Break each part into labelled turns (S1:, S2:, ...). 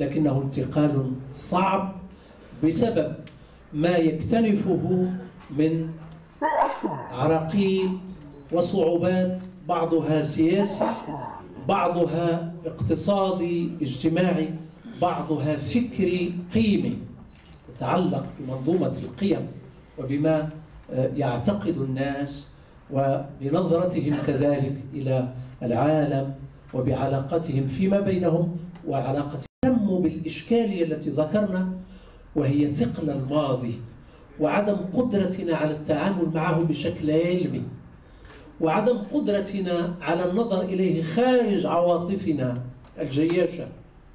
S1: لكنه انتقال صعب بسبب ما يكتنفه من عراقيل وصعوبات، بعضها سياسي، بعضها اقتصادي اجتماعي، بعضها فكري قيمي يتعلق بمنظومة القيم وبما يعتقد الناس وبنظرتهم كذلك إلى العالم وبعلاقتهم فيما بينهم وعلاقتهم. تم بالإشكالية التي ذكرنا، وهي ثقل الماضي وعدم قدرتنا على التعامل معه بشكل علمي، وعدم قدرتنا على النظر إليه خارج عواطفنا الجياشة.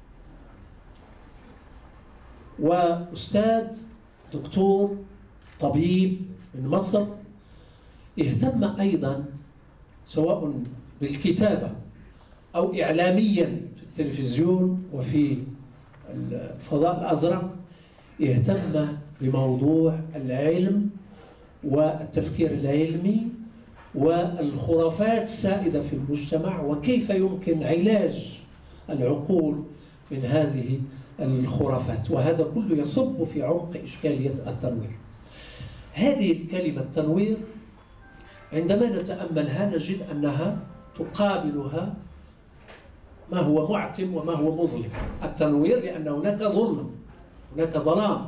S1: وأستاذ دكتور طبيب من مصر اهتم أيضا سواء بالكتابة أو إعلاميا في التلفزيون وفي الفضاء الأزرق، اهتم بموضوع العلم والتفكير العلمي والخرافات السائدة في المجتمع، وكيف يمكن علاج العقول من هذه الخرافات. وهذا كله يصب في عمق إشكالية التنوير. هذه الكلمة التنوير عندما نتأملها نجد أنها تقابلها ما هو معتم وما هو مظلم. التنوير لأن هناك ظلم، هناك ظلام،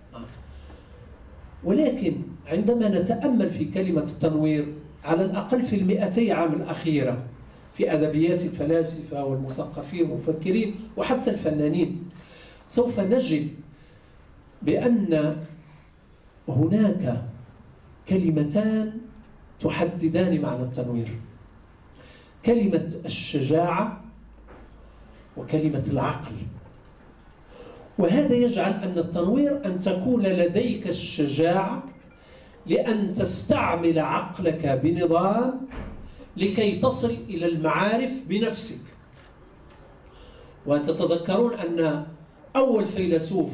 S1: ولكن عندما نتأمل في كلمة التنوير على الأقل في 200 عام الأخيرة في أدبيات الفلاسفة والمثقفين والمفكرين وحتى الفنانين، سوف نجد بأن هناك كلمتان تحددان معنى التنوير: كلمة الشجاعة وكلمة العقل. وهذا يجعل أن التنوير أن تكون لديك الشجاعة لأن تستعمل عقلك بنظام لكي تصل إلى المعارف بنفسك. وتتذكرون أن أول فيلسوف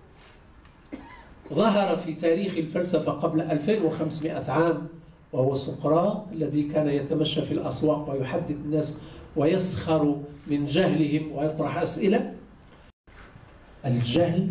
S1: ظهر في تاريخ الفلسفة قبل 2500 عام وهو سقراط، الذي كان يتمشى في الأسواق ويحدث الناس ويسخر من جهلهم ويطرح أسئلة. الجهل.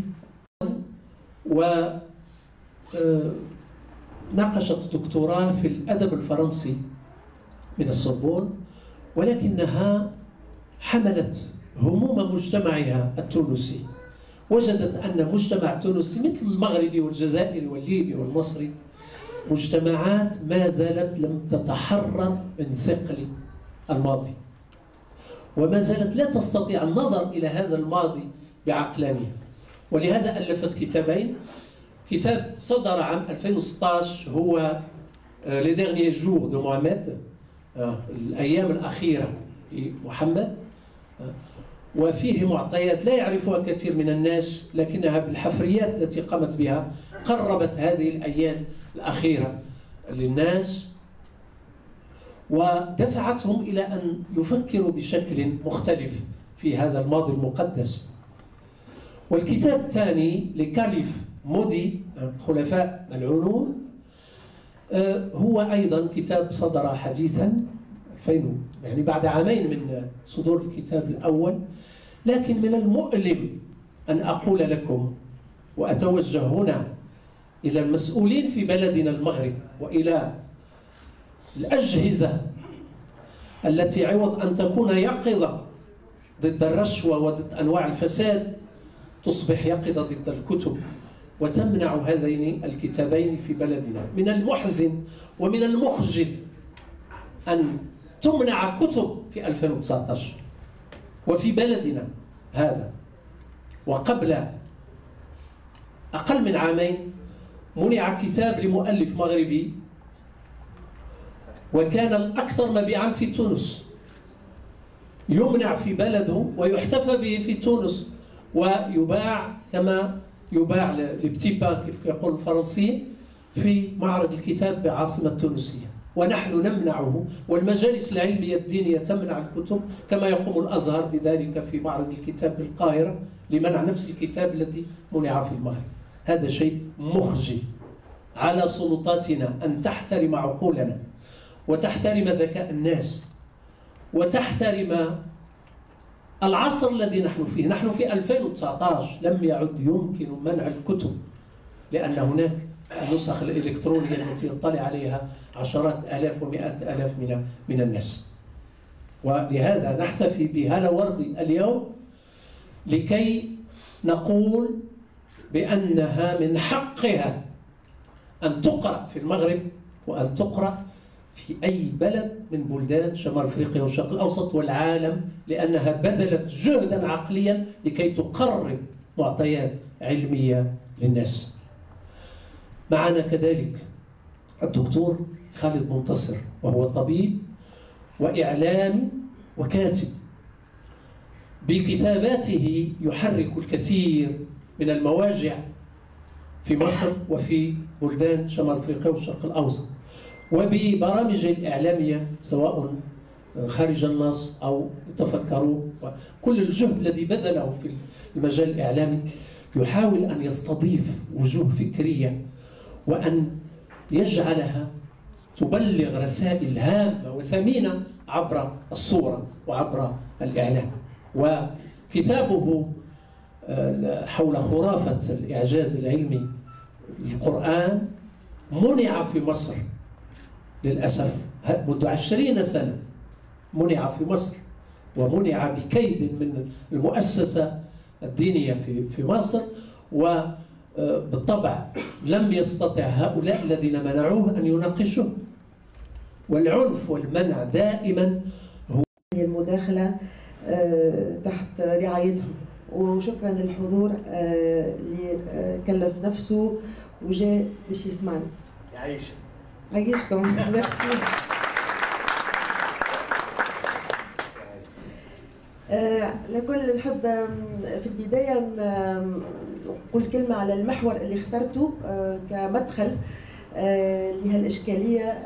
S1: وناقشت دكتوراه في الأدب الفرنسي من السوربون، ولكنها حملت هموم مجتمعها التونسي. وجدت أن المجتمع التونسي مثل المغربي والجزائري والليبي والمصري مجتمعات ما زالت لم تتحرر من ثقل الماضي، وما زالت لا تستطيع النظر إلى هذا الماضي بعقلانية. ولهذا ألفت كتابين. كتاب صدر عام 2016 هو Les derniers jours de Mohamed، الأيام الأخيرة لمحمد، وفيه معطيات لا يعرفها كثير من الناس، لكنها بالحفريات التي قامت بها قربت هذه الأيام الأخيرة للناس ودفعتهم إلى أن يفكروا بشكل مختلف في هذا الماضي المقدس. والكتاب الثاني لكاليف مودي، خلفاء العلوم، هو أيضا كتاب صدر حديثا 2000، يعني بعد عامين من صدور الكتاب الأول. لكن من المؤلم أن أقول لكم وأتوجه هنا إلى المسؤولين في بلدنا المغرب وإلى الأجهزة التي عوض أن تكون يقظة ضد الرشوة وضد أنواع الفساد تصبح يقظة ضد الكتب وتمنع هذين الكتابين في بلدنا. من المحزن ومن المخجل أن تمنع كتب في 2019 وفي بلدنا هذا. وقبل أقل من عامين منع كتاب لمؤلف مغربي وكان الأكثر مبيعا في تونس، يمنع في بلده ويحتفى به في تونس ويباع كما يباع لبتي با كيف يقول الفرنسيين في معرض الكتاب بعاصمة تونسية، ونحن نمنعه. والمجالس العلمية الدينية تمنع الكتب كما يقوم الأزهر بذلك في معرض الكتاب بالقاهرة لمنع نفس الكتاب الذي منع في المغرب. هذا شيء مخجل. على سلطاتنا أن تحترم عقولنا وتحترم ذكاء الناس وتحترم العصر الذي نحن فيه، نحن في 2019 لم يعد يمكن منع الكتب، لأن هناك النسخ الإلكترونية التي يطلع عليها عشرات آلاف ومئات آلاف من الناس. ولهذا نحتفي بهالة وردي اليوم لكي نقول بأنها من حقها أن تقرأ في المغرب وأن تقرأ في أي بلد من بلدان شمال أفريقيا والشرق الأوسط والعالم، لأنها بذلت جهدا عقليا لكي تقرب معطيات علمية للناس. معنا كذلك الدكتور خالد منتصر، وهو طبيب وإعلامي وكاتب، بكتاباته يحرك الكثير من المواجع في مصر وفي بلدان شمال أفريقيا والشرق الأوسط، وببرامجه الإعلامية سواء خارج النص أو تفكروا، كل الجهد الذي بذله في المجال الإعلامي يحاول أن يستضيف وجوه فكرية وأن يجعلها تبلغ رسائل هامة وثمينة عبر الصورة وعبر الإعلام. وكتابه حول خرافة الإعجاز العلمي للقرآن منع في مصر للأسف منذ 20 سنة، منع في مصر ومنع بكيد من المؤسسة الدينية في مصر، وبالطبع لم يستطع هؤلاء الذين منعوه أن يناقشوه، والعنف والمنع دائما هو
S2: المداخلة تحت رعايتهم. وشكرا للحضور اللي كلف نفسه وجاء باش يسمعنا. عايشكم. ميرسي. لكل نحب في البداية نقول كلمة على المحور اللي اخترته كمدخل لهالإشكالية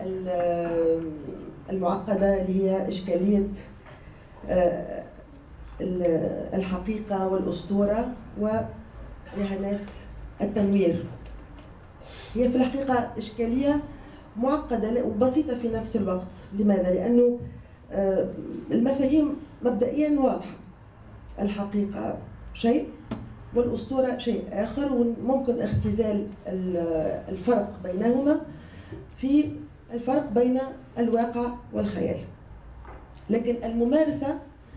S2: المعقدة اللي هي إشكالية الحقيقة والأسطورة ورهانات التنوير. هي في الحقيقة إشكالية معقدة وبسيطة في نفس الوقت. لماذا؟ لأنه المفاهيم مبدئيا واضحة، الحقيقة شيء والأسطورة شيء آخر، وممكن اختزال الفرق بينهما في الفرق بين الواقع والخيال. لكن الممارسة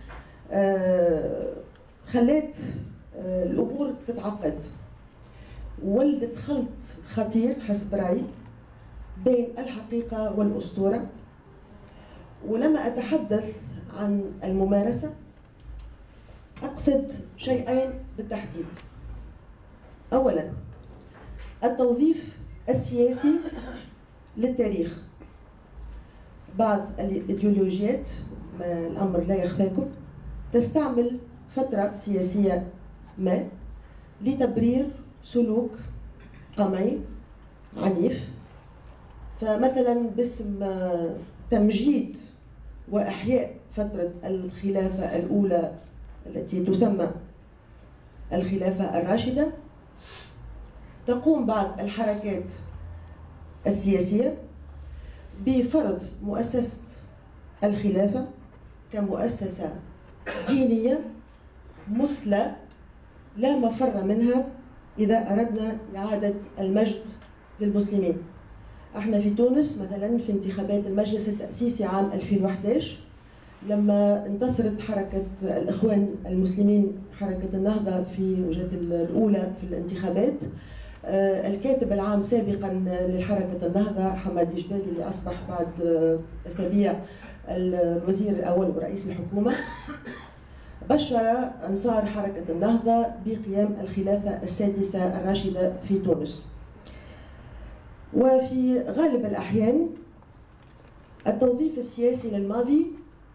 S2: خلت الأمور تتعقد، ولدت خلط خطير حسب رأيي بين الحقيقة والأسطورة. ولما أتحدث عن الممارسة أقصد شيئين بالتحديد. أولا التوظيف السياسي للتاريخ. بعض الإيديولوجيات، ما الأمر لا يخفاكم، تستعمل فترة سياسية ما لتبرير سلوك قمعي عنيف. فمثلا باسم تمجيد وإحياء فترة الخلافة الأولى التي تسمى الخلافة الراشدة، تقوم بعض الحركات السياسية بفرض مؤسسة الخلافة كمؤسسة دينية مثلى لا مفر منها إذا أردنا إعادة المجد للمسلمين. احنا في تونس مثلا في انتخابات المجلس التأسيسي عام 2011 لما انتصرت حركة الإخوان المسلمين، حركة النهضة في وجهة الأولى في الانتخابات، الكاتب العام سابقا للحركة النهضة حمادي جبالي اللي أصبح بعد أسابيع الوزير الأول ورئيس الحكومة، بشر أنصار حركة النهضة بقيام الخلافة السادسة الراشدة في تونس. وفي غالب الأحيان التوظيف السياسي للماضي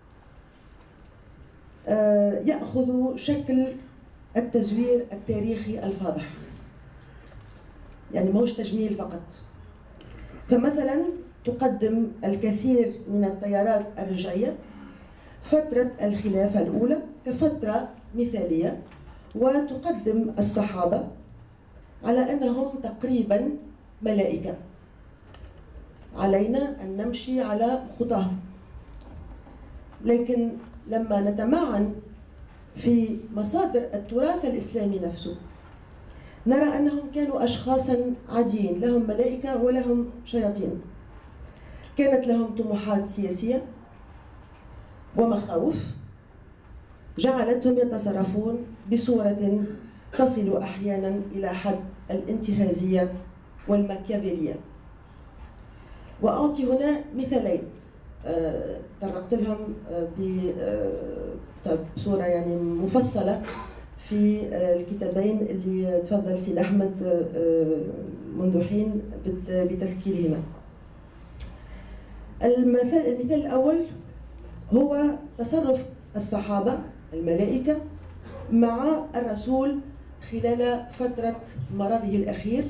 S2: يأخذ شكل التزوير التاريخي الفاضح، يعني ماهوش تجميل فقط. فمثلا تقدم الكثير من التيارات الرجعية فترة الخلافة الأولى كفترة مثالية، وتقدم الصحابة على أنهم تقريبا ملائكة، علينا أن نمشي على خطاهم. لكن لما نتمعن في مصادر التراث الإسلامي نفسه نرى أنهم كانوا أشخاصا عاديين، لهم ملائكة ولهم شياطين، كانت لهم طموحات سياسية ومخاوف جعلتهم يتصرفون بصورة تصل أحيانا إلى حد الانتهازية والماكيافيلية. وأعطي هنا مثالين طرقت لهم بصورة يعني مفصلة في الكتابين اللي تفضل سيد أحمد منذ حين بتذكيرهما. المثال الأول هو تصرف الصحابة الملائكة مع الرسول خلال فترة مرضه الأخير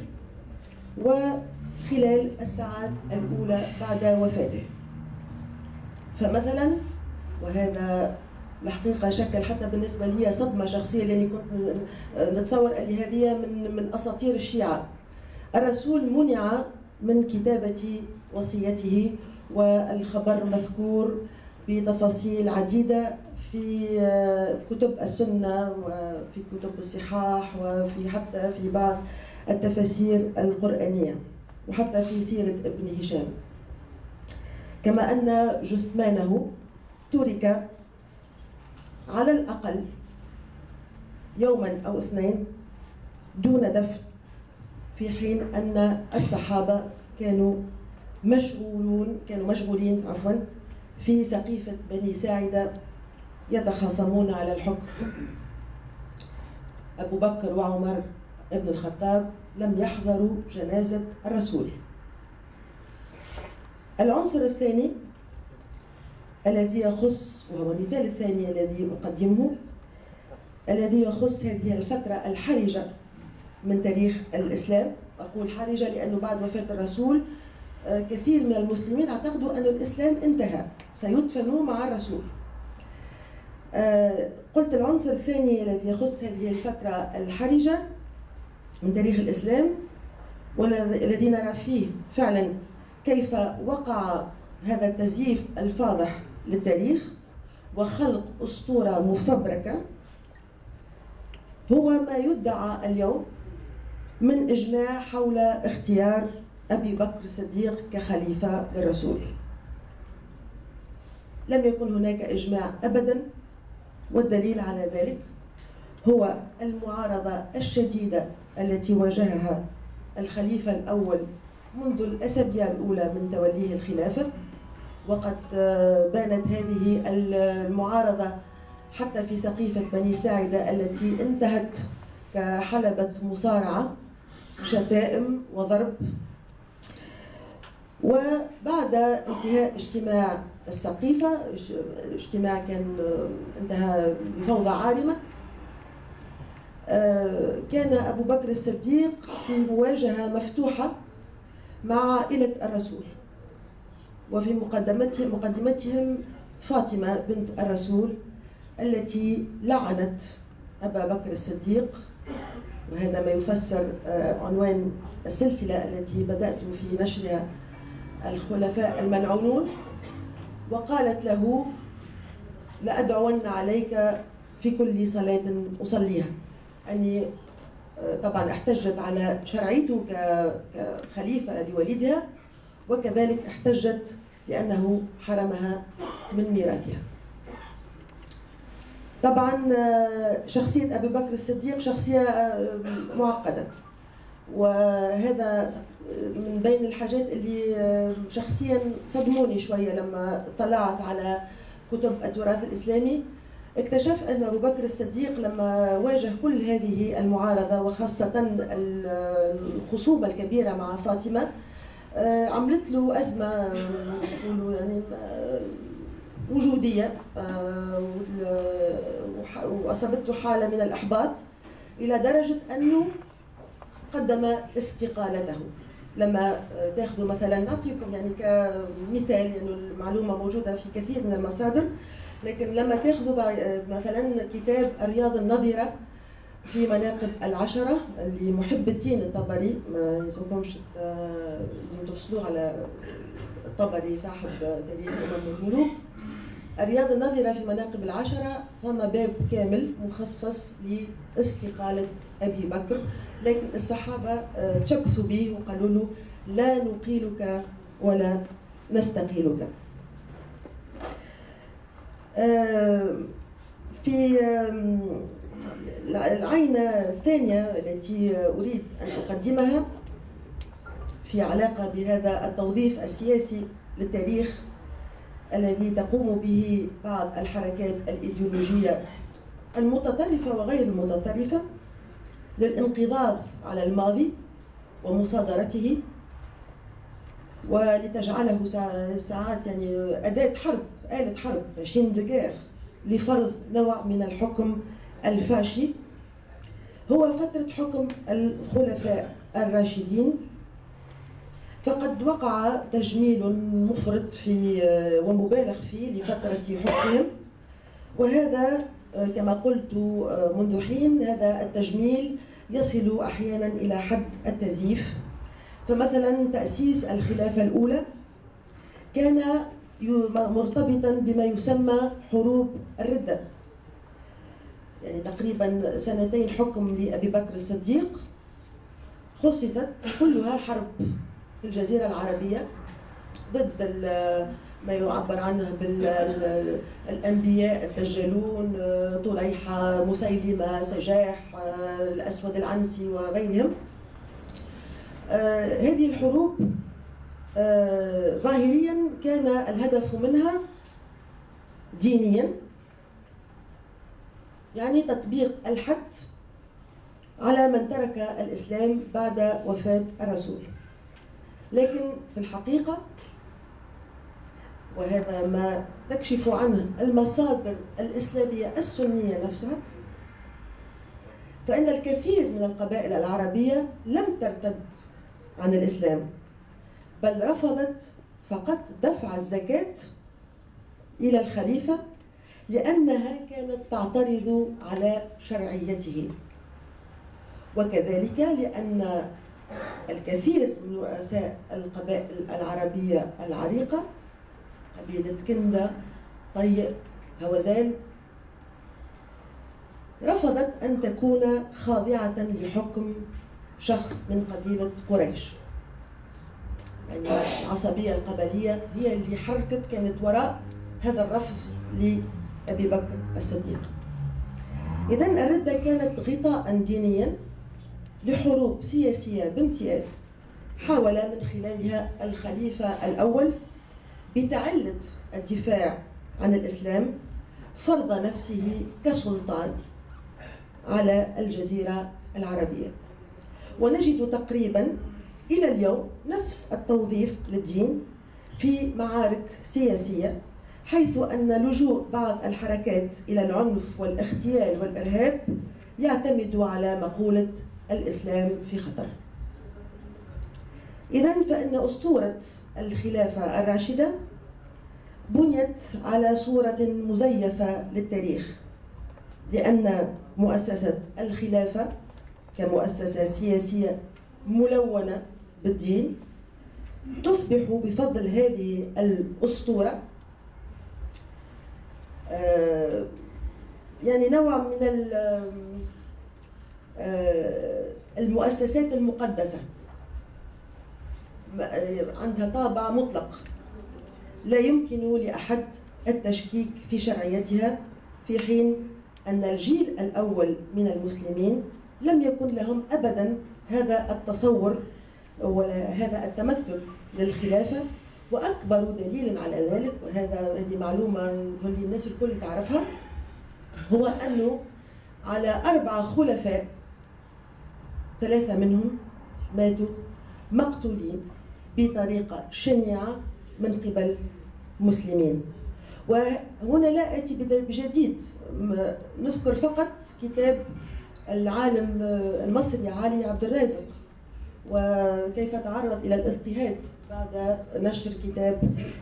S2: وخلال الساعات الأولى بعد وفاته. فمثلا، وهذا الحقيقة شكل حتى بالنسبة لي صدمة شخصية لأني كنت نتصور أن هذه من أساطير الشيعة، الرسول منع من كتابة وصيته والخبر مذكور بتفاصيل عديدة في كتب السنة وفي كتب الصحاح وفي حتى في بعض التفاسير القرآنية وحتى في سيرة ابن هشام، كما أن جثمانه ترك على الأقل يوما أو اثنين دون دفن، في حين أن الصحابة كانوا مشغولين في سقيفة بني ساعدة يتخاصمون على الحكم. أبو بكر وعمر ابن الخطاب لم يحضروا جنازة الرسول. العنصر الثاني الذي يخص، وهو المثال الثاني الذي أقدمه، الذي يخص هذه الفترة الحرجة من تاريخ الإسلام. أقول حرجة لأنه بعد وفاة الرسول كثير من المسلمين اعتقدوا أن الإسلام انتهى، سيدفنوا مع الرسول. قلت العنصر الثاني الذي يخص هذه الفترة الحرجة من تاريخ الإسلام والذي نرى فيه فعلا كيف وقع هذا التزييف الفاضح للتاريخ وخلق أسطورة مفبركة، هو ما يدعى اليوم من إجماع حول اختيار أبي بكر الصديق كخليفة للرسول. لم يكن هناك إجماع أبدا، والدليل على ذلك هو المعارضة الشديدة التي واجهها الخليفة الأول منذ الأسابيع الأولى من توليه الخلافة، وقد بانت هذه المعارضة حتى في سقيفة بني ساعدة التي انتهت كحلبة مصارعة، شتائم وضرب. وبعد انتهاء اجتماع السقيفة، اجتماع كان انتهى بفوضى عارمة، كان أبو بكر الصديق في مواجهة مفتوحة مع عائلة الرسول، وفي مقدمتهم فاطمة بنت الرسول التي لعنت أبا بكر الصديق، وهذا ما يفسر عنوان السلسلة التي بدأت في نشرها الخلفاء الملعونون، وقالت له: لأدعون عليك في كل صلاة أصليها. أني طبعا احتجت على شرعيته كخليفة لوالدها، وكذلك احتجت لأنه حرمها من ميراثها. طبعا شخصية أبي بكر الصديق شخصية معقدة، وهذا من بين الحاجات اللي شخصيا صدموني شوية لما اطلعت على كتب التراث الإسلامي. اكتشف أن أبو بكر الصديق لما واجه كل هذه المعارضة وخاصة الخصوبة الكبيرة مع فاطمة، عملت له أزمة يعني وجودية، وأصابته حالة من الإحباط إلى درجة أنه قدم استقالته. لما تاخذوا مثلا، نعطيكم يعني كمثال لأنه المعلومة موجودة في كثير من المصادر، لكن لما تاخذوا مثلا كتاب الرياض النظرة في مناقب العشرة لمحب الدين الطبري، ما يلزمكمش تفصلوا على الطبري صاحب تاريخ الأمم والملوك، الرياض النظرة في مناقب العشرة فما باب كامل مخصص لاستقالة أبي بكر، لكن الصحابة تشبثوا به وقالوا له لا نقيلك ولا نستقيلك. في العينة الثانية التي أريد أن أقدمها في علاقة بهذا التوظيف السياسي للتاريخ الذي تقوم به بعض الحركات الإيديولوجية المتطرفة وغير المتطرفة للانقضاض على الماضي ومصادرته ولتجعله ساعات يعني أداة حرب، آلة حرب، ماشين دو غير، لفرض نوع من الحكم الفاشي، هو فترة حكم الخلفاء الراشدين. فقد وقع تجميل مفرط في ومبالغ فيه لفترة حكمهم، وهذا كما قلت منذ حين هذا التجميل يصل أحيانا إلى حد التزييف. فمثلا تأسيس الخلافة الأولى كان مرتبطا بما يسمى حروب الردة، يعني تقريبا 2 حكم لأبي بكر الصديق خصصت كلها حرب في الجزيرة العربية ضد ما يعبر عنه بالأنبياء الدجالون، طليحة، مسيلمة، سجاح، الأسود العنسي وغيرهم. هذه الحروب ظاهريا كان الهدف منها دينيا، يعني تطبيق الحد على من ترك الإسلام بعد وفاة الرسول. لكن في الحقيقة، وهذا ما تكشف عنه المصادر الإسلامية السنية نفسها، فإن الكثير من القبائل العربية لم ترتد عن الإسلام، بل رفضت فقط دفع الزكاة إلى الخليفة لأنها كانت تعترض على شرعيته، وكذلك لأن الكثير من رؤساء القبائل العربية العريقة، قبيلة كندة، طيء، هوزان، رفضت أن تكون خاضعة لحكم شخص من قبيلة قريش. يعني العصبية القبلية هي اللي حركت، كانت وراء هذا الرفض لأبي بكر الصديق. إذن الردة كانت غطاء دينيا لحروب سياسية بامتياز حاول من خلالها الخليفة الأول بتعلة الدفاع عن الإسلام فرض نفسه كسلطان على الجزيرة العربية. ونجد تقريبا إلى اليوم نفس التوظيف للدين في معارك سياسية، حيث أن لجوء بعض الحركات إلى العنف والاغتيال والإرهاب يعتمد على مقولة الإسلام في خطر. إذن فإن أسطورة الخلافة الراشدة بنيت على صورة مزيفة للتاريخ، لأن مؤسسة الخلافة كمؤسسة سياسية ملونة بالدين تصبح بفضل هذه الأسطورة يعني نوع من المؤسسات المقدسة، عندها طابع مطلق لا يمكن لأحد التشكيك في شرعيتها، في حين أن الجيل الأول من المسلمين لم يكن لهم أبدا هذا التصور ولا هذا التمثل للخلافة. وأكبر دليل على ذلك، هذه معلومة الناس الكل تعرفها، هو أنه على 4 خلفاء 3 منهم ماتوا مقتولين بطريقة شنيعة من قبل مسلمين. وهنا لا آتي بجديد، نذكر فقط كتاب العالم المصري علي عبد الرازق وكيف تعرض إلى الاضطهاد بعد نشر كتاب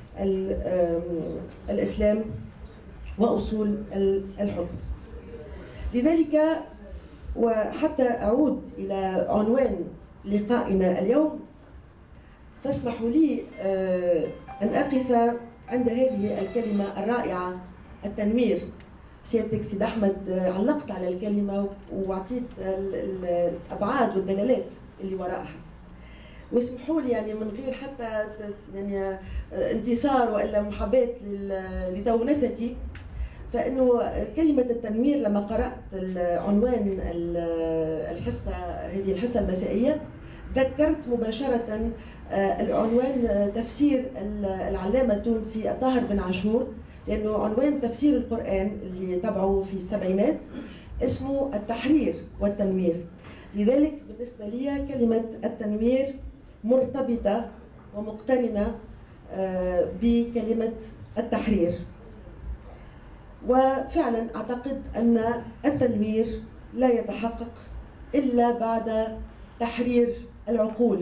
S2: الإسلام وأصول الحكم. لذلك وحتى أعود إلى عنوان لقائنا اليوم، فاسمحوا لي أن أقف عند هذه الكلمة الرائعة التنوير. سيادتك سيد أحمد علقت على الكلمة وأعطيت الأبعاد والدلالات اللي وراءها. واسمحوا لي يعني من غير حتى يعني انتصار والا محاباه لتونستي، فانه كلمه التنوير لما قرات عنوان الحصه هذه الحصه المسائيه ذكرت مباشره العنوان تفسير العلامه التونسي الطاهر بن عاشور، لانه عنوان تفسير القران اللي تبعه في السبعينات اسمه التحرير والتنوير. لذلك بالنسبه لي كلمه التنوير مرتبطة ومقترنة بكلمة التحرير. وفعلا أعتقد أن التنوير لا يتحقق إلا بعد تحرير العقول.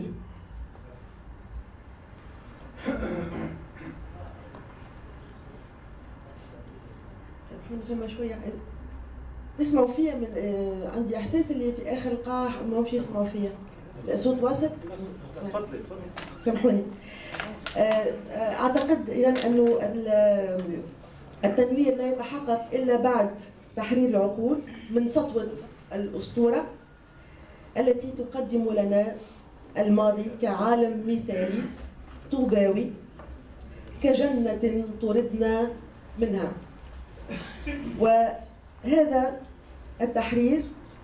S2: سامحوني فما شوية تسمعوا فيا، من عندي إحساس اللي في آخر القاعة ما همش يسمعوا فيا. صوت واصل؟ تفضلي سامحوني. اعتقد اذا انه التنوير لا يتحقق الا بعد تحرير العقول من سطوه الاسطوره التي تقدم لنا الماضي كعالم مثالي طوباوي، كجنه طردنا منها. وهذا التحرير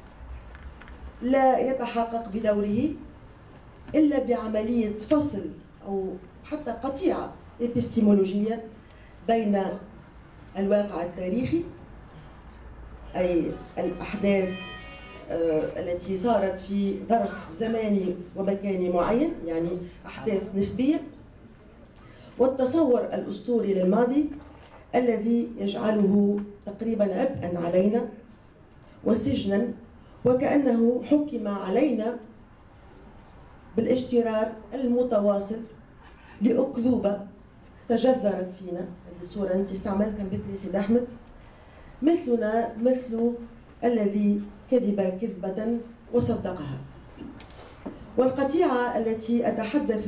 S2: لا يتحقق بدوره إلا بعملية فصل أو حتى قطيعة إبستيمولوجية بين الواقع التاريخي، أي الأحداث التي صارت في ظرف زماني ومكاني معين، يعني أحداث نسبية، والتصور الأسطوري للماضي الذي يجعله تقريبا عبئا علينا وسجنا، وكأنه حكم علينا بالاجترار المتواصل لأكذوبة تجذرت فينا. هذه الصورة أنت استعملتها بكري سيد أحمد. مثلنا مثل الذي كذب كذبة وصدقها. والقطيعة التي أتحدث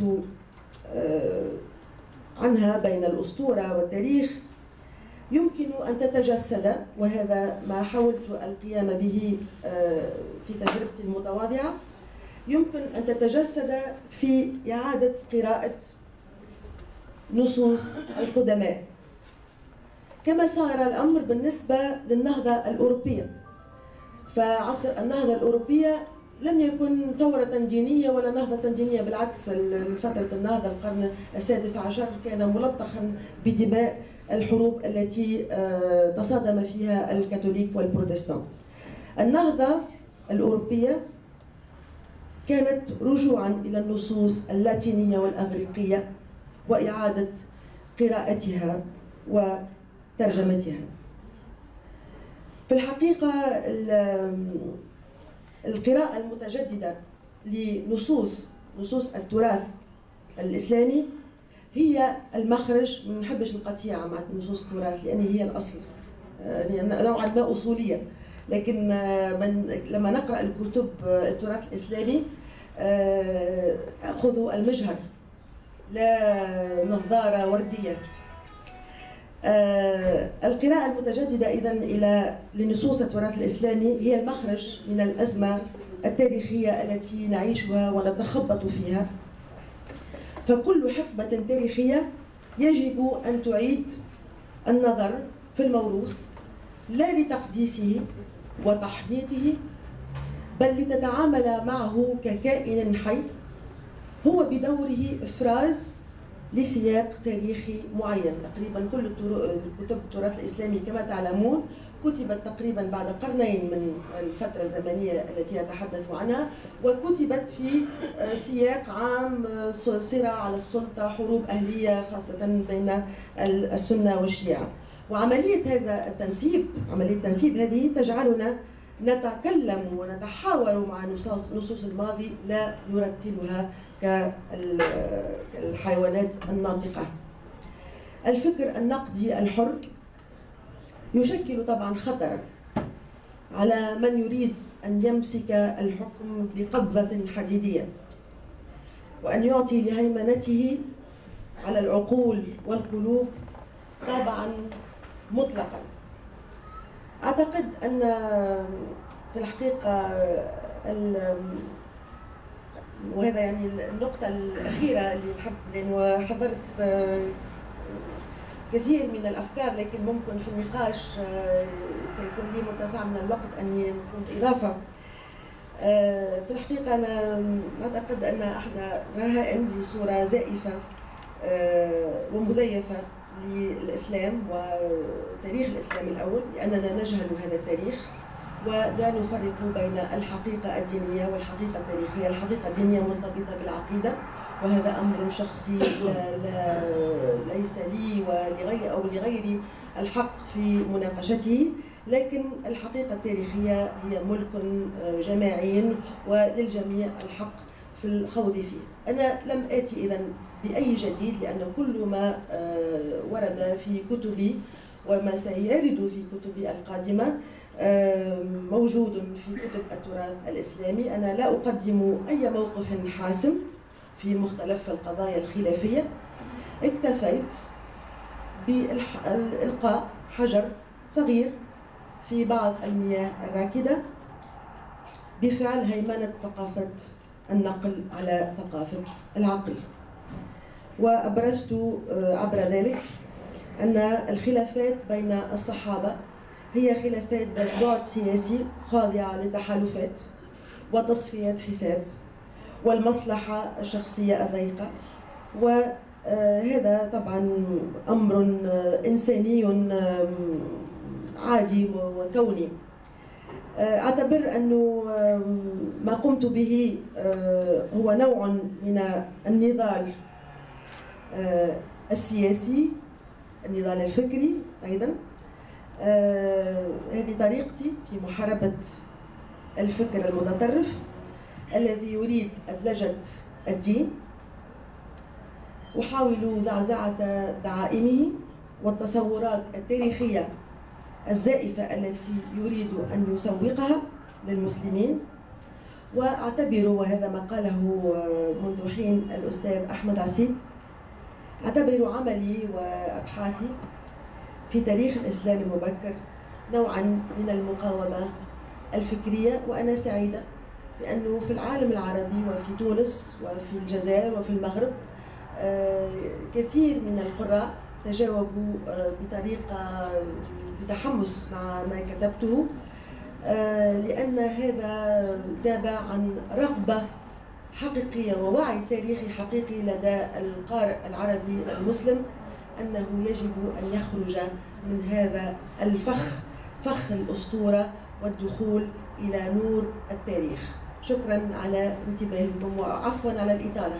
S2: عنها بين الأسطورة والتاريخ يمكن أن تتجسد، وهذا ما حاولت القيام به في تجربتي المتواضعة، يمكن أن تتجسد في إعادة قراءة نصوص القدماء، كما صار الأمر بالنسبة للنهضة الأوروبية. فعصر النهضة الأوروبية لم يكن ثورة دينية ولا نهضة دينية، بالعكس فترة النهضة القرن السادس عشر كان ملطخا بدماء الحروب التي تصادم فيها الكاثوليك والبروتستان. النهضة الأوروبية كانت رجوعا إلى النصوص اللاتينية والأغريقية وإعادة قراءتها وترجمتها. في الحقيقة القراءة المتجددة لنصوص التراث الإسلامي هي المخرج. ما نحبش القطيعة مع نصوص التراث لأن هي الأصل، نوعا ما أصولية، لكن لما نقرأ الكتب التراث الإسلامي أخذوا المجهر لا نظارة وردية. القراءة المتجددة إذن لنصوص التراث الإسلامي هي المخرج من الأزمة التاريخية التي نعيشها ونتخبط فيها. فكل حقبة تاريخية يجب أن تعيد النظر في الموروث لا لتقديسه وتحنيطه، بل لتتعامل معه ككائن حي هو بدوره إفراز لسياق تاريخي معين. تقريبا كل كتب التراث الإسلامي كما تعلمون كتبت تقريبا بعد قرنين من الفترة الزمنية التي أتحدث عنها، وكتبت في سياق عام، صراع على السلطة، حروب أهلية خاصة بين السنة والشيعة. وعملية هذا التنسيب، عملية التنسيب هذه تجعلنا نتكلم ونتحاور مع نصوص الماضي لا نرتلها كالحيوانات الناطقة. الفكر النقدي الحر يشكل طبعا خطرا على من يريد أن يمسك الحكم بقبضة حديدية وأن يعطي لهيمنته على العقول والقلوب طابعا مطلقا. أعتقد أن في الحقيقة وهذا يعني النقطة الأخيرة اللي نحب، لأنه حضرت كثير من الأفكار، لكن ممكن في النقاش سيكون لي متسع من الوقت أني نقول إضافة. في الحقيقة أنا أعتقد أن احنا رهائن لصورة زائفة ومزيفة للإسلام وتاريخ الإسلام الأول، لأننا نجهل هذا التاريخ ولا نفرق بين الحقيقة الدينية والحقيقة التاريخية. الحقيقة الدينية مرتبطة بالعقيدة، وهذا أمر شخصي ليس لي ولغيري أو لغيري الحق في مناقشته، لكن الحقيقة التاريخية هي ملك جماعي وللجميع الحق في الخوض فيه. أنا لم آتي إذن بأي جديد، لأن كل ما ورد في كتبي وما سيرد في كتبي القادمة موجود في كتب التراث الإسلامي. أنا لا أقدم أي موقف حاسم في مختلف القضايا الخلافية، اكتفيت بإلقاء حجر صغير في بعض المياه الراكدة بفعل هيمنة ثقافة النقل على ثقافة العقل. وأبرزت عبر ذلك أن الخلافات بين الصحابة هي خلافات ذات بعد سياسي خاضعة لتحالفات وتصفية حساب والمصلحة الشخصية الضيقة، وهذا طبعا أمر إنساني عادي وكوني. أعتبر أنه ما قمت به هو نوع من النضال السياسي، النضال الفكري أيضا. هذه طريقتي في محاربة الفكر المتطرف الذي يريد أدلجة الدين، أحاول زعزعة دعائمه والتصورات التاريخية الزائفة التي يريد أن يسوقها للمسلمين. وأعتبر، وهذا ما قاله منذ حين الأستاذ أحمد عسيد، أعتبر عملي وأبحاثي في تاريخ الإسلام المبكر نوعا من المقاومة الفكرية. وأنا سعيدة لأنه في العالم العربي وفي تونس وفي الجزائر وفي المغرب كثير من القراء تجاوبوا بطريقة بتحمس مع ما كتبته، لأن هذا نابع عن رغبة حقيقية ووعي تاريخي حقيقي لدى القارئ العربي المسلم أنه يجب أن يخرج من هذا فخ الأسطورة والدخول إلى نور التاريخ. شكرا على انتباهكم وعفوا على الإطالة.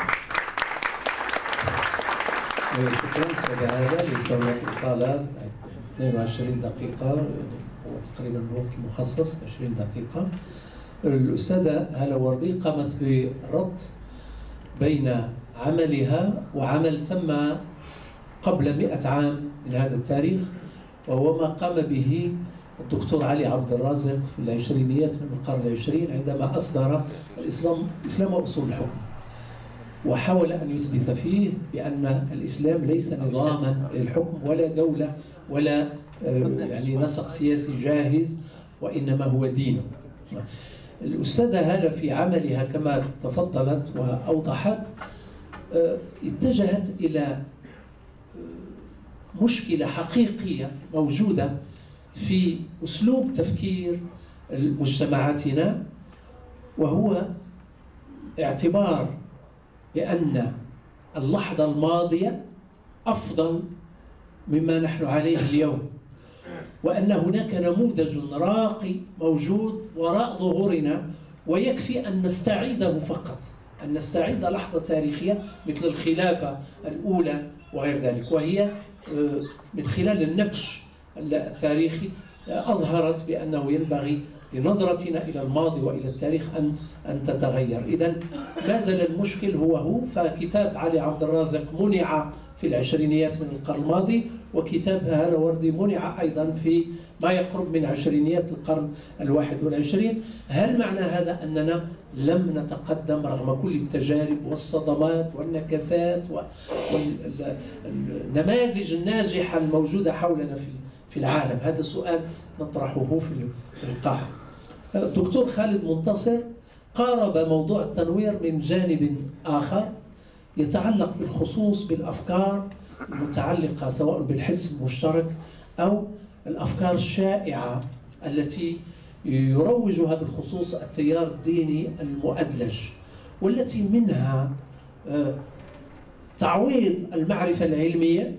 S1: شكرا أستاذ هذا لسبب الإطالة. 22 دقيقة تقريبا الوقت المخصص 20 دقيقة. الأستاذة هالة وردي قامت بربط بين عملها وعمل تم قبل 100 عام من هذا التاريخ، وهو ما قام به الدكتور علي عبد الرازق في العشرينيات من القرن العشرين عندما أصدر الإسلام وأصول الحكم، وحاول أن يثبت فيه بأن الإسلام ليس نظاما للحكم ولا دولة ولا يعني نسق سياسي جاهز، وإنما هو دين. الأستاذة هالة في عملها كما تفضلت وأوضحت اتجهت إلى مشكلة حقيقية موجودة في أسلوب تفكير مجتمعاتنا، وهو اعتبار بأن اللحظة الماضية أفضل مما نحن عليه اليوم، وأن هناك نموذج راقي موجود وراء ظهورنا ويكفي أن نستعيده فقط، أن نستعيد لحظة تاريخية مثل الخلافة الأولى وغير ذلك. وهي من خلال النبش التاريخي أظهرت بأنه ينبغي لنظرتنا إلى الماضي وإلى التاريخ أن تتغير. إذن ما زال المشكل هو فكتاب علي عبد الرازق منع في العشرينيات من القرن الماضي، وكتاب هاروردي منع أيضا في ما يقرب من عشرينيات القرن ال21. هل معنى هذا أننا لم نتقدم رغم كل التجارب والصدمات والنكسات والنماذج الناجحة الموجودة حولنا في العالم؟ هذا سؤال نطرحه في القاعة. الدكتور خالد منتصر قارب موضوع التنوير من جانب آخر يتعلق بالخصوص بالأفكار المتعلقة سواء بالحس المشترك أو الأفكار الشائعة التي يروجها بالخصوص التيار الديني المؤدلج، والتي منها تعويض المعرفة العلمية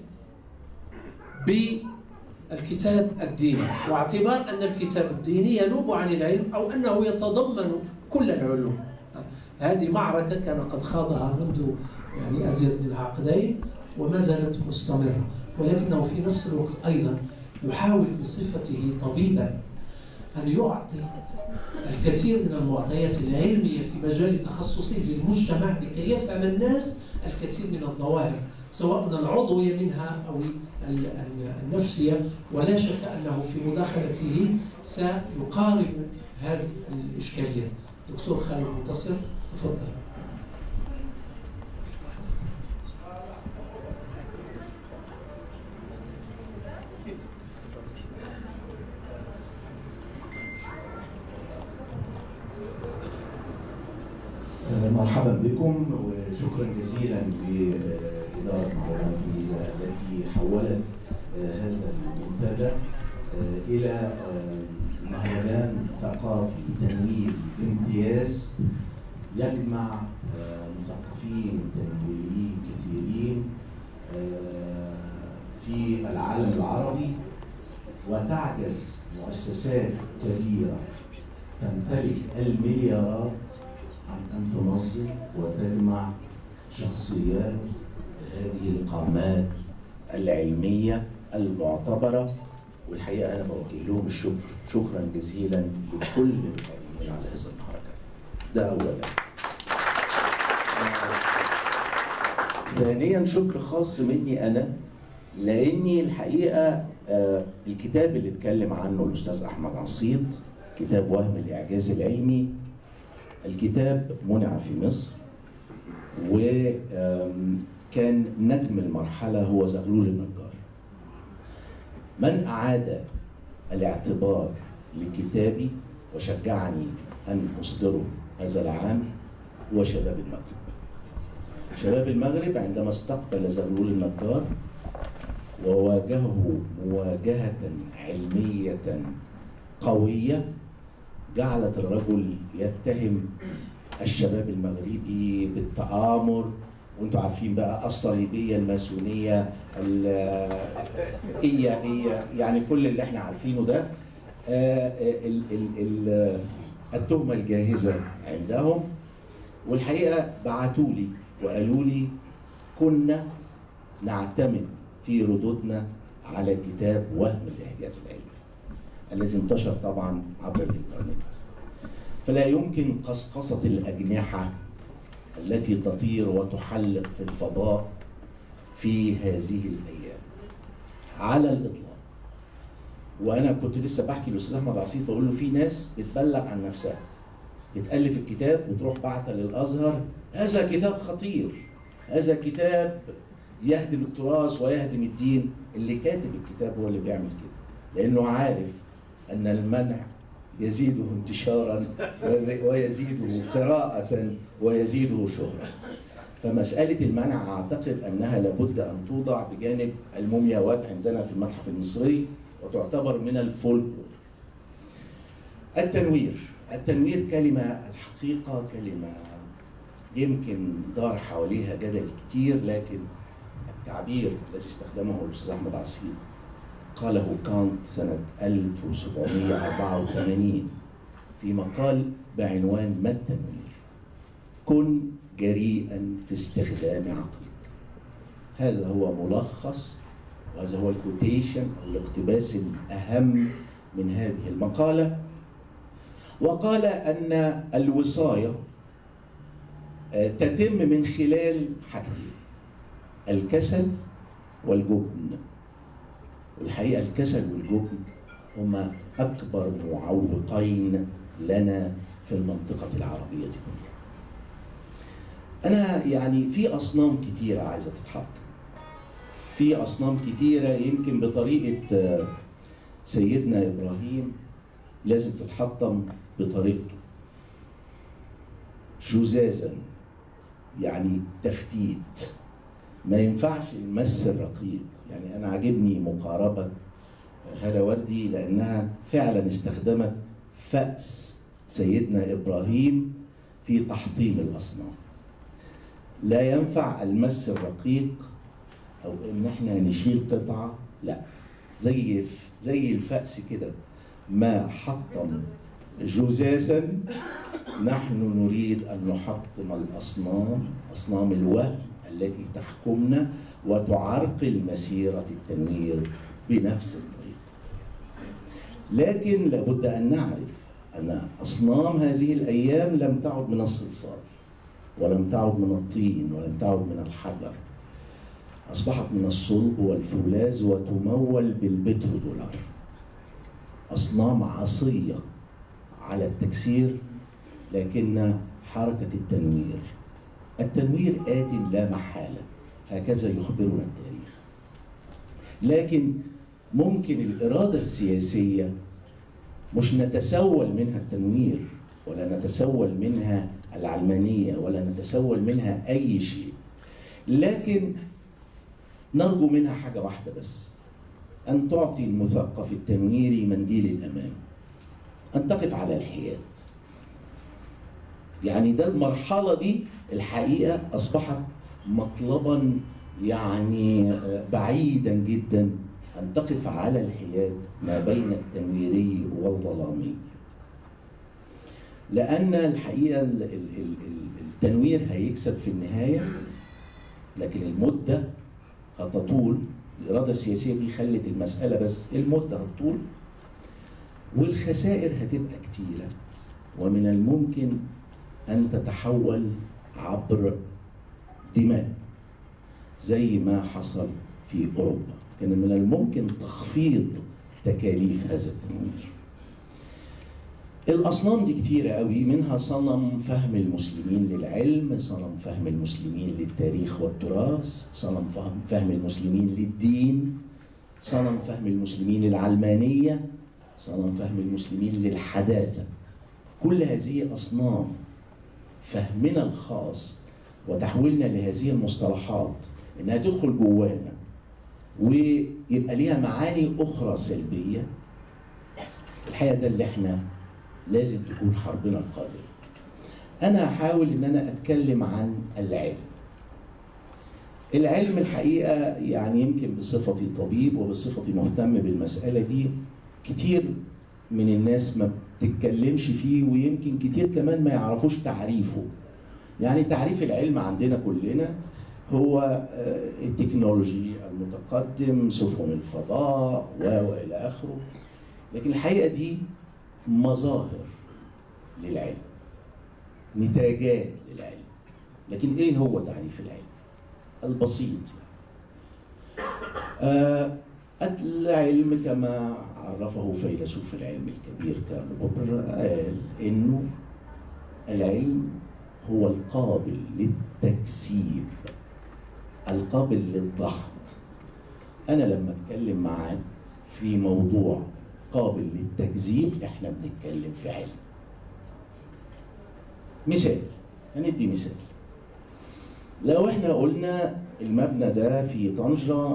S1: بالكتاب الديني، واعتبار أن الكتاب الديني ينوب عن العلم أو أنه يتضمن كل العلوم. هذه معركة كان قد خاضها منذ أزيد من عقدين وما زالت مستمرة، ولكنه في نفس الوقت أيضا يحاول بصفته طبيبا أن يعطي الكثير من المعطيات العلمية في مجال تخصصه للمجتمع لكي يفهم الناس الكثير من الظواهر سواء العضوية منها أو النفسية، ولا شك أنه في مداخلته سيقارب هذه الإشكاليات. دكتور خالد منتصر، تفضل.
S3: مرحبا بكم، وشكرا جزيلا لإدارة مهرجان الجيزة التي حولت هذا المنتدى إلى مهرجان ثقافي تنويري بامتياز يجمع مثقفين تنويريين كثيرين في العالم العربي، وتعجز مؤسسات كبيرة تمتلك المليارات عن أن تنظم وتجمع شخصيات هذه القامات العلمية المعتبرة. والحقيقة أنا بوجه لهم الشكر، شكرا جزيلا لكل القائمين على هذا المهرجان. ده أولا. ثانيا شكر خاص مني أنا، لأني الحقيقة الكتاب اللي اتكلم عنه الأستاذ أحمد عصيد، كتاب وهم الإعجاز العلمي، الكتاب منع في مصر، وكان نجم المرحلة هو زغلول النجار. من أعاد الاعتبار لكتابي وشجعني أن أصدره هذا العام هو شباب المغرب. شباب المغرب عندما استقبل زغلول النجار وواجهه مواجهة علمية قوية جعلت الرجل يتهم الشباب المغربي بالتآمر، وانتم عارفين بقى الصليبية الماسونية يعني كل اللي احنا عارفينه ده، التهمة الجاهزة عندهم. والحقيقة بعتوا لي وقالوا لي كنا نعتمد في ردودنا على كتاب وهم الإعجاز العلمي الذي انتشر طبعا عبر الإنترنت، فلا يمكن قصقصة الأجنحة التي تطير وتحلق في الفضاء في هذه الأيام على الإطلاق. وأنا كنت لسه بحكي للأستاذ أحمد عصيد بقول له في ناس بتبلغ عن نفسها، بتألف الكتاب وتروح بعتها للأزهر، هذا كتاب خطير، هذا كتاب يهدم التراث ويهدم الدين. اللي كاتب الكتاب هو اللي بيعمل كده، لأنه عارف أن المنع يزيده انتشارا ويزيده قراءة ويزيده شهرة. فمسألة المنع أعتقد أنها لابد أن توضع بجانب المومياوات عندنا في المتحف المصري وتعتبر من الفولكلور. التنوير كلمة الحقيقة كلمة يمكن دار حواليها جدل كتير، لكن التعبير الذي استخدمه الأستاذ أحمد عصيد قاله كانت سنة 1784 في مقال بعنوان ما التنوير؟ كن جريئا في استخدام عقلك. هذا هو ملخص، وهذا هو الكوتيشن أو الاقتباس الأهم من هذه المقالة. وقال أن الوصاية تتم من خلال حاجتين: الكسل والجبن. والحقيقة الكسل والجبن هما أكبر معوقين لنا في المنطقة العربية كلها. أنا يعني في أصنام كتيرة عايزة تتحط، في أصنام كتيرة يمكن بطريقة سيدنا إبراهيم لازم تتحطم بطريقته، جزازا يعني تفتيت، ما ينفعش المس الرقيق. يعني أنا عجبني مقاربة هالة وردي لأنها فعلا استخدمت فأس سيدنا إبراهيم في تحطيم الأصنام. لا ينفع المس الرقيق أو إن احنا نشيل قطعة، لا، زي الفأس كده، ما حطم جزازا نحن نريد أن نحطم الأصنام، أصنام الوهم التي تحكمنا وتعرقل مسيرة التنوير بنفس الطريقة. لكن لابد أن نعرف أن أصنام هذه الأيام لم تعد من الصلصال، ولم تعد من الطين، ولم تعد من الحجر، أصبحت من الصلب والفولاذ وتمول بالبترودولار. أصنام عصية على التكسير، لكن حركة التنوير آت لا محالة، هكذا يخبرنا التاريخ. لكن ممكن الإرادة السياسية مش نتسول منها التنوير، ولا نتسول منها العلمانية، ولا نتسول منها أي شيء، لكن نرجو منها حاجة واحدة بس، أن تعطي المثقف التنويري منديل الأمان، أن تقف على الحياد. يعني ده المرحلة دي الحقيقة أصبحت مطلبا يعني بعيدا جدا، أن تقف على الحياد ما بين التنويري والظلامي. لأن الحقيقة التنوير هيكسب في النهاية، لكن المدة هتطول. الإرادة السياسية دي خلت المسألة بس المدة هتطول، والخسائر هتبقى كتيرة، ومن الممكن أن تتحول عبر دماء زي ما حصل في أوروبا. كان من الممكن تخفيض تكاليف هذا التنوير. الأصنام دي كتيرة قوي، منها صنم فهم المسلمين للعلم، صنم فهم المسلمين للتاريخ والتراث، صنم فهم المسلمين للدين، صنم فهم المسلمين للعلمانية، صنم فهم المسلمين للحداثة. كل هذه أصنام فهمنا الخاص وتحويلنا لهذه المصطلحات إنها تدخل جوانا ويبقى ليها معاني أخرى سلبية. الحقيقة ده اللي احنا لازم تكون حربنا القادمة. أنا هحاول إن أنا أتكلم عن العلم. العلم الحقيقة يعني يمكن بصفتي طبيب وبصفتي مهتم بالمسألة دي، كتير من الناس ما بتتكلمش فيه، ويمكن كتير كمان ما يعرفوش تعريفه. يعني تعريف العلم عندنا كلنا هو التكنولوجي المتقدم، سفن الفضاء وإلى آخره. لكن الحقيقة دي مظاهر للعلم، نتاجات للعلم. لكن ايه هو تعريف العلم البسيط؟ العلم كما عرفه فيلسوف العلم الكبير كارل بوبر، قال انه العلم هو القابل للتكسيب، القابل للضغط. انا لما اتكلم معاك في موضوع قابل للتكذيب احنا بنتكلم في علم. مثال، هندي مثال. لو احنا قلنا المبنى ده في طنجة،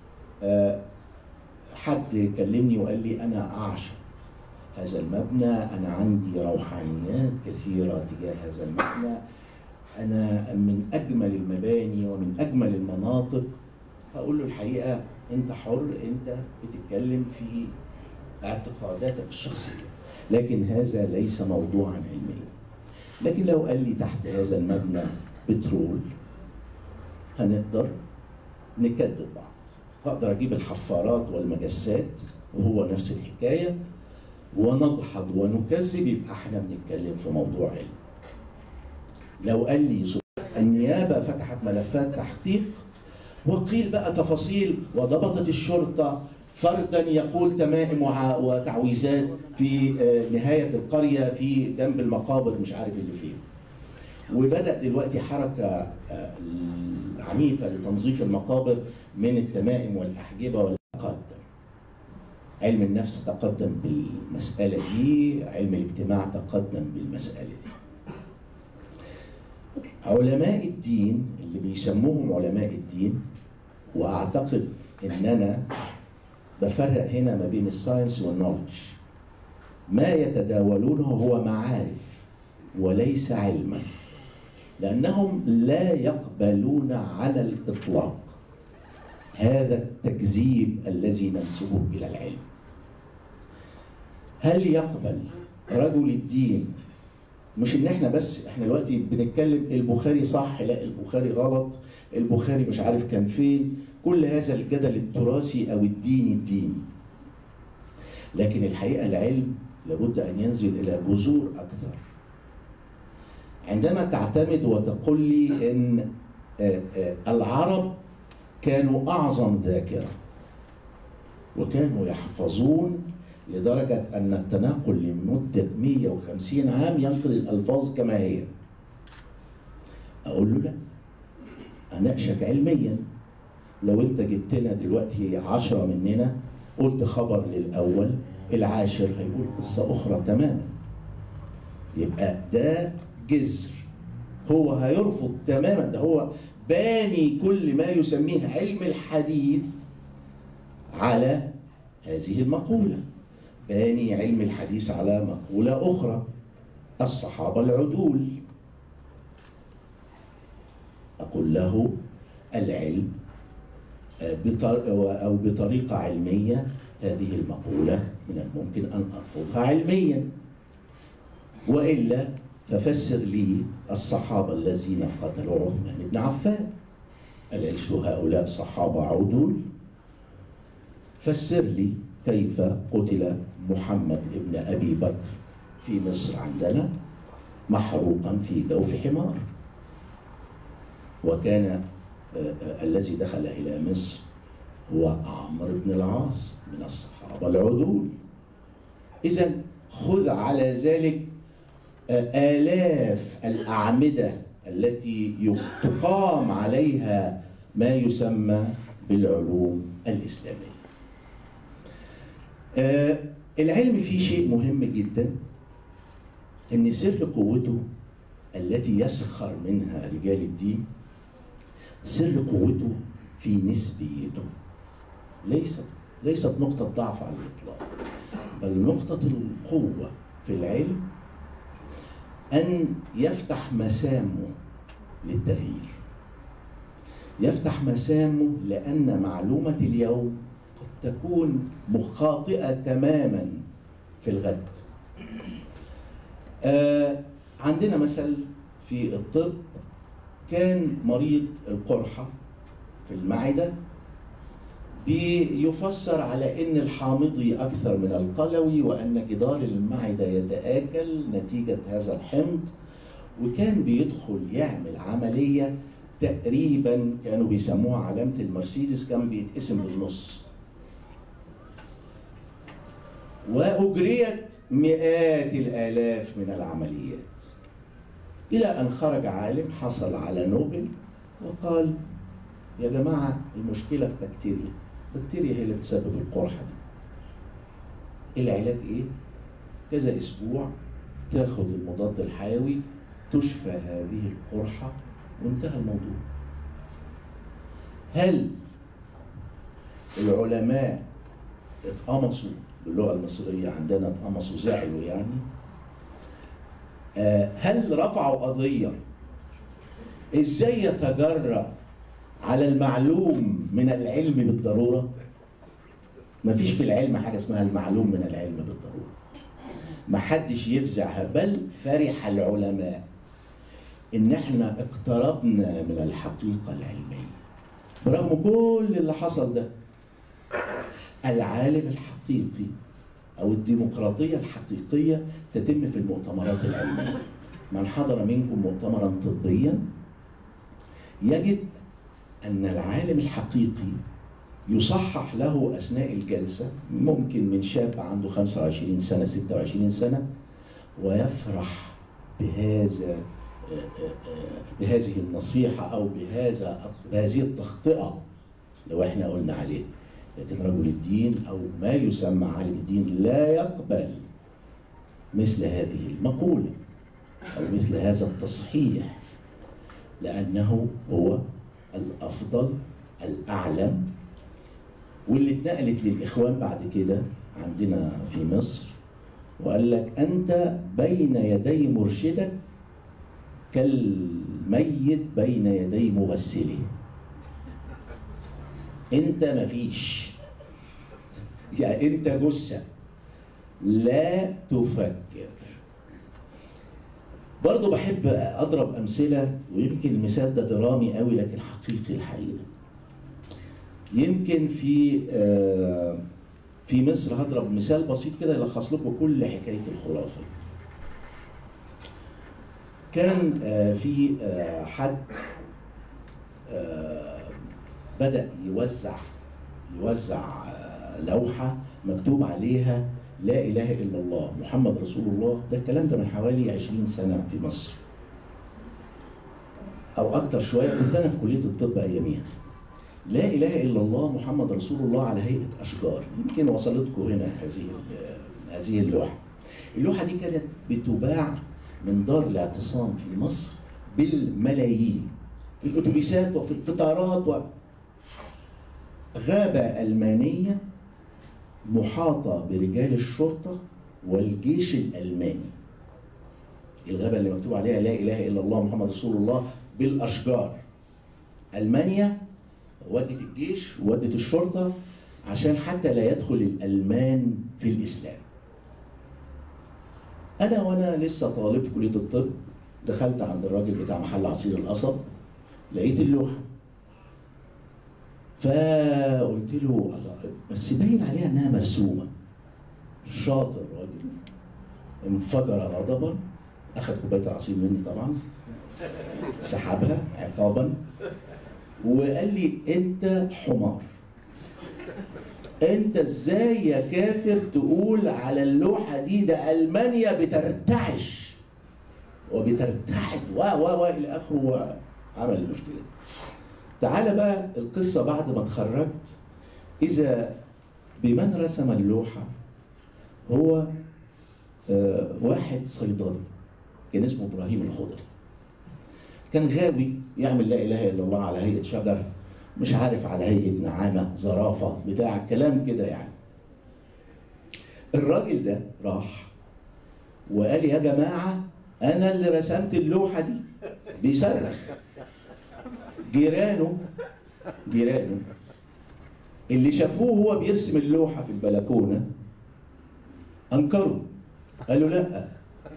S3: حد كلمني وقال لي انا اعشق هذا المبنى، انا عندي روحانيات كثيرة تجاه هذا المبنى، انا من اجمل المباني ومن اجمل المناطق، هقول له الحقيقة انت حر، انت بتتكلم في اعتقاداتك الشخصية، لكن هذا ليس موضوعا علميا. لكن لو قال لي تحت هذا المبنى بترول، هنقدر نكذب بعض. هقدر اجيب الحفارات والمجسات وهو نفس الحكاية ونضحض ونكذب، يبقى احنا بنتكلم في موضوع علم. لو قال لي النيابة فتحت ملفات تحقيق وقيل بقى تفاصيل، وضبطت الشرطة فردا يقول تمائم وتعويذات في نهاية القرية في جنب المقابر مش عارف اللي فين. وبدأ دلوقتي حركة عنيفة لتنظيف المقابر من التمائم والأحجبة والتقدم. علم النفس تقدم بالمسألة دي، علم الاجتماع تقدم بالمسألة دي. علماء الدين اللي بيسموهم علماء الدين، وأعتقد إن أنا بفرق هنا ما بين الساينس والنولج، ما يتداولونه هو معارف وليس علما، لأنهم لا يقبلون على الإطلاق هذا التكذيب الذي ننسبه إلى العلم. هل يقبل رجل الدين، مش ان احنا بس احنا دلوقتي بنتكلم البخاري صح، لا البخاري غلط، البخاري مش عارف كان فين، كل هذا الجدل التراثي او الديني، لكن الحقيقة العلم لابد ان ينزل الى جذور اكثر. عندما تعتمد وتقول لي ان العرب كانوا اعظم ذاكرة وكانوا يحفظون لدرجة أن التناقل لمدة 150 عام ينقل الألفاظ كما هي، أقول له لا، أناقشك علميا. لو أنت جبت لنا دلوقتي 10 مننا قلت خبر للأول، العاشر هيقول قصة أخرى تماما، يبقى ده جذر، هو هيرفض تماما، ده هو باني كل ما يسميه علم الحديث على هذه المقولة، باني علم الحديث على مقولة أخرى، الصحابة العدول. أقول له العلم أو بطريقة علمية هذه المقولة من الممكن أن أرفضها علميا، وإلا ففسر لي الصحابة الذين قتلوا عثمان بن عفان، أليس هؤلاء صحابة عدول؟ فسر لي كيف قتل محمد بن أبي بكر في مصر عندنا محروقا في جوف حمار، وكان الذي دخل إلى مصر هو عمرو بن العاص من الصحابة العدول. إذن خذ على ذلك آلاف الأعمدة التي تقام عليها ما يسمى بالعلوم الإسلامية. العلم فيه شيء مهم جدا، ان سر قوته التي يسخر منها رجال الدين، سر قوته في نسبيته، ليست نقطة ضعف على الإطلاق، بل نقطة القوة في العلم أن يفتح مسامه للتغيير، يفتح مسامه، لأن معلومة اليوم قد تكون مخاطئة تماما في الغد. عندنا مثل في الطب، كان مريض القرحة في المعدة بيفسر على ان الحامضي اكثر من القلوي، وان جدار المعدة يتآكل نتيجة هذا الحمض، وكان بيدخل يعمل عملية تقريبا كانوا بيسموها علامة المرسيدس، كان بيتقسم بالنص، وأجريت مئات الآلاف من العمليات، إلى أن خرج عالم حصل على نوبل وقال يا جماعة المشكلة في بكتيريا هي اللي بتسبب القرحة دي. العلاج إيه؟ كذا أسبوع تاخد المضاد الحيوي تشفى هذه القرحة وانتهى الموضوع. هل العلماء اتقمصوا باللغة المصرية عندنا، اتقمصوا زعلوا يعني؟ هل رفعوا قضية ازاي يتجرأ على المعلوم من العلم بالضرورة؟ مفيش في العلم حاجة اسمها المعلوم من العلم بالضرورة، محدش يفزعها، بل فرح العلماء ان احنا اقتربنا من الحقيقة العلمية برغم كل اللي حصل ده. العالم الحقيقي أو الديمقراطية الحقيقية تتم في المؤتمرات العلمية. من حضر منكم مؤتمرا طبيا يجد أن العالم الحقيقي يصحح له أثناء الجلسة، ممكن من شاب عنده 25 سنة 26 سنة، ويفرح بهذه النصيحة أو بهذه التخطئة لو احنا قلنا عليه. لكن رجل الدين أو ما يسمى عالم الدين لا يقبل مثل هذه المقولة أو مثل هذا التصحيح، لأنه هو الأفضل الأعلم. واللي اتنقلت للإخوان بعد كده عندنا في مصر وقال لك أنت بين يدي مرشدك كالميت بين يدي مغسله. أنت مفيش، يعني أنت جثة لا تفكر. برضه بحب أضرب أمثلة، ويمكن المثال ده درامي قوي لكن حقيقي الحقيقة. يمكن في مصر هضرب مثال بسيط كده يلخص لكم كل حكاية الخرافة. كان في حد بدأ يوزع لوحة مكتوب عليها لا إله إلا الله محمد رسول الله. ده الكلام ده من حوالي 20 سنة في مصر أو أكتر شوية، كنت أنا في كلية الطب أياميها. لا إله إلا الله محمد رسول الله على هيئة أشجار. يمكن وصلتكم هنا هذه اللوحة. اللوحة دي كانت بتباع من دار الاعتصام في مصر بالملايين في الأتوبيسات وفي القطارات غابة ألمانية محاطة برجال الشرطة والجيش الألماني. الغابة اللي مكتوب عليها لا إله إلا الله محمد رسول الله بالأشجار. ألمانيا ودت الجيش وودت الشرطة عشان حتى لا يدخل الألمان في الإسلام. وأنا لسه طالب في كلية الطب دخلت عند الراجل بتاع محل عصير القصب، لقيت اللوحة، فقلت له الله، بس باين عليها انها مرسومه. شاطر راجل، انفجر غضبا، اخذ كوبايه العصير مني طبعا، سحبها عقابا وقال لي انت حمار، انت ازاي يا كافر تقول على اللوحه دي ده المانيا بترتعش وبترتعد و الى اخره، عمل المشكله. تعال بقى القصة بعد ما اتخرجت، إذا بمن رسم اللوحة هو واحد صيدلي كان اسمه إبراهيم الخضري. كان غاوي يعمل لا إله إلا الله على هيئة شجر، مش عارف على هيئة نعامة زرافة بتاع كلام كده يعني. الراجل ده راح وقال يا جماعة أنا اللي رسمت اللوحة دي، بيصرخ. جيرانه اللي شافوه هو بيرسم اللوحة في البلكونة أنكروا، قالوا لا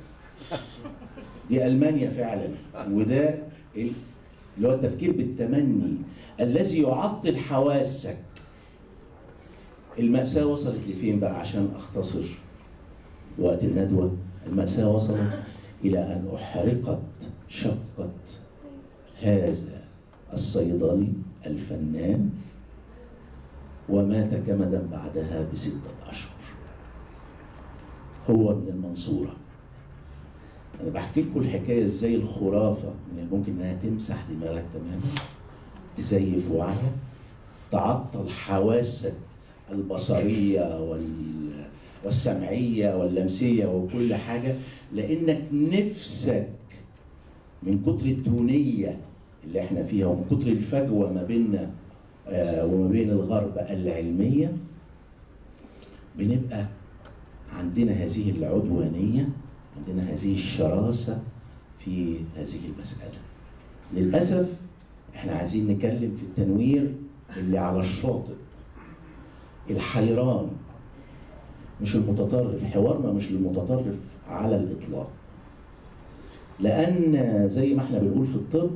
S3: دي ألمانيا فعلا. وده اللي هو التفكير بالتمني الذي يعطل حواسك. المأساة وصلت لفين بقى عشان أختصر وقت الندوة؟ المأساة وصلت إلى أن أحرقت شقة هذا الصيدلي الفنان ومات كمدا بعدها ب6 أشهر. هو من المنصورة. أنا بحكي لكم الحكاية إزاي الخرافة من الممكن إنها تمسح دماغك تماما، تزيف وعيك، تعطل حواسك البصرية والسمعية واللمسية وكل حاجة، لأنك نفسك من كتر الدونية اللي احنا فيها ومن كتر الفجوة ما بيننا وما بين الغرب العلمية، بنبقى عندنا هذه العدوانية، عندنا هذه الشراسة في هذه المسألة. للأسف احنا عايزين نتكلم في التنوير اللي على الشاطئ، الحيران، مش المتطرف. حوارنا مش للمتطرف على الإطلاق، لأن زي ما احنا بنقول في الطب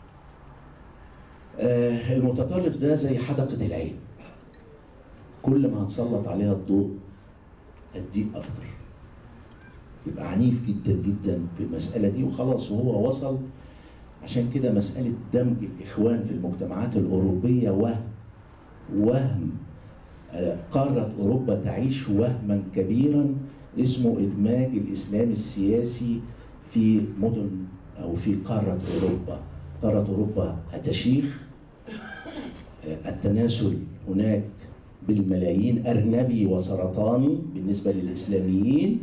S3: المتطرف ده زي حدقة العين، كل ما هتسلط عليها الضوء هتضيق أكتر، يبقى عنيف جدا جدا في المسألة دي وخلاص، وهو وصل عشان كده مسألة دمج الإخوان في المجتمعات الأوروبية وهم قارة أوروبا تعيش وهما كبيرا اسمه إدماج الإسلام السياسي في مدن أو في قارة أوروبا. قارة أوروبا هتشيخ، التناسل هناك بالملايين أرنبي وسرطاني بالنسبة للإسلاميين،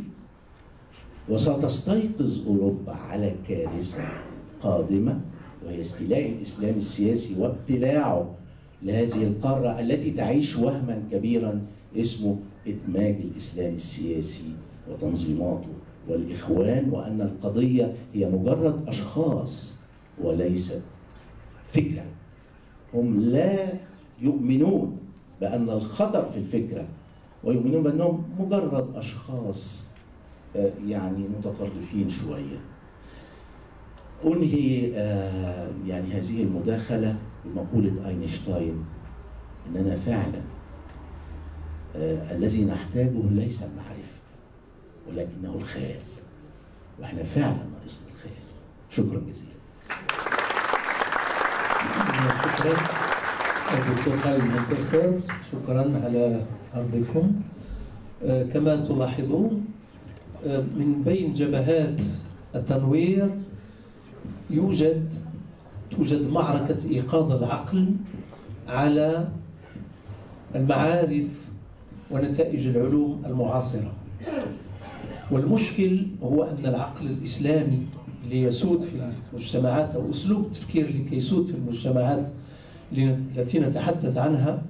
S3: وستستيقظ أوروبا على كارثة قادمة وهي استيلاء الإسلام السياسي وابتلاعه لهذه القارة التي تعيش وهما كبيرا اسمه إدماج الإسلام السياسي وتنظيماته والإخوان، وأن القضية هي مجرد أشخاص وليست فكرة. هم لا يؤمنون بأن الخطر في الفكرة، ويؤمنون بأنهم مجرد أشخاص يعني متطرفين شوية. أنهي يعني هذه المداخلة بمقولة أينشتاين إننا فعلا الذي نحتاجه ليس المعرفة ولكنه الخيال، وإحنا فعلا ناقصنا الخيال. شكرا جزيلا.
S1: شكرا دكتور خالد مكرسر، شكرا على عرضكم. كما تلاحظون من بين جبهات التنوير توجد معركة إيقاظ العقل على المعارف ونتائج العلوم المعاصرة. والمشكل هو أن العقل الإسلامي اللي يسود في المجتمعات، أو أسلوب التفكير اللي يسود في المجتمعات التي نتحدث عنها،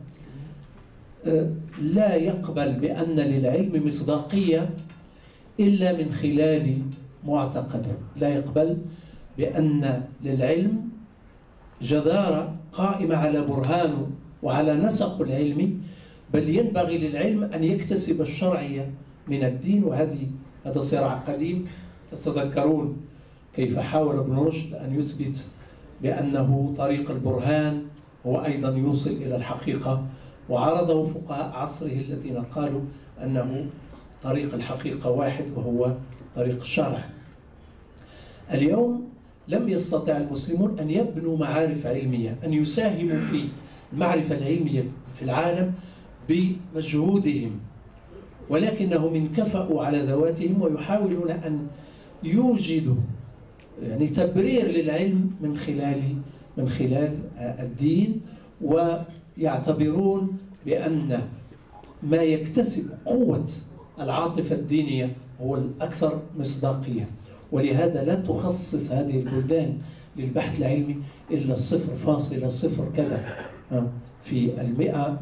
S1: لا يقبل بأن للعلم مصداقية إلا من خلال معتقده، لا يقبل بأن للعلم جدارة قائمة على برهانه وعلى نسق العلمي، بل ينبغي للعلم أن يكتسب الشرعية من الدين. هذا صراع قديم. تتذكرون كيف حاول ابن رشد أن يثبت بأنه طريق البرهان هو أيضا يوصل إلى الحقيقة، وعرضه فقهاء عصره الذين قالوا أنه طريق الحقيقة واحد وهو طريق الشرع. اليوم لم يستطع المسلمون أن يبنوا معارف علمية، أن يساهموا في المعرفة العلمية في العالم بمجهودهم، ولكنهم انكفأوا على ذواتهم ويحاولون أن يوجدوا يعني تبرير للعلم من خلال الدين، ويعتبرون بأن ما يكتسب قوة العاطفة الدينية هو الأكثر مصداقية. ولهذا لا تخصص هذه البلدان للبحث العلمي إلا 0.0 كذا في 100.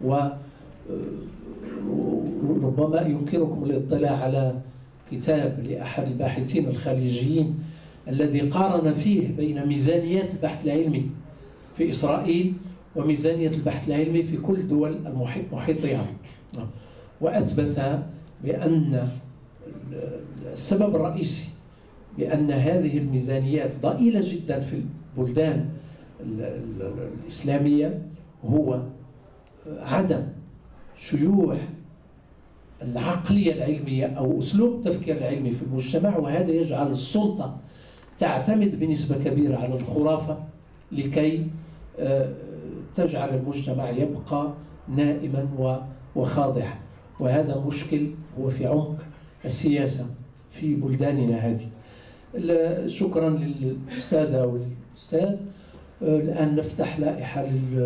S1: وربما يمكنكم الاطلاع على كتاب لأحد الباحثين الخليجيين الذي قارن فيه بين ميزانيات البحث العلمي في إسرائيل وميزانية البحث العلمي في كل دول محيطها، وأثبت بأن السبب الرئيسي بأن هذه الميزانيات ضئيلة جدا في البلدان الإسلامية هو عدم شيوع العقلية العلمية أو أسلوب التفكير العلمي في المجتمع، وهذا يجعل السلطة تعتمد بنسبة كبيرة على الخرافة لكي تجعل المجتمع يبقى نائما وخاضعا. وهذا مشكل هو في عمق السياسة في بلداننا هذه. شكرا للأستاذة والأستاذ. الآن نفتح لائحة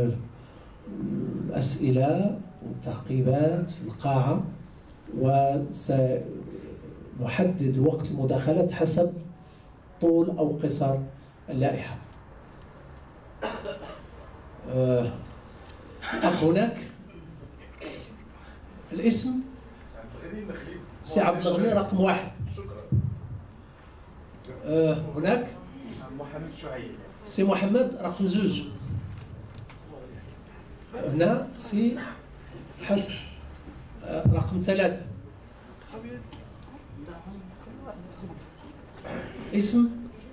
S1: للأسئلة والتعقيبات في القاعة، وسنحدد وقت المداخلات حسب طول أو قصر اللائحة. أخ هناك الاسم سي عبد الغني رقم 1. هناك
S4: محمد شعيب
S1: سي محمد رقم 2. هنا سي حسن رقم 3. اسم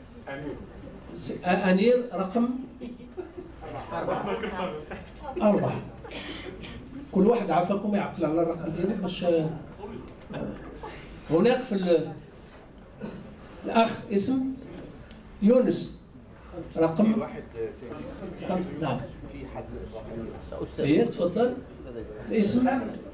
S1: أنير رقم 4. كل واحد عافاكم يعقل على الرقم ديالو باش هناك في الأخ اسم يونس رقم
S4: واحد تاني
S1: نعم.
S4: في حد اضافي.
S1: ايه تفضل. الاسم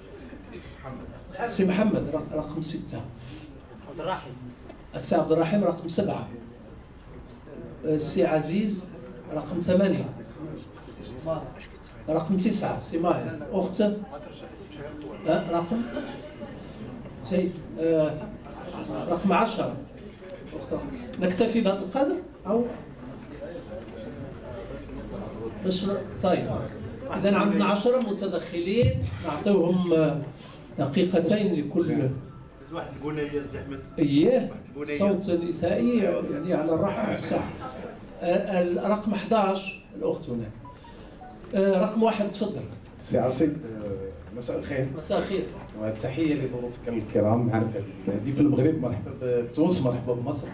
S1: سي محمد رقم 6.
S5: عبد الرحيم.
S1: السي عبد الرحيم رقم 7. السي عزيز رقم 8. رقم 9 سي ماهر. اخت رقم زيد رقم 10. نكتفي بهذا القدر او بس طيب. اذا عندنا 10 متدخلين نعطيهم دقيقتين لكل.
S4: واحد البنيه سي احمد.
S1: اييه صوت نسائي يعني على الرحب والسعه. الرقم 11 الاخت هناك. رقم 1 تفضل.
S6: سي عصيب مساء الخير.
S1: مساء الخير.
S6: وتحيه لضيوفك الكرام. عارف دي في المغرب مرحبا بتونس مرحبا بمصر.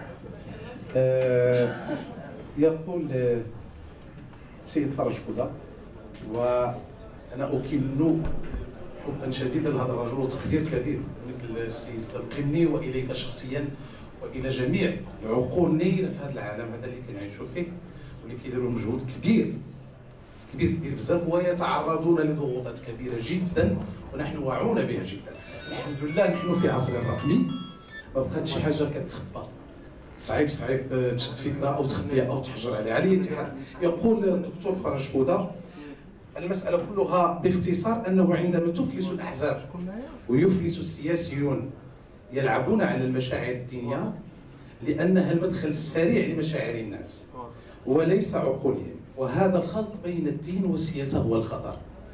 S6: يقول السيد فرج كودا وانا اكن حبا شديدا لهذا الرجل وتقدير كبير مثل السيد القمني واليك شخصيا والى جميع عقول نيره في هذا العالم هذا اللي كنعيشوا فيه واللي كيديروا مجهود كبير بزاف ويتعرضون لضغوطات كبيره جدا ونحن واعون بها جدا. الحمد لله نحن في عصر رقمي ما بقات شي حاجه كتخبى صعيب تشد فكره او تخبيها او تحجر عليها. على اي حال يقول الدكتور فرج فوده المساله كلها باختصار انه عندما تفلس الاحزاب ويفلس السياسيون يلعبون على المشاعر الدينيه لانها المدخل السريع لمشاعر الناس وليس عقولهم، وهذا الخلط بين الدين والسياسه هو الخطر.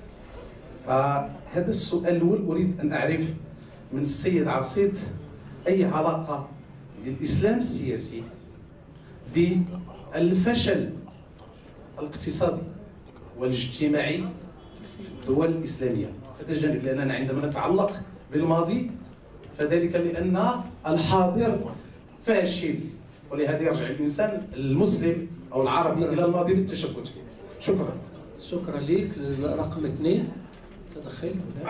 S6: فهذا السؤال الاول اريد ان اعرف من السيد عصيت اي علاقه للاسلام السياسي بالفشل الاقتصادي والاجتماعي في الدول الاسلاميه. هذا جانب لاننا عندما نتعلق بالماضي فذلك لان الحاضر فاشل، ولهذا يرجع الانسان المسلم او العربي الى الماضي للتشبث به. شكرا.
S1: شكرا لك. رقم 2 تدخل.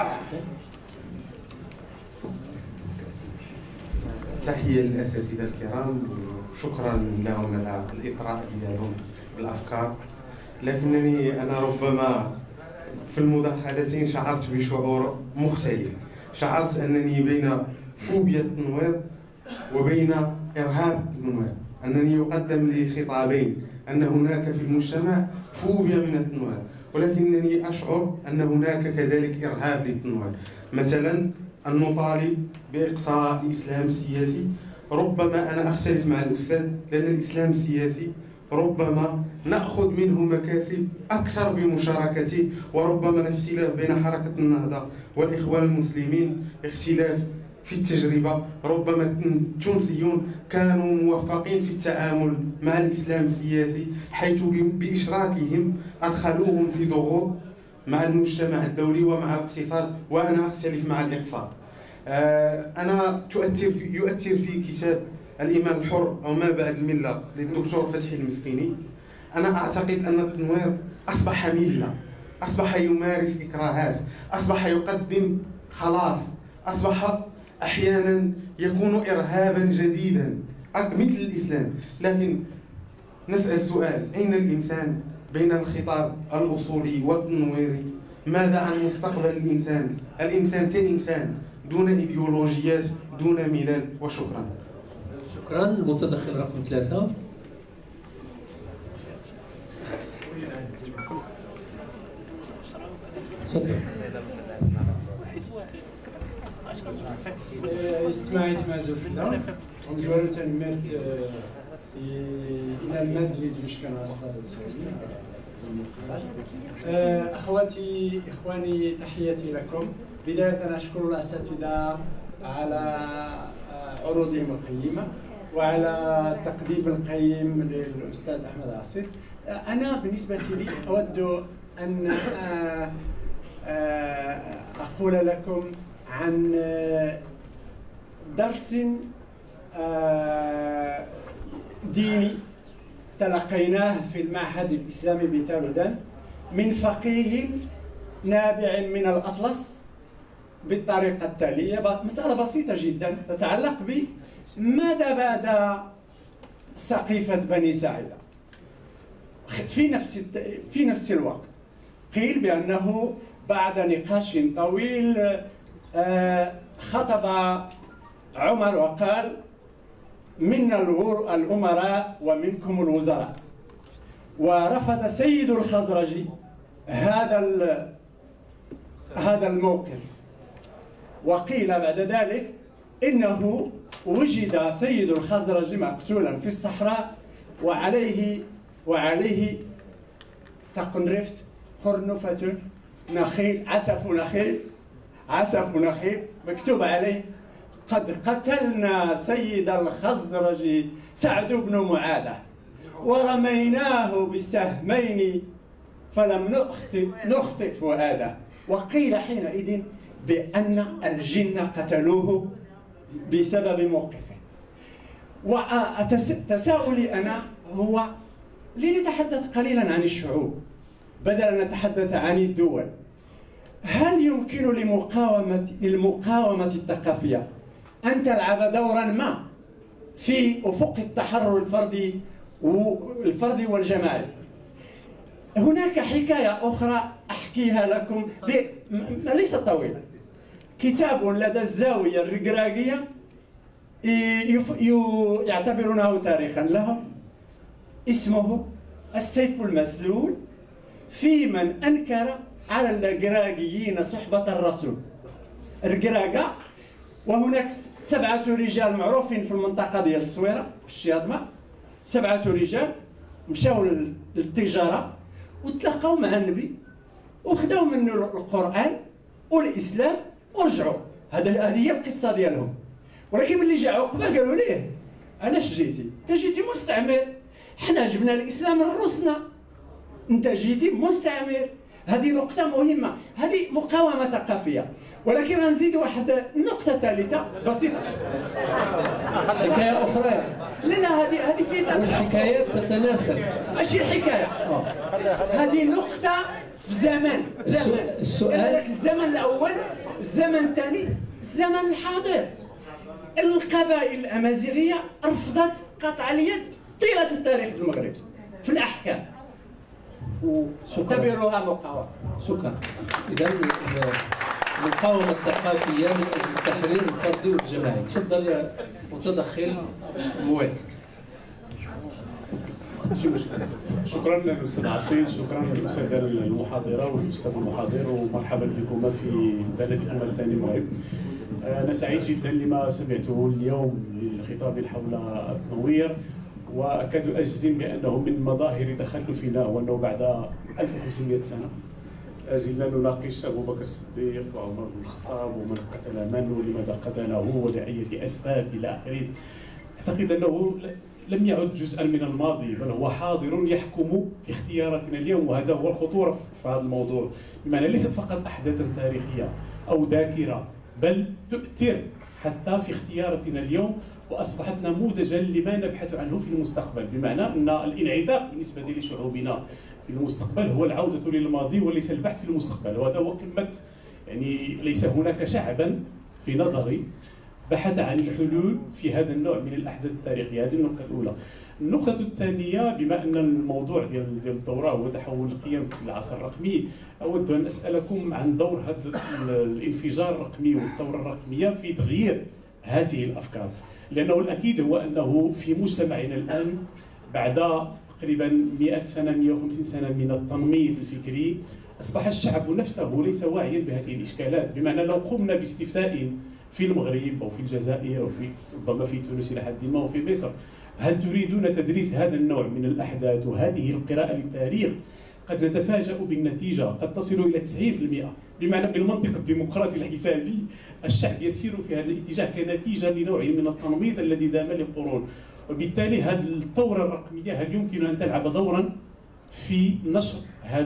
S7: تحية للأساتذة الكرام وشكرا لهم على الإطراء ديالهم بالأفكار، لكنني أنا ربما في المداخلتين شعرت بشعور مختلف. شعرت أنني بين فوبيا التنوير وبين إرهاب التنوير، أنني يقدم لي خطابين، أن هناك في المجتمع فوبيا من التنوير ولكنني أشعر أن هناك كذلك إرهاب للتنوير. مثلا أن نطالب بإقصاء الإسلام السياسي، ربما أنا أختلف مع الأستاذ لأن الإسلام السياسي ربما نأخذ منه مكاسب أكثر بمشاركته، وربما الاختلاف بين حركة النهضة والإخوان المسلمين اختلاف في التجربة. ربما التونسيون كانوا موفقين في التعامل مع الإسلام السياسي حيث بإشراكهم أدخلوهم في ضغوط مع المجتمع الدولي ومع الاقتصاد، وأنا أختلف مع الاقتصاد. أنا يؤثر في كتاب الإيمان الحر أو ما بعد الملة للدكتور فتحي المسكيني. أنا أعتقد أن التنوير أصبح ملة، أصبح يمارس إكراهات، أصبح يقدم خلاص، أصبح أحيانا يكون إرهابا جديدا مثل الإسلام. لكن نسأل سؤال: أين الإنسان بين الخطاب الأصولي والتنويري؟ ماذا عن مستقبل الإنسان؟ الإنسان كإنسان دون إيديولوجيات دون ملل. وشكرا.
S1: شكرا. المتدخل رقم 3.
S8: استمعت مع زوجنا ونزوالو تنمرت إلى المد مش كان الصادة أخواتي إخواني تحياتي لكم. بداية أنا أشكر الأساتذة على عروضهم القيمة وعلى التقديم القيم للأستاذ أحمد عصيت. أنا بالنسبة لي أود أن أقول لكم عن درس ديني تلقيناه في المعهد الإسلامي بثالودان من فقيه نابع من الأطلس بالطريقة التالية. مسألة بسيطة جدا تتعلق بماذا بعد سقيفة بني ساعدة. في نفس الوقت قيل بأنه بعد نقاش طويل خطب عمر وقال: منا الأمراء ومنكم الوزراء. ورفض سيد الخزرج هذا الموقف، وقيل بعد ذلك إنه وجد سيد الخزرج مقتولا في الصحراء وعليه تقنرفت قرنفة نخيل، عسف نخيل مكتوب عليه: قد قتلنا سيد الخزرج سعد بن معاذة ورميناه بسهمين فلم نخطئ فؤاده. وقيل حينئذ بأن الجن قتلوه بسبب موقفه. وتساؤلي أنا هو لنتحدث قليلا عن الشعوب بدل أن نتحدث عن الدول. هل يمكن للمقاومة الثقافية أن تلعب دورا ما في أفق التحرر الفردي والجماعي؟ هناك حكاية أخرى أحكيها لكم ليست طويلة. كتاب لدى الزاوية الرقراقية يعتبرونه تاريخا لهم، اسمه السيف المسلول في من أنكر على الرقراقيين صحبة الرسول. الرقراقة، وهناك 7 رجال معروفين في المنطقة ديال الصويرة الشياطمة، 7 رجال مشاو للتجارة وتلاقاو مع النبي وخداو منه القرآن والإسلام ورجعوا. هذه هي القصة ديالهم. ولكن ملي جا عقبة قالوا ليه: علاش جيتي؟ انت جيتي مستعمر، حنا جبنا الإسلام لروسنا، انت جيتي مستعمر. هذه نقطة مهمة، هذه مقاومة ثقافية. ولكن غنزيد واحد نقطة ثالثة بسيطة.
S1: حكاية أخرى.
S8: لا هذه فيها
S1: والحكايات تتناسب.
S8: ماشي الحكاية. هذه نقطة في زمن.
S1: السؤال
S8: الزمن الأول، الزمن الثاني، الزمن الحاضر. القبائل الأمازيغية رفضت قطع اليد طيلة التاريخ المغرب في الأحكام، واعتبروها مقاومة.
S1: شكرا. إذا المقاومة الثقافية من أجل التحرير الفردي والجماعي. تفضل متدخل موال.
S9: شكرا للاستاذ عصير، شكرا للاستاذه المحاضره والاستاذ المحاضر، ومرحبا بكم في بلدكم الثاني المغرب. انا سعيد جدا لما سمعته اليوم من خطاب حول التنوير، واكاد اجزم بانه من مظاهر تخلفنا وانه بعد 1500 سنه زلنا نناقش ابو بكر الصديق وعمر بن الخطاب ومن قتل من ولماذا قتله ولأية اسباب الى اخره. اعتقد انه لم يعد جزءا من الماضي، بل هو حاضر يحكم في اختياراتنا اليوم، وهذا هو الخطورة في هذا الموضوع، بمعنى ليست فقط أحداثا تاريخية أو ذاكرة، بل تؤثر حتى في اختياراتنا اليوم، وأصبحت نموذجا لما نبحث عنه في المستقبل، بمعنى أن الانعتاق بالنسبة لشعوبنا في المستقبل هو العودة للماضي وليس البحث في المستقبل، وهذا هو قمة، يعني ليس هناك شعبا في نظري بحث عن الحلول في هذا النوع من الاحداث التاريخيه. هذه النقطه الاولى. النقطه الثانيه، بما ان الموضوع ديال الدوره هو تحول القيم في العصر الرقمي، اود ان اسالكم عن دور هذا الانفجار الرقمي والثوره الرقميه في تغيير هذه الافكار، لانه الاكيد هو انه في مجتمعنا الان بعد تقريبا 100 سنه 150 سنه من التنميط الفكري، اصبح الشعب نفسه ليس واعيا بهذه الاشكالات، بمعنى لو قمنا باستفتاء في المغرب أو في الجزائر أو في ربما في تونس إلى حد ما وفي مصر، هل تريدون تدريس هذا النوع من الأحداث وهذه القراءة للتاريخ؟ قد نتفاجأ بالنتيجة، قد تصل إلى 90%، بمعنى بالمنطق الديمقراطي الحسابي الشعب يسير في هذا الاتجاه كنتيجة لنوع من التنميط الذي دام لقرون. وبالتالي هذه الثورة الرقمية هل يمكن أن تلعب دورا في نشر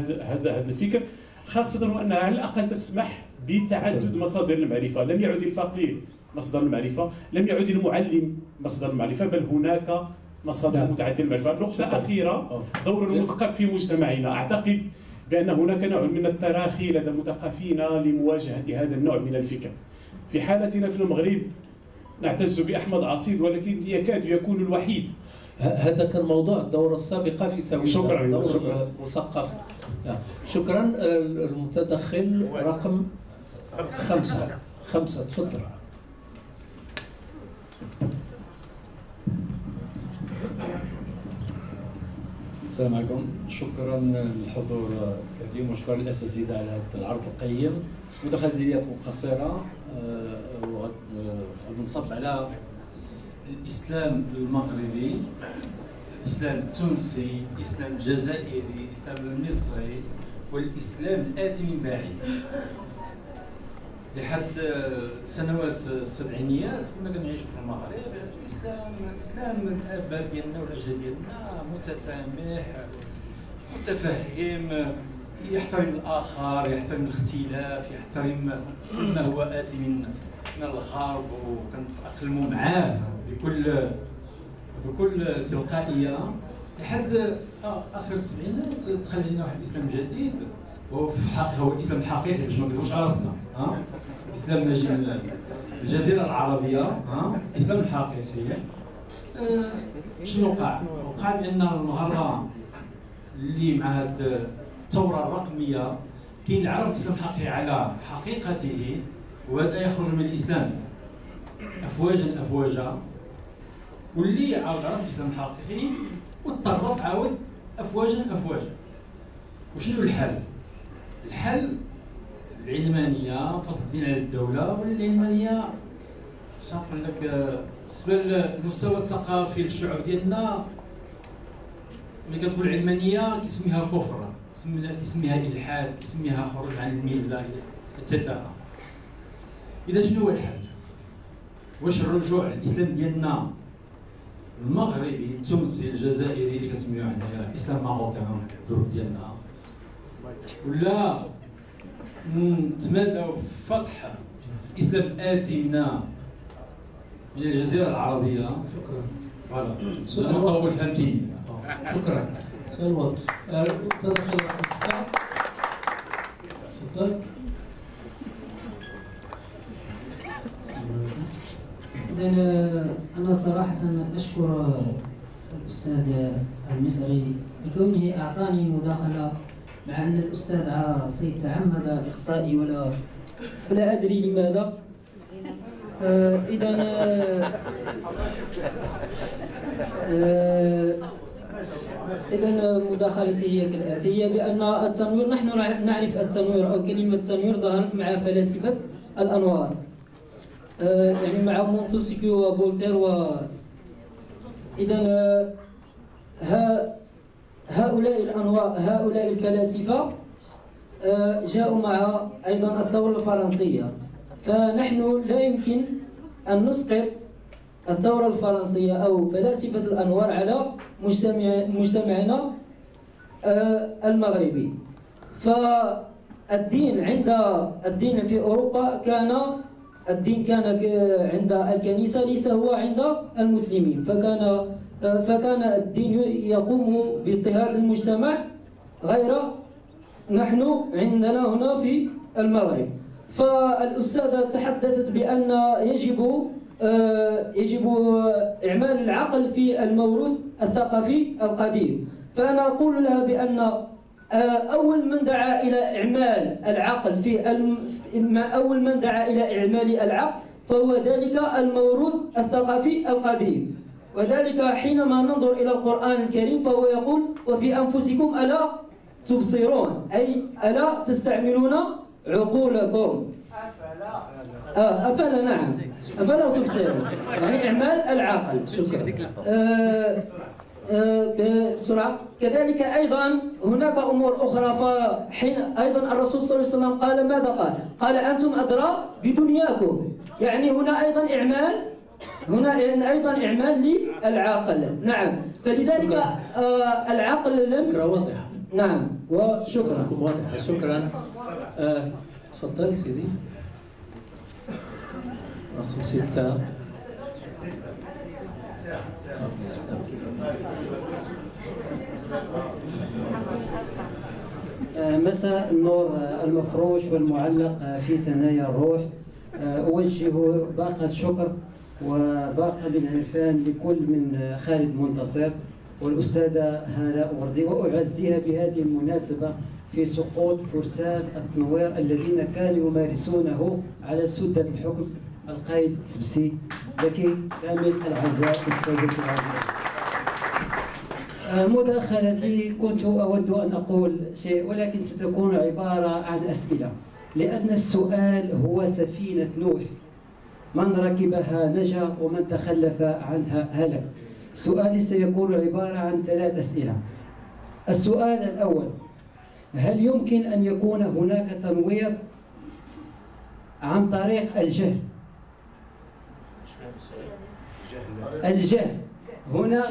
S9: هذا الفكر، خاصة وأنها على الأقل تسمح بتعدد مصادر المعرفة. لم يعد الفقيه مصدر المعرفة، لم يعد المعلم مصدر المعرفة، بل هناك مصادر متعددة المعرفة. نقطة أخيرة، دور المثقف في مجتمعنا. أعتقد بأن هناك نوع من التراخي لدى مثقفينا لمواجهة هذا النوع من الفكر. في حالتنا في المغرب نعتز بأحمد عصيد، ولكن يكاد يكون الوحيد
S1: هذا كان موضوع الدورة السابقة في توجيه
S9: شكراً.
S1: دور مثقف. شكرا. المتدخل رقم 5 تفضل.
S10: السلام عليكم، شكرا للحضور الكريم وشكرا للاساتذه على هذا العرض القيم. المداخله ديالي تكون قصيره وغنصب على الاسلام المغربي، الاسلام التونسي، الاسلام الجزائري، الاسلام المصري، والاسلام الاتي من بعيد. لحد سنوات السبعينيات كنا كنعيشوا في المغرب الاسلام الاباء ديالنا والاجداد ديالنا متسامح متفهم، يحترم الاخر، يحترم الاختلاف، يحترم كل ما هو اتي من الغرب، وكنتاقلموا معاه بكل تلقائيه لحد اخر السبعينات دخل لنا واحد الاسلام جديد، وهو في الحقيقه هو الاسلام الحقيقي باش ما نكذبوش على راسنا. الاسلام ماجي من الجزيره العربيه، الاسلام الحقيقي. شنو وقع؟ وقع بان المغاربه اللي مع هذه الثوره الرقميه كاين اللي عرف الاسلام الحقيقي على حقيقته وبدا يخرج من الاسلام افواجا، واللي عاود عرف الاسلام الحقيقي وتطرق عاود افواجا. وشنو الحل؟ الحل العلمانيه، فصل الدين على الدوله، والعلمانيه شنقول لك بالنسبه للمستوى الثقافي للشعوب ديالنا ملي كتقول العلمانيه كيسميها كفر، كيسميها الحاد، كيسميها خروج عن المله اتسيتيرا. اذا شنو هو الحل؟ واش الرجوع للاسلام ديالنا المغربي التونسي الجزائري اللي كنسميوه حنايا الاسلام ماروكان الجروب ديالنا، ولا نتماداو في فتح الاسلام الاتي من الجزيره العربيه؟
S1: شكرا.
S10: فوالا نطول فهمتيني.
S1: شكرا. سؤال واضح. تدخل رقم 6 تفضل.
S11: أنا صراحة أشكر الأستاذ المصري لكونه أعطاني مداخلة، مع أن الأستاذ عاصي تعمد إقصائي ولا أدري لماذا. إذا مداخلتي هي كالآتية: بأن التنوير، نحن نعرف التنوير أو كلمة تنوير ظهرت مع فلاسفة الأنوار، يعني مع مونتسكيو وفولتير إذا هؤلاء الفلاسفة جاءوا مع أيضا الثورة الفرنسية، فنحن لا يمكن أن نسقط الثورة الفرنسية أو فلاسفة الأنوار على مجتمعنا المغربي. فالدين الدين في أوروبا كان عند الكنيسة، ليس هو عند المسلمين، فكان الدين يقوم باضطهاد المجتمع، غير نحن عندنا هنا في المغرب. فالأستاذة تحدثت بأن يجب إعمال العقل في الموروث الثقافي القديم، فأنا أقول لها بأن أول من دعا إلى إعمال العقل أول من دعا إلى إعمال العقل فهو ذلك الموروث الثقافي القديم. وذلك حينما ننظر إلى القرآن الكريم فهو يقول: وفي أنفسكم ألا تبصرون، أي ألا تستعملون عقولكم؟ أفلا نعم، أفلا تبصرون، يعني إعمال العقل. شكرا. بسرعة. كذلك أيضا هناك أمور أخرى، فحين أيضا الرسول صلى الله عليه وسلم قال ماذا قال؟ قال: أنتم أدرى بدنياكم، يعني هنا أيضا إعمال للعقل. نعم، فلذلك العقل لم
S1: واضح.
S11: نعم، وشكرا.
S1: شكرا. تفضل سيدي. رقم 6.
S12: مساء النور المفروش والمعلق في ثنايا الروح. أوجه باقة الشكر وباقة بن عرفان لكل من خالد منتصر والأستاذة هالة وردي، وأعزيها بهذه المناسبة في سقوط فرسان التنوير الذين كانوا يمارسونه على سدة الحكم القائد السبسي زكي كامل العزاء أستاذتي العزيزة. مداخلتي كنت أود أن أقول شيء ولكن ستكون عبارة عن أسئلة، لأن السؤال هو سفينة نوح، من ركبها نجا ومن تخلف عنها هلك. سؤالي سيكون عبارة عن 3 أسئلة. السؤال الأول: هل يمكن أن يكون هناك تنوير عن طريق الجهل؟ الجهل هنا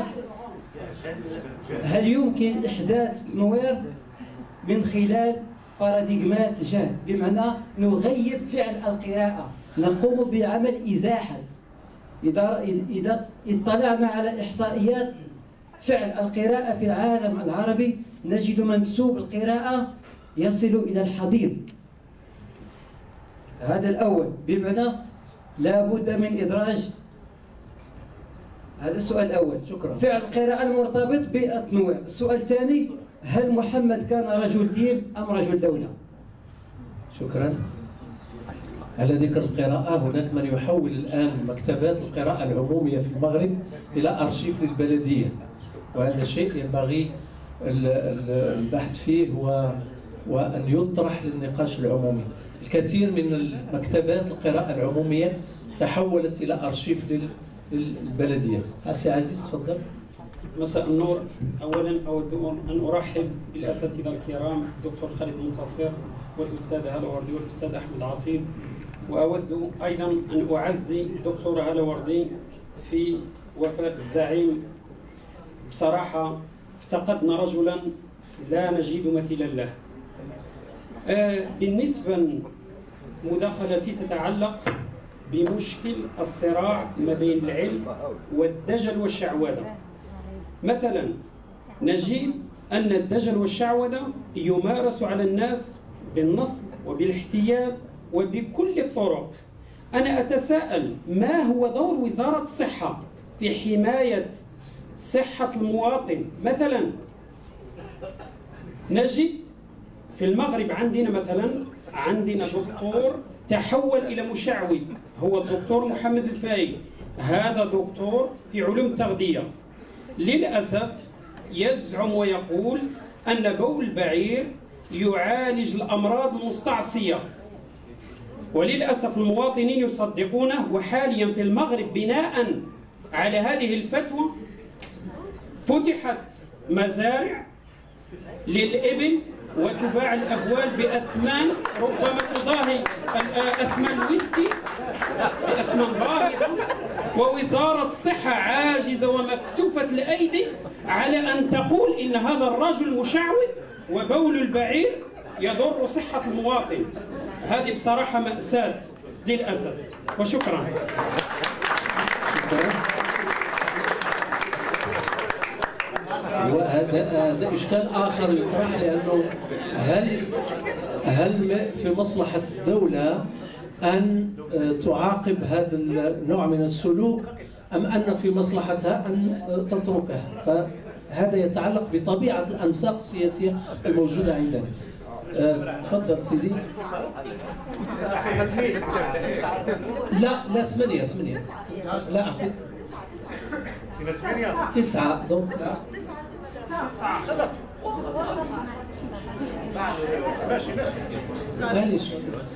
S12: هل يمكن إحداث تنوير من خلال باراديغمات الجهل، بمعنى نغيب فعل القراءة، نقوم بعمل إزاحة؟ إذا اطلعنا على إحصائيات فعل القراءة في العالم العربي نجد منسوب القراءة يصل إلى الحضيض. هذا الأول، بمعنى لا بد من إدراج. هذا السؤال الأول. شكرا. فعل القراءة المرتبط بالتنوير. السؤال الثاني: هل محمد كان رجل دين أم رجل دولة؟
S1: شكرا. على ذكر القراءة، هناك من يحول الآن مكتبات القراءة العمومية في المغرب إلى أرشيف للبلدية، وهذا شيء ينبغي البحث فيه وأن يطرح للنقاش العمومي. الكثير من مكتبات القراءة العمومية تحولت إلى أرشيف للبلدية. أسي عزيز تفضل.
S13: مساء النور. أولا أود أن أرحب بالأساتذة الكرام الدكتور خالد منتصر والأستاذ هالة وردي والأستاذ أحمد عصيب، وأود أيضا أن أعزي الدكتور هالة وردي في وفاة الزعيم. بصراحة افتقدنا رجلا لا نجد مثيلا له. بالنسبة مداخلتي تتعلق بمشكل الصراع ما بين العلم والدجل والشعوذة. مثلا نجد أن الدجل والشعوذة يمارس على الناس بالنصب وبالاحتيال وبكل الطرق. أنا أتساءل: ما هو دور وزارة الصحة في حماية صحة المواطن؟ مثلا نجد في المغرب عندنا دكتور تحول إلى مشعوذ، هو الدكتور محمد الفايق. هذا دكتور في علوم التغذية، للأسف يزعم ويقول أن بول البعير يعالج الأمراض المستعصية، وللأسف المواطنين يصدقونه. وحاليا في المغرب بناء على هذه الفتوى فتحت مزارع للإبل وتباع الأبوال بأثمان ربما تضاهي أثمان الويسكي بأثمان باهظة، ووزارة الصحة عاجزة ومكتوفة الأيدي على أن تقول إن هذا الرجل مشعوذ وبول البعير يضر صحة المواطن. هذه بصراحة مأساة للأسف، وشكرا.
S1: وهذا إشكال آخر يطرح، لأنه هل في مصلحة الدولة أن تعاقب هذا النوع من السلوك أم أن في مصلحتها أن تتركه؟ فهذا يتعلق بطبيعة الأنساق السياسية الموجودة عندنا. تفضل سيدي. لا 8 لا 9 معليش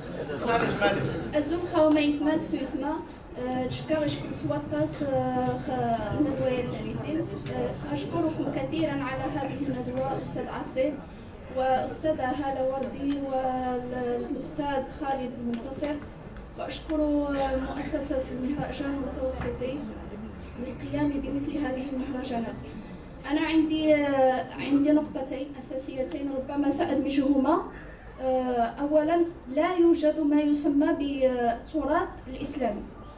S14: الزوخة وما يتماس اسمه تشكر سوات باس الندوة تانيتين. أشكركم كثيرا على هذه الندوة أستاذ عصيب وأستاذة هالة وردي والأستاذ خالد المنتصر، وأشكر مؤسسة المهرجان المتوسطي للقيام بمثل هذه المهرجانات. أنا عندي نقطتين أساسيتين ربما سأدمجهما. أولا، لا يوجد ما يسمى بالتراث الإسلامي،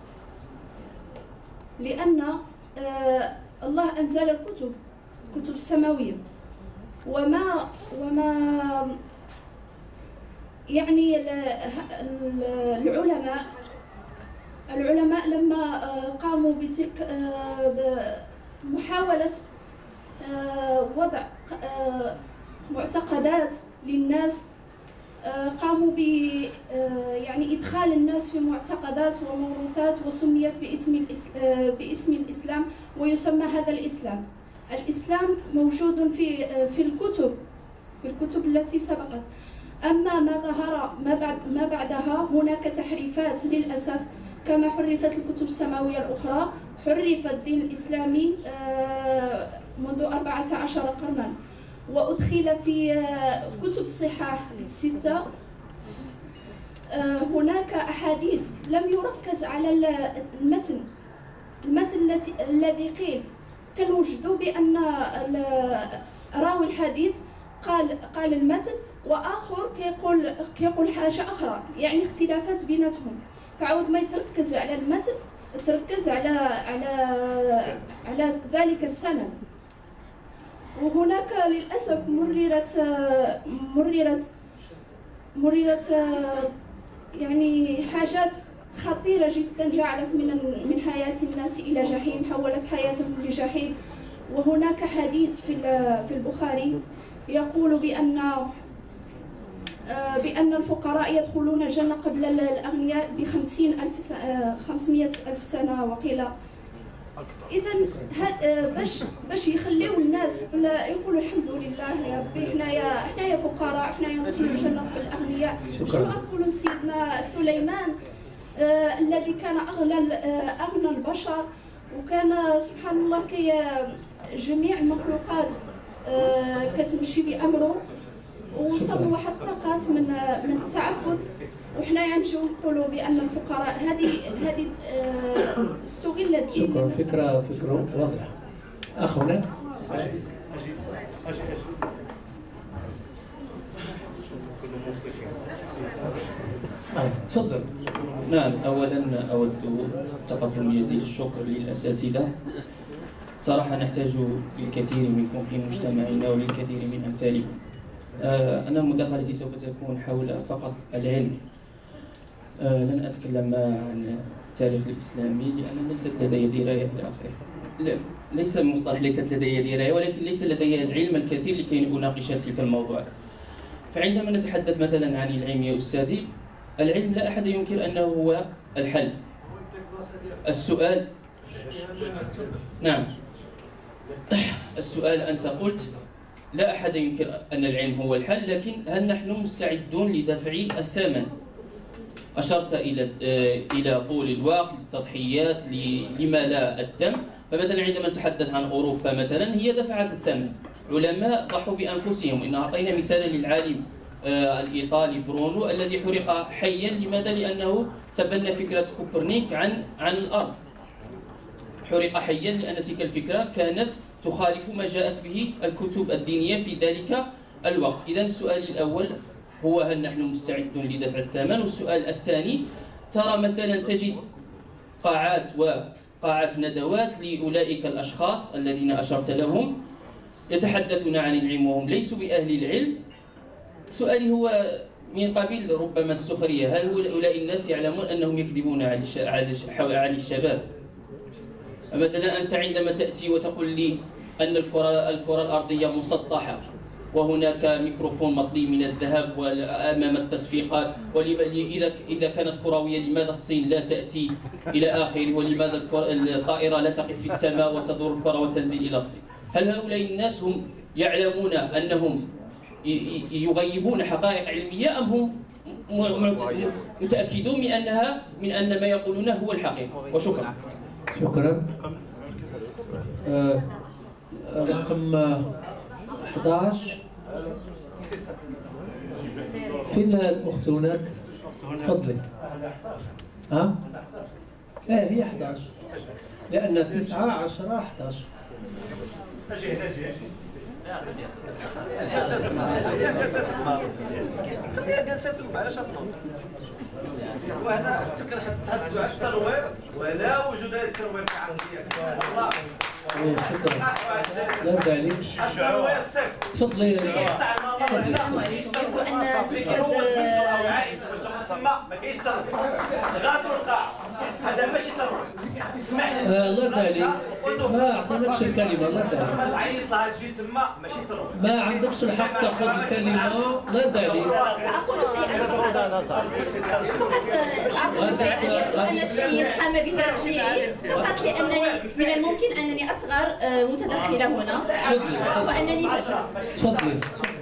S14: لأن الله أنزل الكتب السماوية، وما يعني العلماء العلماء لما قاموا بتلك محاولة وضع معتقدات للناس، قاموا ب يعني إدخال الناس في معتقدات وموروثات وسميت باسم الإسلام، ويسمى هذا الإسلام موجود في الكتب التي سبقت. أما ما ظهر ما بعدها هناك تحريفات للأسف، كما حرفت الكتب السماوية الأخرى، حرف الدين الإسلامي منذ 14 قرنا، وأدخل في كتب الصحاح الستة هناك أحاديث لم يركز على المتن الذي كنوجدوا بأن راوي الحديث قال المتن وآخر كيقول حاجة أخرى، يعني اختلافات بيناتهم، فعود ما يتركز على المتن، تركز على ذلك السند. وهناك للأسف مررت يعني حاجات خطيرة جدا جعلت من حياة الناس إلى جحيم، حولت حياتهم لجحيم. وهناك حديث في البخاري يقول بأن الفقراء يدخلون الجنة قبل الأغنياء ب500,000 سنة وقيل. إذا باش يخليو الناس يقولوا الحمد لله يا ربي حنايا فقراء، حنايا ندخلوا الجنة قبل الأغنياء. شنو نقولوا سيدنا سليمان الذي كان أغنى البشر، وكان سبحان الله جميع المخلوقات كتمشي بأمره، وصلوا واحد الطاقات من التعبد، وحنايا نجيو نقولوا بأن الفقراء هذه استغلت.
S1: شكرا، فكرة واضحة. أخونا تفضل.
S15: نعم، أولا أود تقدم جزيل الشكر للأساتذة. صراحة نحتاج للكثير منكم في مجتمعنا وللكثير من أمثالكم. أنا مداخلتي سوف تكون حول فقط العلم. لن أتكلم عن التاريخ الإسلامي لأن ليست لدي دراية إلى آخره. ليس المصطلح ليست لدي دراية، ولكن ليس لدي العلم الكثير لكي أناقش تلك الموضوعات. فعندما نتحدث مثلا عن العلم يا أستاذي، العلم لا أحد ينكر أنه هو الحل. السؤال، نعم، السؤال أنت قلت لا أحد ينكر أن العلم هو الحل، لكن هل نحن مستعدون لدفع الثمن؟ أشرت إلى طول الوقت، للتضحيات، لما لا الدم. فمثلا عندما نتحدث عن أوروبا مثلا، هي دفعت الثمن، علماء ضحوا بأنفسهم. إن أعطينا مثالا للعالم الإيطالي برونو الذي حرق حيا. لماذا؟ لأنه تبنى فكرة كوبرنيك عن الأرض. حرق حيا لأن تلك الفكرة كانت تخالف ما جاءت به الكتب الدينية في ذلك الوقت. إذا السؤال الأول هو هل نحن مستعدون لدفع الثمن؟ والسؤال الثاني، ترى مثلا تجد قاعات ندوات لأولئك الأشخاص الذين أشرت لهم يتحدثون عن العلم وهم ليسوا بأهل العلم. سؤالي هو من قبيل ربما السخرية، هل هؤلاء الناس يعلمون أنهم يكذبون على الشباب؟ مثلا أنت عندما تأتي وتقول لي أن الكرة الأرضية مسطحة وهناك ميكروفون مطلي من الذهب أمام التصفيقات، إذا كانت كروية لماذا الصين لا تأتي إلى آخره؟ ولماذا الطائرة لا تقف في السماء وتدور الكرة وتنزل إلى الصين؟ هل هؤلاء الناس هم يعلمون أنهم يغيبون حقائق علمية، أم هم متأكدون من أن ما يقولونه هو الحقيقة؟ وشكرا.
S1: شكرا. رقم 11 فين الأخت هناك؟ تفضلي. ها؟ هي 11 لأن 9 10 11.
S4: وهنا تكون الترويض ولا وجود الترويض والله.
S1: شكرا. لا داعي. تفضلي.
S14: السلام عليكم. يبدو ان
S4: ما كاينش ترويض، غادروا القاعة. هذا ماشي ترويج. اسمح لي.
S1: الله يرضى عليك. ما عطيناكش الكلمة، الله يرضى عليك.
S4: ما تعيط لها تجي تما ماشي ترويج.
S1: ما عندكش الحق تاخذ الكلمة، الله يرضى عليك.
S16: سأقول شيئا فقط يبدو أن الشيء قام بتشجيعي فقط لأنني من الممكن أنني أصغر متدخلة هنا وأنني
S1: تفضلي.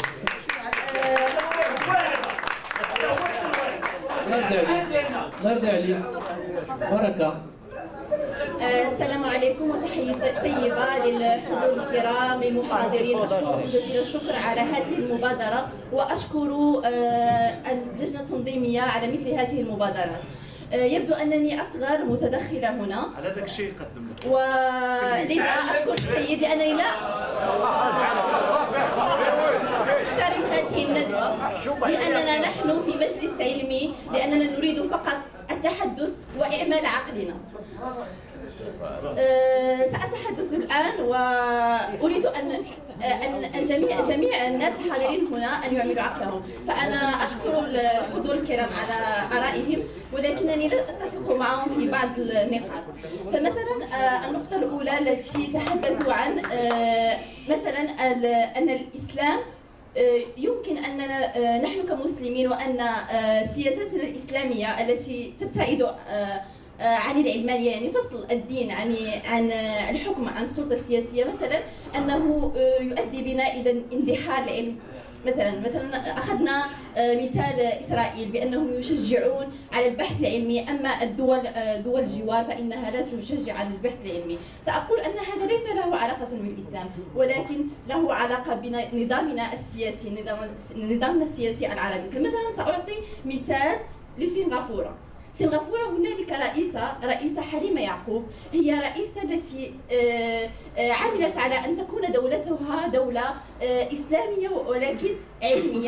S1: الله يرضى عليك. الله يرضى عليك. بركة.
S16: السلام عليكم وتحية طيبة للحضور الكرام للمحاضرين. أشكركم جزيل الشكر على هذه المبادرة وأشكر اللجنة التنظيمية على مثل هذه المبادرات. يبدو أنني أصغر متدخلة هنا
S4: على ذاك الشيء قدم لك
S16: ولذا أشكر السيد لأنني لا أحترم هذه الندوة لأننا نحن في مجلس علمي لأننا نريد فقط التحدث وإعمال عقلنا. سأتحدث الآن وأريد أن جميع الناس الحاضرين هنا أن يعملوا عقلهم. فأنا أشكر الحضور الكرام على آرائهم ولكنني لا أتفق معهم في بعض النقاط. فمثلا النقطة الأولى التي تحدثوا عن مثلا أن الإسلام يمكن أننا نحن كمسلمين وأن سياساتنا الإسلامية التي تبتعد عن العلمانية يعني فصل الدين عن الحكم عن السلطة السياسية مثلا أنه يؤدي بنا إلى اندحار العلم. مثلا أخذنا مثال إسرائيل بأنهم يشجعون على البحث العلمي أما دول الجوار فإنها لا تشجع على البحث العلمي. سأقول أن هذا ليس له علاقة بالإسلام ولكن له علاقة بنظامنا السياسي نظامنا السياسي العربي. فمثلا سأعطي مثال لسنغافورة. هنالك رئيسة حليمة يعقوب هي رئيسة التي عملت على أن تكون دولتها دولة إسلامية ولكن علمية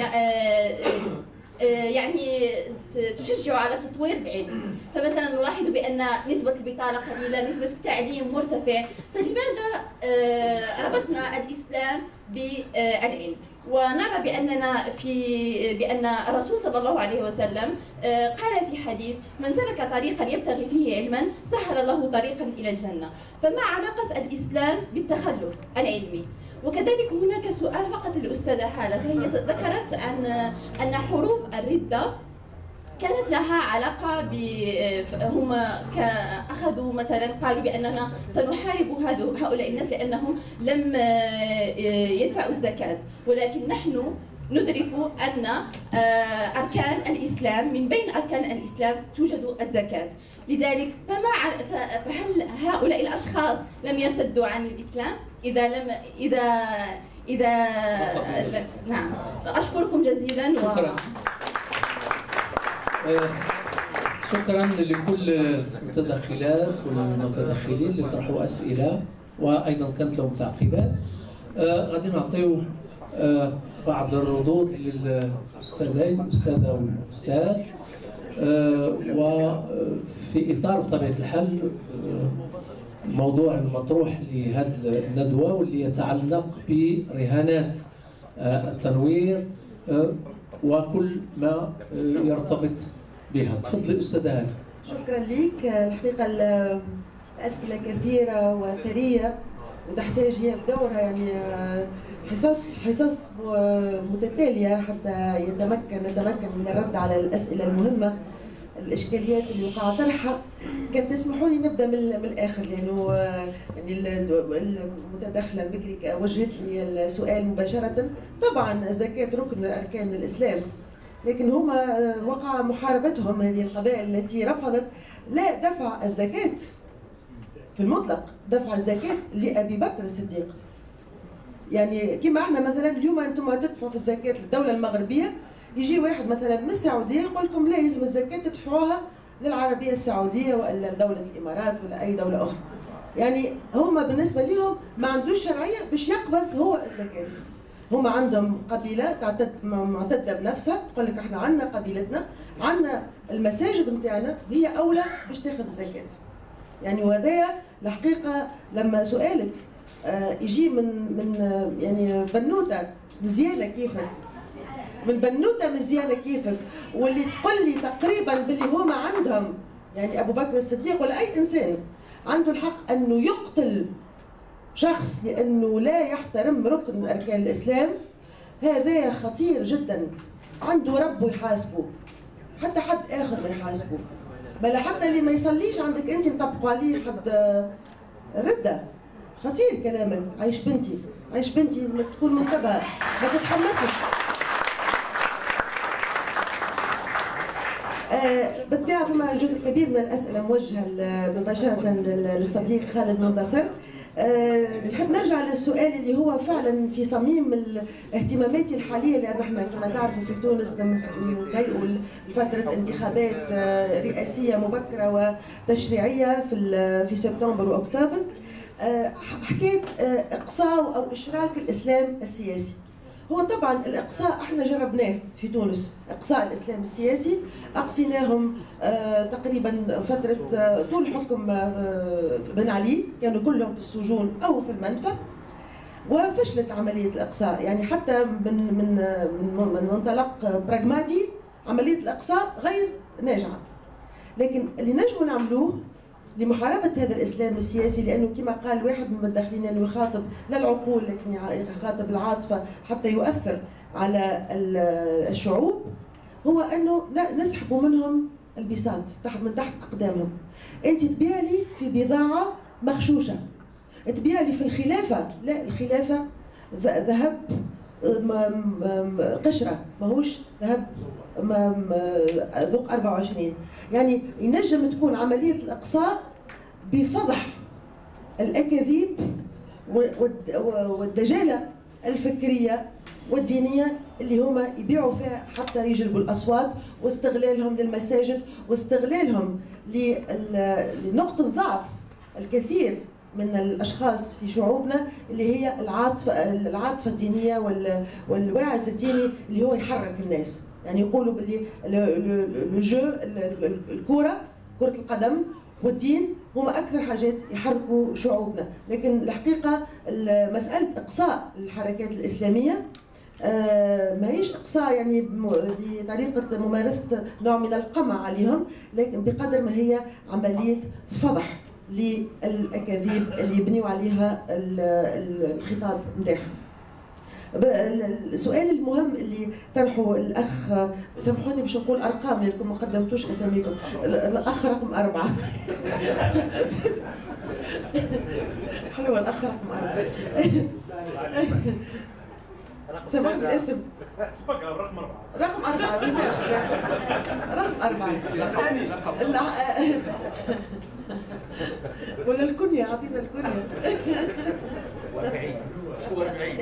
S16: يعني تشجع على تطوير العلم. فمثلا نلاحظ بأن نسبة البطالة قليلة، نسبة التعليم مرتفع، فلماذا ربطنا الإسلام بالعلم؟ ونرى بأن الرسول صلى الله عليه وسلم قال في حديث من سلك طريقا يبتغي فيه علما سهل الله طريقا إلى الجنة. فما علاقة الإسلام بالتخلف العلمي؟ وكذلك هناك سؤال فقط للأستاذة حالة، فهي ذكرت أن حروب الردة كانت لها علاقة هم أخذوا مثلا قالوا بأننا سنحارب هؤلاء الناس لأنهم لم يدفعوا الزكاة، ولكن نحن ندرك أن أركان الإسلام من بين أركان الإسلام توجد الزكاة. لذلك فهل هؤلاء الأشخاص لم يرتدوا عن الإسلام إذا نعم. أشكركم جزيلا
S1: شكرا لكل المتدخلات والمتدخلين اللي طرحوا اسئله وايضا كانت لهم تعقيبات. غادي نعطيو بعض الردود للاستاذين الاستاذه والاستاذ وفي اطار بطبيعه الحال الموضوع المطروح لهذه الندوه واللي يتعلق برهانات التنوير وكل ما يرتبط بها. تفضلي استاذه هاني.
S2: شكرا لك. الحقيقه الاسئله كثيره وثريه وتحتاج هي بدورها يعني حصص متتاليه حتى نتمكن من الرد على الاسئله المهمه الاشكاليات اللي وقع طرحها. كان تسمحوا لي نبدا من الاخر لانه يعني المتدخله بكري وجهت لي السؤال مباشره. طبعا الزكاه ركن من اركان الاسلام، لكن هما وقع محاربتهم هذه القبائل التي رفضت لا دفع الزكاه في المطلق، دفع الزكاه لابي بكر الصديق. يعني كما احنا مثلا اليوم انتم تدفعوا في الزكاه للدوله المغربيه، يجي واحد مثلا من السعوديه يقول لكم لا يلزم الزكاه تدفعوها للعربيه السعوديه ولا لدوله الامارات ولا اي دوله اخرى. يعني هما بالنسبه لهم ما عندوش شرعيه باش يقبل هو الزكاه. هما عندهم قبيله معتده بنفسها، تقول لك احنا عندنا قبيلتنا، عندنا المساجد نتاعنا هي اولى باش تاخذ الزكاه. يعني وهذايا الحقيقه لما سؤالك يجي من يعني بنوته مزيانه كيفك، من بنوته مزيانه كيفك، واللي تقول لي تقريبا باللي هما عندهم يعني أبو بكر الصديق ولا أي إنسان عنده الحق أنه يقتل شخص لأنه لا يحترم ركن من أركان الإسلام، هذا خطير جدا. عنده رب يحاسبه، حتى حد آخر ما يحاسبه، بل حتى اللي ما يصليش عندك أنت نطبقوا عليه حد ردة. خطير كلامك. عايش بنتي، عايش بنتي، لازم تكون منتبهة، ما تتحمسش. بالطبيعة فما جزء كبير من الأسئلة موجهة مباشرة للصديق خالد منتصر. نحب نرجع للسؤال اللي هو فعلا في صميم اهتماماتي الحالية، لأن احنا كما تعرفوا في تونس نضيقوا لفترة انتخابات رئاسية مبكرة وتشريعية في سبتمبر وأكتوبر. حكاية إقصاء أو إشراك الإسلام السياسي. هو طبعا الإقصاء احنا جربناه في تونس، إقصاء الإسلام السياسي، أقصيناهم تقريبا فترة طول حكم بن علي، كانوا كلهم في السجون أو في المنفى، وفشلت عملية الإقصاء. يعني حتى من منطلق براغماتي عملية الإقصاء غير ناجعة. لكن اللي نجموا نعملوه لمحاربة هذا الإسلام السياسي، لأنه كما قال واحد من المتدخلين أنه يخاطب لا العقول لكن يخاطب العاطفة حتى يؤثر على الشعوب، هو أنه نسحب منهم البساط من تحت أقدامهم. أنت تبيع لي في بضاعة مغشوشة، تبيع لي في الخلافة، لا الخلافة ذهب قشرة، ماهوش ذهب ذوق 24. يعني ينجم تكون عملية الإقصاء بفضح الأكاذيب والدجالة الفكرية والدينية اللي هما يبيعوا فيها حتى يجلبوا الأصوات، واستغلالهم للمساجد، واستغلالهم لنقطة ضعف الكثير من الاشخاص في شعوبنا اللي هي العاطفه الدينيه والواعز الديني اللي هو يحرك الناس. يعني يقولوا باللي الكره، كره القدم والدين هما اكثر حاجات يحركوا شعوبنا. لكن الحقيقه مساله اقصاء الحركات الاسلاميه ما هيش اقصاء يعني بطريقه ممارسه نوع من القمع عليهم، لكن بقدر ما هي عمليه فضح للأكاذيب اللي يبنيوا عليها الخطاب نتاعهم. السؤال المهم اللي طرحه الأخ، سامحوني باش نقول أرقام لأنكم ما قدمتوش أساميكم، الأخ رقم 4 حلوة الأخ رقم 4 سامحني الاسم
S4: رقم 4
S2: رقم 4 رقم 4 ولا الكنية، أعطينا الكنية
S3: 40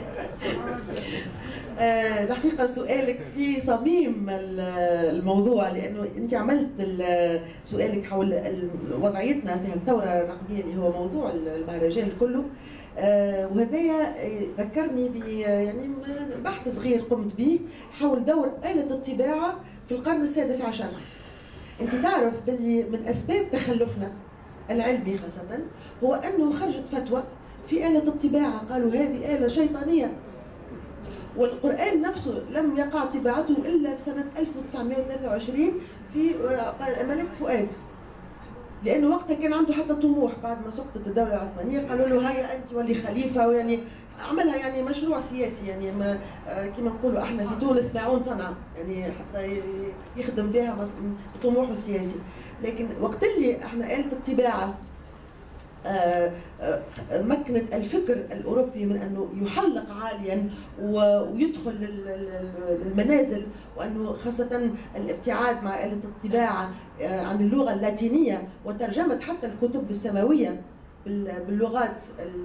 S2: الحقيقة سؤالك في صميم الموضوع، لأنه أنت عملت سؤالك حول وضعيتنا في الثورة الرقمية اللي هو موضوع المهرجان كله. وهذايا ذكرني يعني بحث صغير قمت به حول دور آلة الطباعة في القرن السادس عشر. أنت تعرف باللي من أسباب تخلفنا العلمي خاصة هو أنه خرجت فتوى في آلة الطباعة، قالوا هذه آلة شيطانية، والقرآن نفسه لم يقع طباعته إلا في سنة 1923 في الملك فؤاد، لأنه وقتها كان عنده حتى طموح بعد ما سقطت الدولة العثمانية، قالوا له هيا أنت ولي خليفة، ويعني عملها يعني مشروع سياسي، يعني ما كما نقولوا احنا في تونس ماعون صنعة، يعني حتى يخدم بها طموحه السياسي. لكن وقت اللي احنا آلة الطباعة مكنت الفكر الأوروبي من أنه يحلق عاليا ويدخل المنازل، وأنه خاصة الابتعاد مع آلة الطباعة عن اللغة اللاتينية وترجمة حتى الكتب السماوية باللغات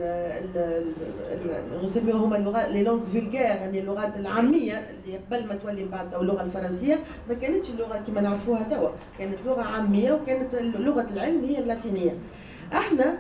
S2: نسميهم هما اللغات لي لونغ فولغير، يعني اللغات العاميه اللي قبل ما تولي بعد او اللغه الفرنسيه ما كانتش اللغه كما نعرفوها توا، كانت لغه عاميه وكانت لغه العلم هي اللاتينيه. احنا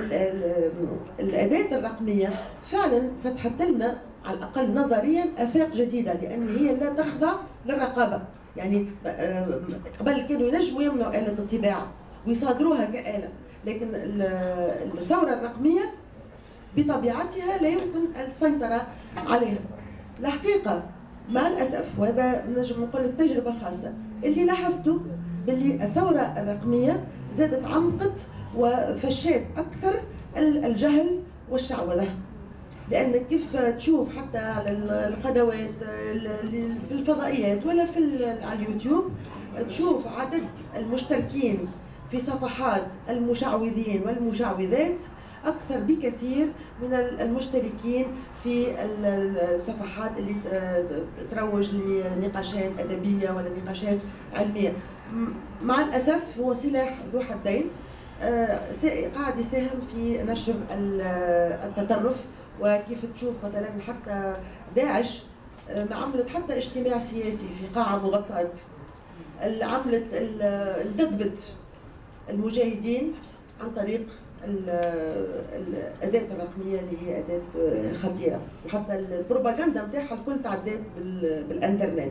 S2: الاداه الرقميه فعلا فتحت لنا على الاقل نظريا افاق جديده، لان هي لا تخضع للرقابه. يعني قبل كانوا ينجموا يمنعوا آلة الطباعة ويصادروها كآلة، لكن الثورة الرقمية بطبيعتها لا يمكن السيطرة عليها. الحقيقة مع الأسف، وهذا نجم نقول تجربة خاصة، اللي لاحظته باللي الثورة الرقمية زادت عمقت وفشات أكثر الجهل والشعوذة. لأن كيف تشوف حتى على القنوات في الفضائيات ولا على اليوتيوب، تشوف عدد المشتركين في صفحات المشعوذين والمشعوذات أكثر بكثير من المشتركين في الصفحات اللي تروج لنقاشات أدبية ولا نقاشات علمية. مع الأسف هو سلاح ذو حدين، قاعد يساهم في نشر التطرف. وكيف تشوف مثلا حتى داعش عملت حتى اجتماع سياسي في قاعة مغطاة، عملت انتدبت المجاهدين عن طريق الأداة الرقمية اللي هي أداة خطيرة، وحتى البروباغندا نتاعها الكل تعدات بالإنترنت.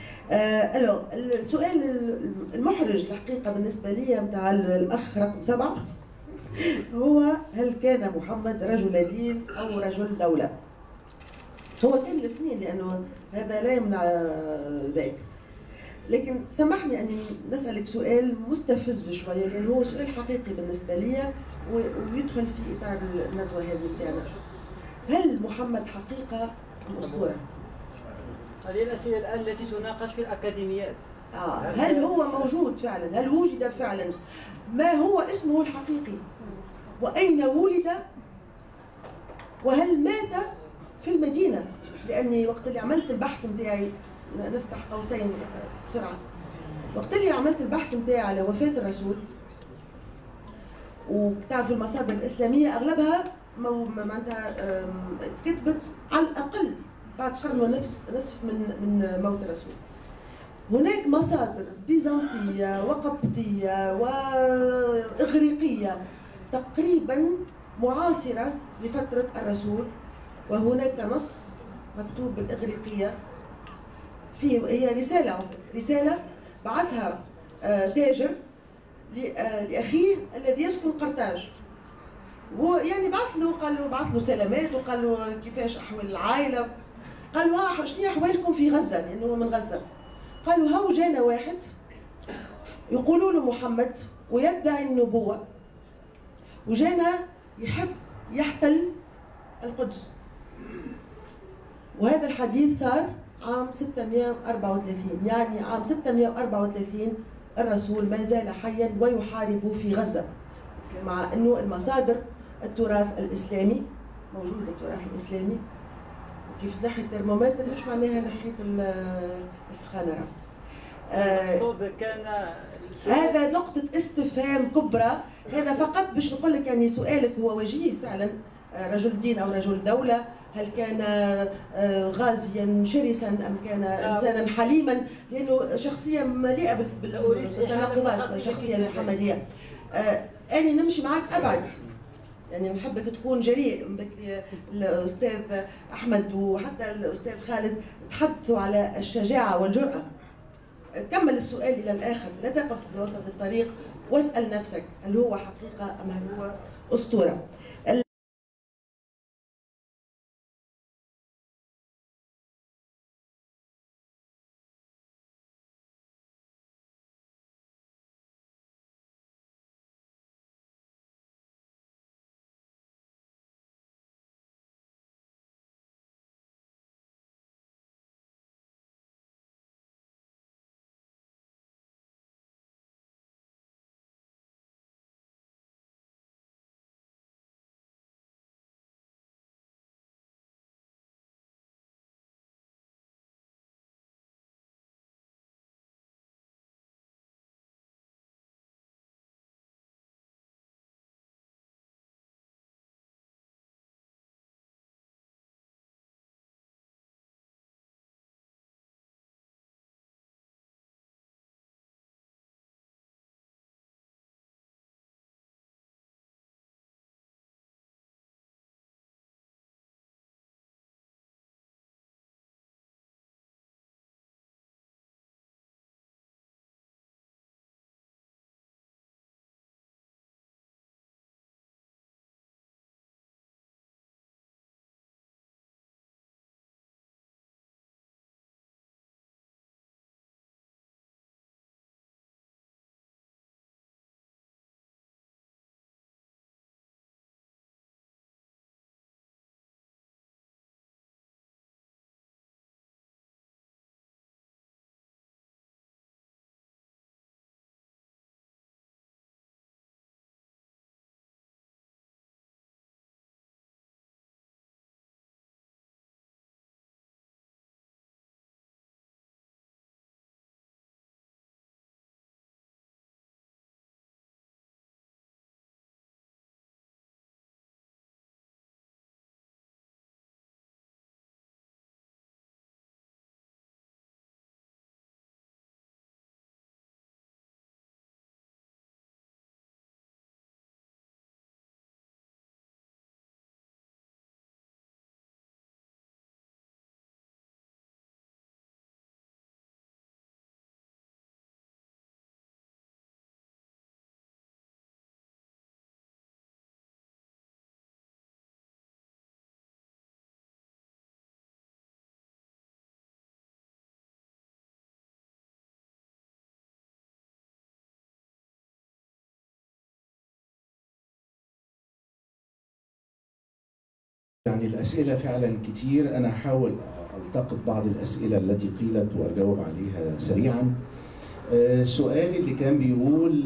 S2: السؤال المحرج الحقيقة بالنسبة لي نتاع الأخ رقم 7 هو: هل كان محمد رجل دين أو رجل دولة؟ هو كان الاثنين، لأنه هذا لا يمنع ذاك. لكن سامحني أني نسألك سؤال مستفز شوية، لأنه هو سؤال حقيقي بالنسبة لي ويدخل في إطار الندوة هذه بتاعنا. هل محمد حقيقة أم أسطورة؟
S12: هذه الأسئلة الآن التي تناقش في الأكاديميات.
S2: هل هو موجود فعلا؟ هل وجد فعلا؟ ما هو اسمه الحقيقي؟ وأين ولد؟ وهل مات في المدينة؟ لأني وقت اللي عملت البحث نتاعي، نفتح قوسين بسرعة، وقت اللي عملت البحث نتاعي على وفاة الرسول، وتعرفوا المصادر الإسلامية أغلبها معناتها تكتبت على الأقل بعد قرن ونصف من موت الرسول. هناك مصادر بيزنطية وقبطية وإغريقية تقريبا معاصرة لفترة الرسول، وهناك نص مكتوب بالإغريقية فيه، هي رسالة بعثها تاجر لأخيه الذي يسكن قرطاج. هو يعني بعث له سلامات، وقال له كيفاش أحوال العائلة، قال له شنو أحوالكم في غزة، لأنه هو من غزة. قالوا هاو جانا واحد يقولوا له محمد ويدعي النبوة، وجانا يحب يحتل القدس. وهذا الحديث صار عام 634، يعني عام 634 الرسول ما زال حيا ويحارب في غزة، مع أنه المصادر التراث الإسلامي موجود، التراث الإسلامي كيف ناحية الترمومتر مش معناها ناحية السخانرة. هذا نقطة استفهام كبرى. هذا فقط باش نقول لك يعني سؤالك هو وجيه فعلا، رجل دين أو رجل دولة. هل كان غازيا شرسا أم كان إنسانا حليما؟ لأنه شخصية مليئة بالتناقضات، شخصية محمدية. أنا نمشي معك أبعد، يعني نحبك تكون جريء. الأستاذ أحمد وحتى الأستاذ خالد تحدثوا على الشجاعة والجرأة. كمل السؤال إلى الآخر، لا تقف في وسط الطريق، واسأل نفسك هل هو حقيقة أم هل هو أسطورة؟
S3: يعني الأسئلة فعلا كتير، أنا هحاول ألتقط بعض الأسئلة التي قيلت وأجاوب عليها سريعا. السؤال اللي كان بيقول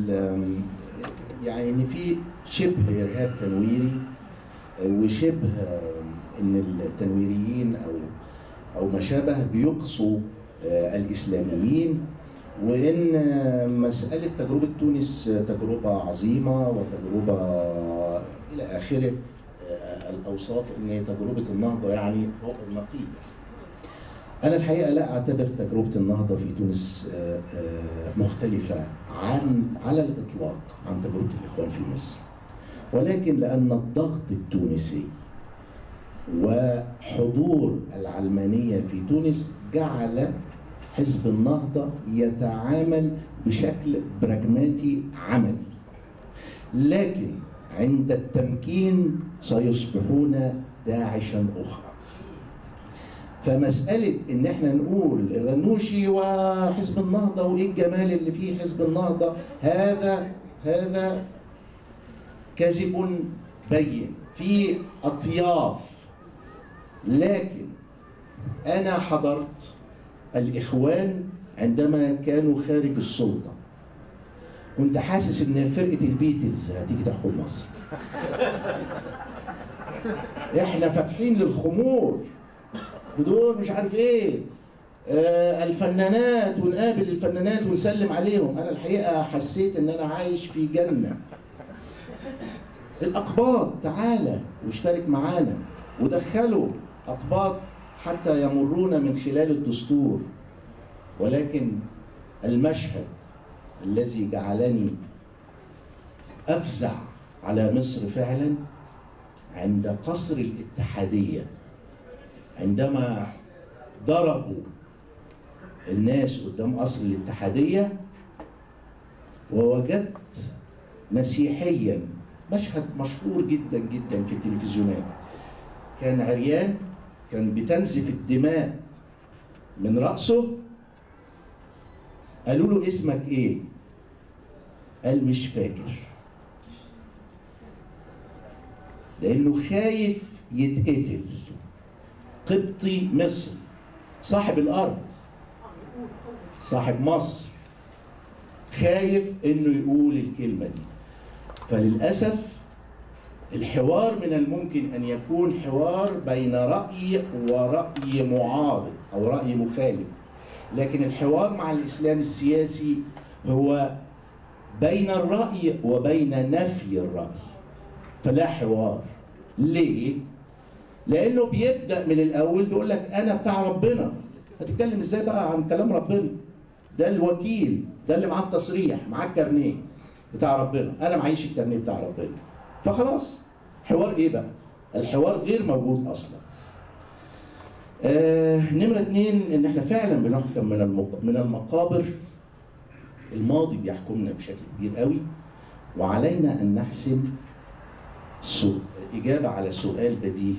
S3: يعني إن في شبه إرهاب تنويري وشبه إن التنويريين أو ما شابه بيقصوا الإسلاميين، وإن مسألة تجربة تونس تجربة عظيمة وتجربة إلى آخره الأوصاف، إن تجربة النهضة يعني فوق النقيض. أنا الحقيقة لا أعتبر تجربة النهضة في تونس مختلفة على الإطلاق عن تجربة الإخوان في مصر، ولكن لأن الضغط التونسي وحضور العلمانية في تونس جعل حزب النهضة يتعامل بشكل براجماتي عملي، لكن عند التمكين سيصبحون داعشا أخرى. فمسألة إن احنا نقول الغنوشي وحزب النهضة وإيه الجمال اللي فيه حزب النهضة، هذا كذب بين في أطياف. لكن أنا حضرت الإخوان عندما كانوا خارج السلطة، كنت حاسس إن فرقة البيتلز هتيجي تحكم مصر. إحنا فاتحين للخمور ودول مش عارف إيه، الفنانات ونقابل الفنانات ونسلم عليهم. أنا الحقيقة حسيت إن أنا عايش في جنة. الأقباط تعالى واشترك معانا، ودخلوا أقباط حتى يمرون من خلال الدستور. ولكن المشهد الذي جعلني أفزع على مصر فعلا عند قصر الاتحادية، عندما ضربوا الناس قدام قصر الاتحادية، ووجدت مسيحيا، مشهد مشهور جدا جدا في التلفزيونات، كان عريان، كان بتنزف الدماء من رأسه. قالوا له اسمك ايه؟ قال مش فاكر، لأنه خايف يتقتل. قبطي مصري صاحب الأرض صاحب مصر خايف إنه يقول الكلمة دي. فللأسف الحوار من الممكن أن يكون حوار بين رأي ورأي معارض أو رأي مخالف، لكن الحوار مع الإسلام السياسي هو بين الرأي وبين نفي الرأي، فلا حوار. ليه؟ لأنه بيبدأ من الأول بيقول لك أنا بتاع ربنا. هتتكلم إزاي بقى عن كلام ربنا؟ ده الوكيل، ده اللي معاه التصريح، معاه الكارنيه بتاع ربنا، أنا معيش الكارنيه بتاع ربنا. فخلاص حوار إيه بقى؟ الحوار غير موجود أصلا. نمرة 2 إن إحنا فعلا بنحكم من المقابر. الماضي بيحكمنا بشكل كبير قوي، وعلينا أن نحسم إجابة على سؤال بديهي: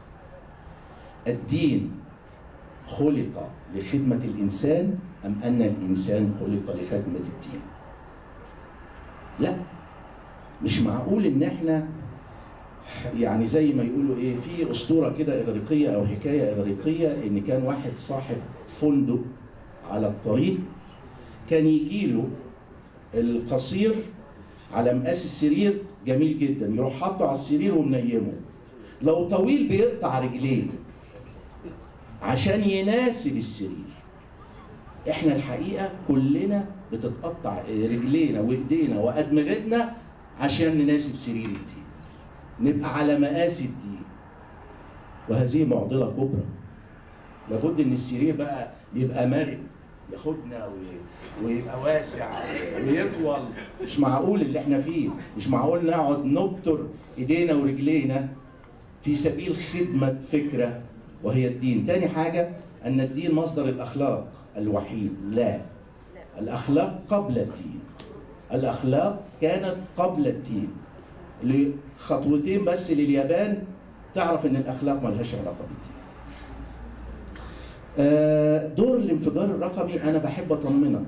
S3: الدين خلق لخدمة الإنسان أم أن الإنسان خلق لخدمة الدين؟ لا، مش معقول إن إحنا يعني زي ما يقولوا إيه، في أسطورة كده إغريقية أو حكاية إغريقية إن كان واحد صاحب فندق على الطريق، كان يجيله القصير على مقاس السرير جميل جدا، يروح حاطه على السرير ومنيمه. لو طويل بيقطع رجليه عشان يناسب السرير. احنا الحقيقه كلنا بتتقطع رجلينا وايدينا وادمغتنا عشان نناسب سرير الدين، نبقى على مقاس الدين. وهذه معضله كبرى. لابد ان السرير بقى يبقى مرن، ياخدنا ويبقى واسع ويطول. مش معقول اللي احنا فيه، مش معقول نقعد نبتر ايدينا ورجلينا في سبيل خدمة فكرة وهي الدين. تاني حاجة ان الدين مصدر الاخلاق الوحيد. لا، الاخلاق قبل الدين. الاخلاق كانت قبل الدين. لخطوتين بس لليابان تعرف ان الاخلاق ملهاش علاقة بالدين. دور الانفجار الرقمي أنا بحب أطمنك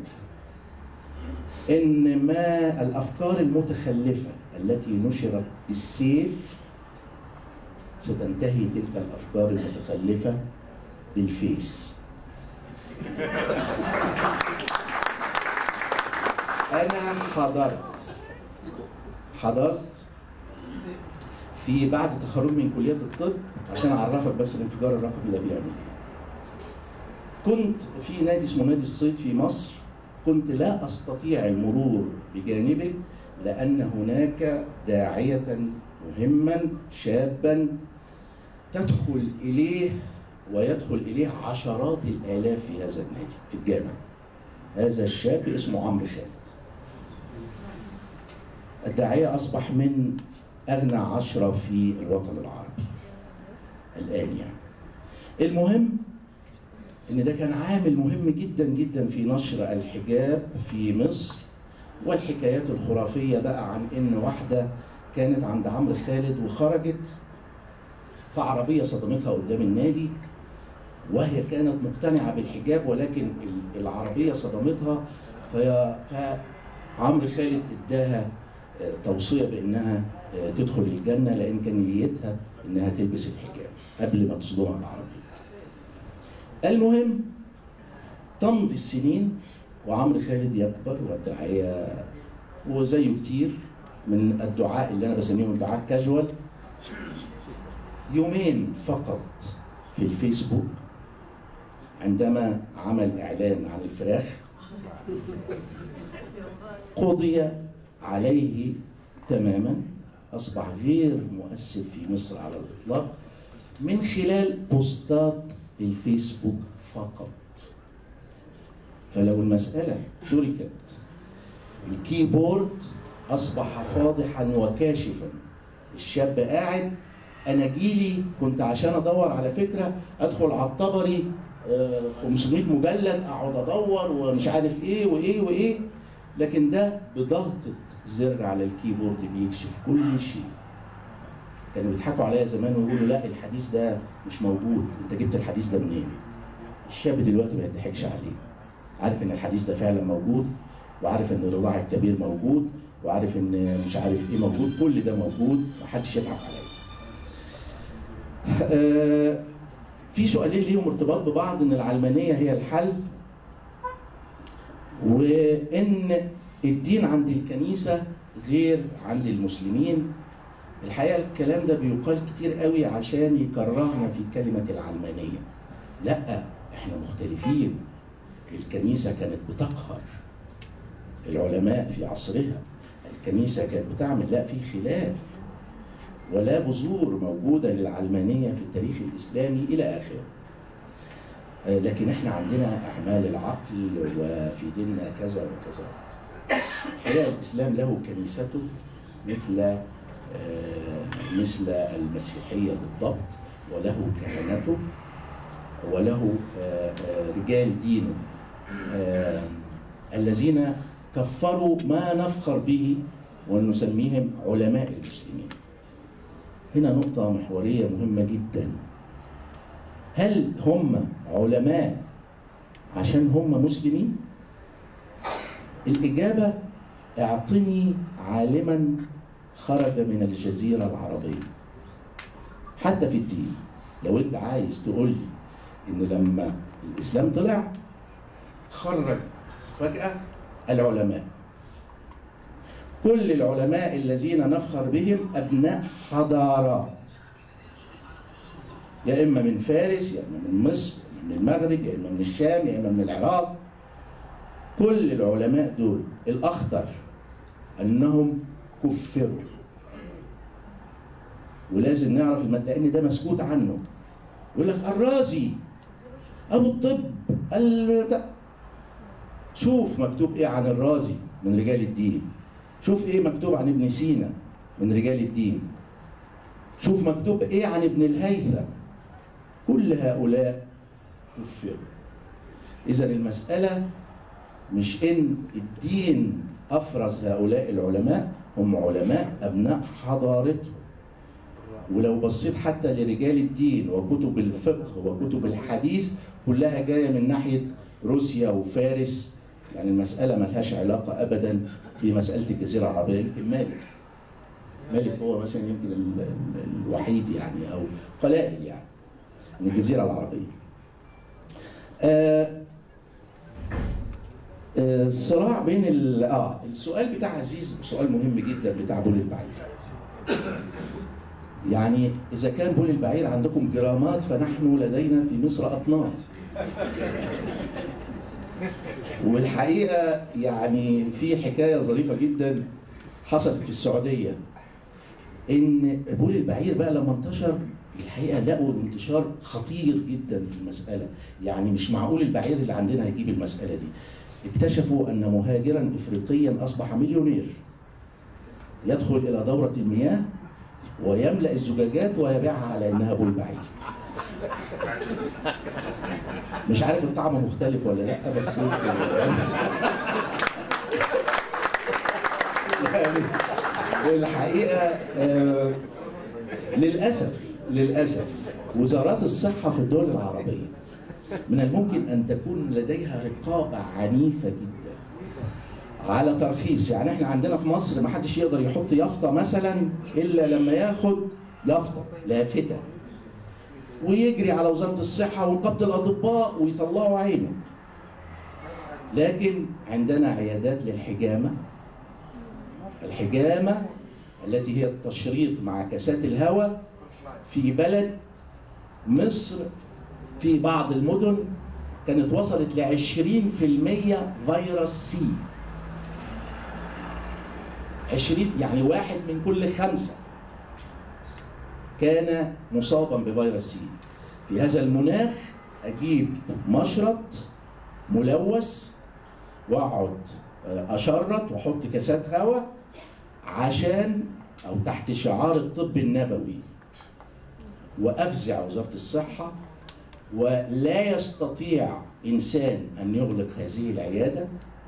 S3: إن ما الأفكار المتخلفة التي نشرت بالسيف ستنتهي تلك الأفكار المتخلفة بالفيس. أنا حضرت في بعد تخرجي من كلية الطب، عشان أعرفك بس الانفجار الرقمي ده بيعمل إيه. كنت في نادي اسمه نادي الصيد في مصر، كنت لا أستطيع المرور بجانبه لأن هناك داعية مهما شابا تدخل إليه ويدخل إليه عشرات الآلاف في هذا النادي في الجامعة. هذا الشاب اسمه عمرو خالد. الداعية أصبح من أغنى 10 في الوطن العربي الآن يعني. المهم إن ده كان عامل مهم جدا جدا في نشر الحجاب في مصر، والحكايات الخرافية بقى عن إن واحدة كانت عند عمرو خالد وخرجت فعربية صدمتها قدام النادي، وهي كانت مقتنعة بالحجاب ولكن العربية صدمتها، فعمرو خالد اداها توصية بأنها تدخل الجنة لأن كان نيتها إنها تلبس الحجاب قبل ما تصدمها العربية. المهم تمضي السنين وعمرو خالد يكبر، والداعية وزيه كتير من الدعاء اللي أنا بسميهم دعاء كاجوال. يومين فقط في الفيسبوك عندما عمل إعلان عن الفراخ قضي عليه تماما، أصبح غير مؤثر في مصر على الإطلاق من خلال بوستات الفيسبوك فقط. فلو المسألة تركت الكيبورد أصبح فاضحا وكاشفا. الشاب قاعد، أنا جيلي كنت عشان أدور على فكرة أدخل على الطبري 500 مجلد أقعد أدور ومش عارف إيه وإيه وإيه، لكن ده بضغطة زر على الكيبورد بيكشف كل شيء. كانوا بيضحكوا عليا زمان ويقولوا لا الحديث ده مش موجود، انت جبت الحديث ده منين؟ الشاب دلوقتي ما يضحكش عليه، عارف ان الحديث ده فعلا موجود، وعارف ان الرضاع الكبير موجود، وعارف ان مش عارف ايه موجود، كل ده موجود، محدش يضحك عليا. في سؤالين ليهم ارتباط ببعض، ان العلمانيه هي الحل، وان الدين عند الكنيسه غير عند المسلمين. الحقيقه الكلام ده بيقال كتير قوي عشان يكرهنا في كلمه العلمانيه. لا، احنا مختلفين. الكنيسه كانت بتقهر العلماء في عصرها، الكنيسه كانت بتعمل، لا في خلاف ولا بذور موجوده للعلمانيه في التاريخ الاسلامي الى اخره. لكن احنا عندنا اعمال العقل وفي ديننا كذا وكذا. الحقيقه الاسلام له كنيسته مثل المسيحيه بالضبط، وله كهنته وله رجال دينه الذين كفروا ما نفخر به ونسميهم علماء المسلمين. هنا نقطة محورية مهمة جدا. هل هم علماء عشان هم مسلمين؟ الإجابة اعطني عالما خرج من الجزيرة العربية حتى في الدين. لو انت عايز تقول لي ان لما الإسلام طلع خرج فجأة العلماء، كل العلماء الذين نفخر بهم أبناء حضارات، يا إما من فارس، يا إما من مصر، يا إما من المغرب، يا إما من الشام، يا إما من العراق. كل العلماء دول الأخطر أنهم كفروا، ولازم نعرف لأن ده مسكوت عنه. يقول لك الرازي، أبو الطب، شوف مكتوب إيه عن الرازي من رجال الدين، شوف إيه مكتوب عن ابن سينا من رجال الدين، شوف مكتوب إيه عن ابن الهيثم. كل هؤلاء كفروا. إذا المسألة مش إن الدين أفرز هؤلاء العلماء، هم علماء أبناء حضارتهم. ولو بصيت حتى لرجال الدين وكتب الفقه وكتب الحديث كلها جاية من ناحية روسيا وفارس. يعني المسألة ملهاش علاقة أبدا بمسألة الجزيرة العربية. يمكن مالك مالك هو مثلا يمكن الوحيد يعني، او قلائل يعني من الجزيره العربيه. الصراع بين السؤال بتاع عزيز سؤال مهم جدا بتاع بول البعير. يعني اذا كان بول البعير عندكم جرامات، فنحن لدينا في مصر اطنان. والحقيقه يعني في حكايه ظريفه جدا حصلت في السعوديه، ان بول البعير بقى لما انتشر الحقيقه لقوا انتشار خطير جدا في المساله. يعني مش معقول البعير اللي عندنا هيجيب المساله دي. اكتشفوا ان مهاجرا افريقيا اصبح مليونير يدخل الى دوره المياه ويملا الزجاجات ويبيعها على انها بول بعير. مش عارف الطعم مختلف ولا لا، بس يعني الحقيقه للاسف وزارات الصحه في الدول العربيه من الممكن ان تكون لديها رقابه عنيفه جدا على ترخيص. يعني احنا عندنا في مصر ما حدش يقدر يحط يافطه مثلا الا لما ياخد يافطه لافته ويجري على وزاره الصحه ونقابه الاطباء ويطلعوا عينه. لكن عندنا عيادات الحجامه التي هي التشريط مع كاسات الهواء في بلد مصر في بعض المدن كانت وصلت ل 20% فيروس سي. 20 يعني 1 من كل 5 كان مصابا بفيروس سي. في هذا المناخ اجيب مشرط ملوث واقعد اشرط واحط كاسات هواء عشان او تحت شعار الطب النبوي وافزع وزاره الصحه، ولا يستطيع انسان ان يغلق هذه العياده.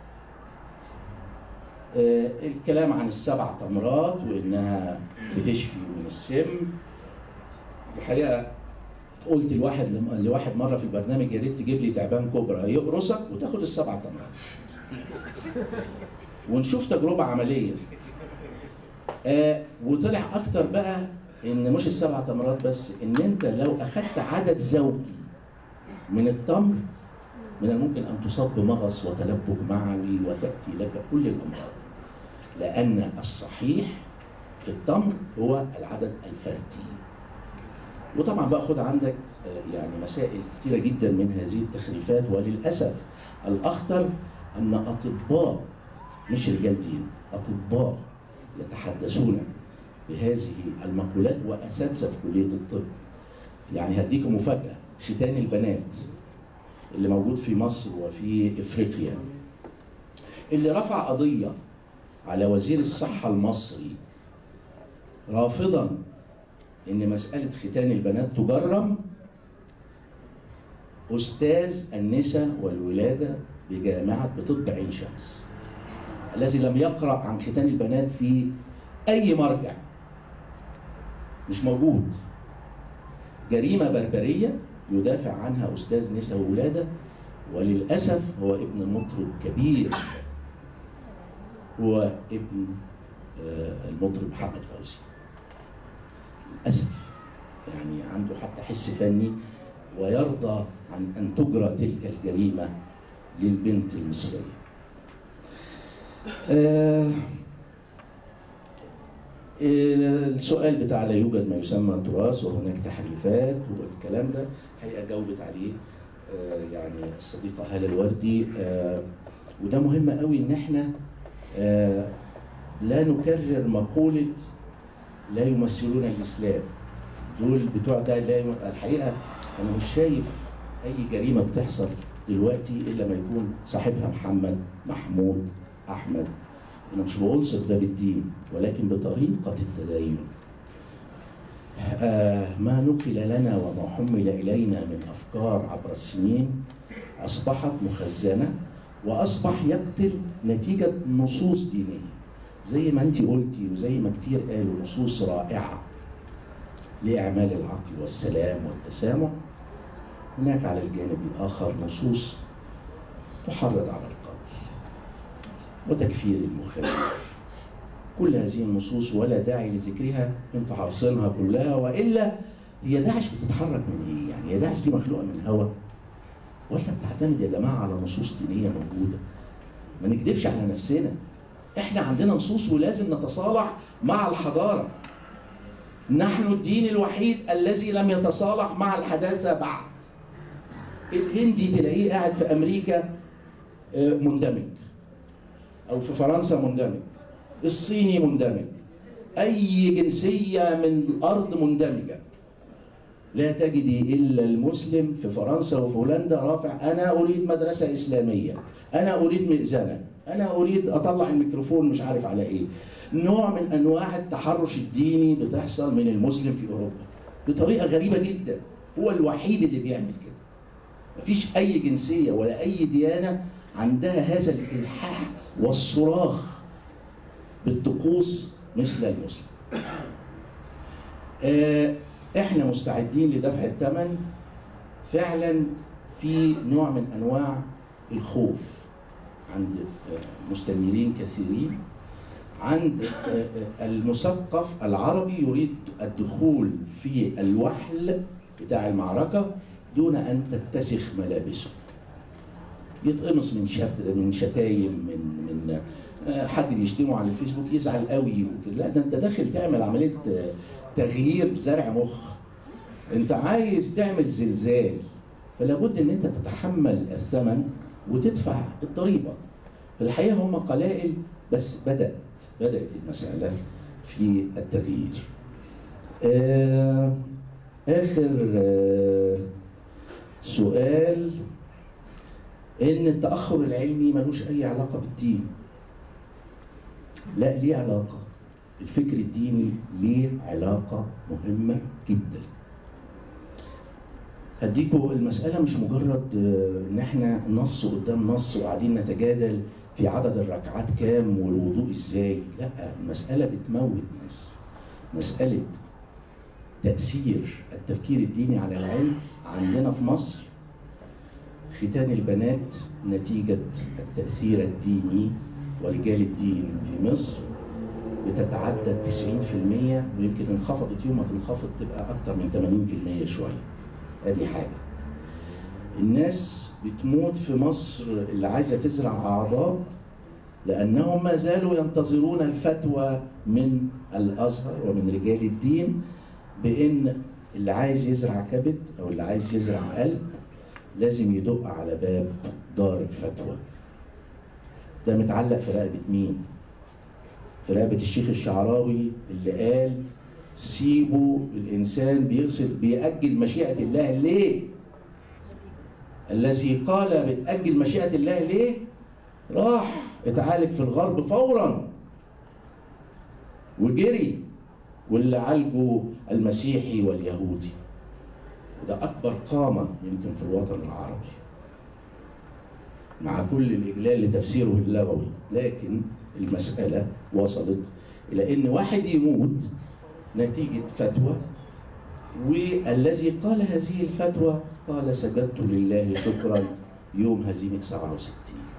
S3: الكلام عن ال7 تمرات وانها بتشفي من السم. الحقيقه قلت لواحد مره في البرنامج يا ريت تجيب لي تعبان كبرى يقرصك وتاخد ال7 تمرات ونشوف تجربه عمليه. وطلع اكتر بقى ان مش ال7 تمرات بس، ان انت لو اخذت عدد زوجي من التمر من الممكن ان تصاب بمغص وتلبك معوي وتاتي لك كل الامراض. لان الصحيح في التمر هو العدد الفردي. وطبعا بقى خد عندك يعني مسائل كثيره جدا من هذه التخريفات. وللاسف الاخطر ان اطباء مش رجال دين، اطباء يتحدثون بهذه المقولات واساتذه في كليه الطب. يعني هديكم مفاجاه، ختان البنات اللي موجود في مصر وفي افريقيا اللي رفع قضيه على وزير الصحه المصري رافضا ان مساله ختان البنات تجرم، استاذ النساء والولاده بطب عين شمس الذي لم يقرأ عن ختان البنات في أي مرجع، مش موجود. جريمة بربرية يدافع عنها أستاذ نساء وولادة، وللأسف هو ابن مطرب كبير، هو ابن المطرب محمد فوزي. للأسف يعني عنده حتى حس فني ويرضى عن أن تجرى تلك الجريمة للبنت المصرية. السؤال بتاع لا يوجد ما يسمى تراث وهناك تحريفات والكلام ده حقيقة جاوبت عليه يعني الصديقة هالة الوردي. وده مهم قوي ان احنا لا نكرر مقولة لا يمثلون الإسلام. دول بتوع ده الحقيقة أنا مش شايف أي جريمة بتحصل دلوقتي إلا ما يكون صاحبها محمد، محمود، أحمد. أنا مش بقول صدق ده بالدين ولكن بطريقة التدين. ما نقل لنا وما حمل إلينا من أفكار عبر السنين أصبحت مخزنة وأصبح يقتل نتيجة نصوص دينية زي ما أنت قلتي وزي ما كتير قالوا، نصوص رائعة لإعمال العقل والسلام والتسامح. هناك على الجانب الآخر نصوص تحرض على القتل وتكفير المخالف كل هذه النصوص ولا داعي لذكرها، انتوا حافظينها كلها، والا هي داعش بتتحرك من ايه؟ يعني هي داعش دي مخلوقه من هوا ولا بتعتمد يا جماعه على نصوص دينيه موجوده؟ ما نكذبش على نفسنا، احنا عندنا نصوص ولازم نتصالح مع الحضاره. نحن الدين الوحيد الذي لم يتصالح مع الحداثه بعد. الهندي تلاقيه قاعد في امريكا مندمج، او في فرنسا مندمج، الصيني مندمج، اي جنسيه من الارض مندمجه. لا تجدي الا المسلم في فرنسا وفي هولندا رافع انا اريد مدرسه اسلاميه، انا اريد مئذنه، انا اريد اطلع الميكروفون مش عارف على ايه. نوع من انواع التحرش الديني بتحصل من المسلم في اوروبا بطريقه غريبه جدا. هو الوحيد اللي بيعمل كده. مفيش اي جنسيه ولا اي ديانه عندها هذا الالحاح والصراخ بالطقوس مثل المسلم. احنا مستعدين لدفع الثمن. فعلا في نوع من انواع الخوف عند مستمرين كثيرين، عند المثقف العربي يريد الدخول في الوحل بتاع المعركه دون ان تتسخ ملابسه. يتقمص من شتايم، من حد بيشتمه على الفيسبوك يزعل قوي وكده. لا، ده انت داخل تعمل عمليه تغيير بزرع مخ. انت عايز تعمل زلزال، فلا بد ان انت تتحمل الثمن وتدفع الضريبه. في الحقيقه هم قلائل، بس بدات المساله في التغيير. اخر سؤال، ان التاخر العلمي ملوش اي علاقه بالدين. لا، ليه علاقه. الفكر الديني ليه علاقه مهمه جدا. هديكوا المساله مش مجرد ان احنا نص قدام نص وقاعدين نتجادل في عدد الركعات كام والوضوء ازاي. لا، المساله بتموت ناس. مساله تاثير التفكير الديني على العلم عندنا في مصر، ختان البنات نتيجه التاثير الديني ورجال الدين في مصر بتتعدى 90%، ويمكن انخفضت يوم ما تنخفض تبقى اكتر من 80% شويه. ادي حاجه. الناس بتموت في مصر اللي عايزه تزرع اعضاء لانهم ما زالوا ينتظرون الفتوى من الازهر ومن رجال الدين بان اللي عايز يزرع كبد او اللي عايز يزرع قلب لازم يدق على باب دار الفتوى. ده متعلق في رقبه مين؟ في رقبه الشيخ الشعراوي اللي قال سيبوا الانسان بيأجل مشيئه الله ليه؟ الذي قال بتأجل مشيئه الله ليه؟ راح اتعالج في الغرب فورا وجري، واللي عالجه المسيحي واليهودي. وده اكبر قامه يمكن في الوطن العربي مع كل الاجلال لتفسيره اللغوي. لكن المساله وصلت الى ان واحد يموت نتيجه فتوى، والذي قال هذه الفتوى قال سجدت لله شكرا يوم هزيمه 67.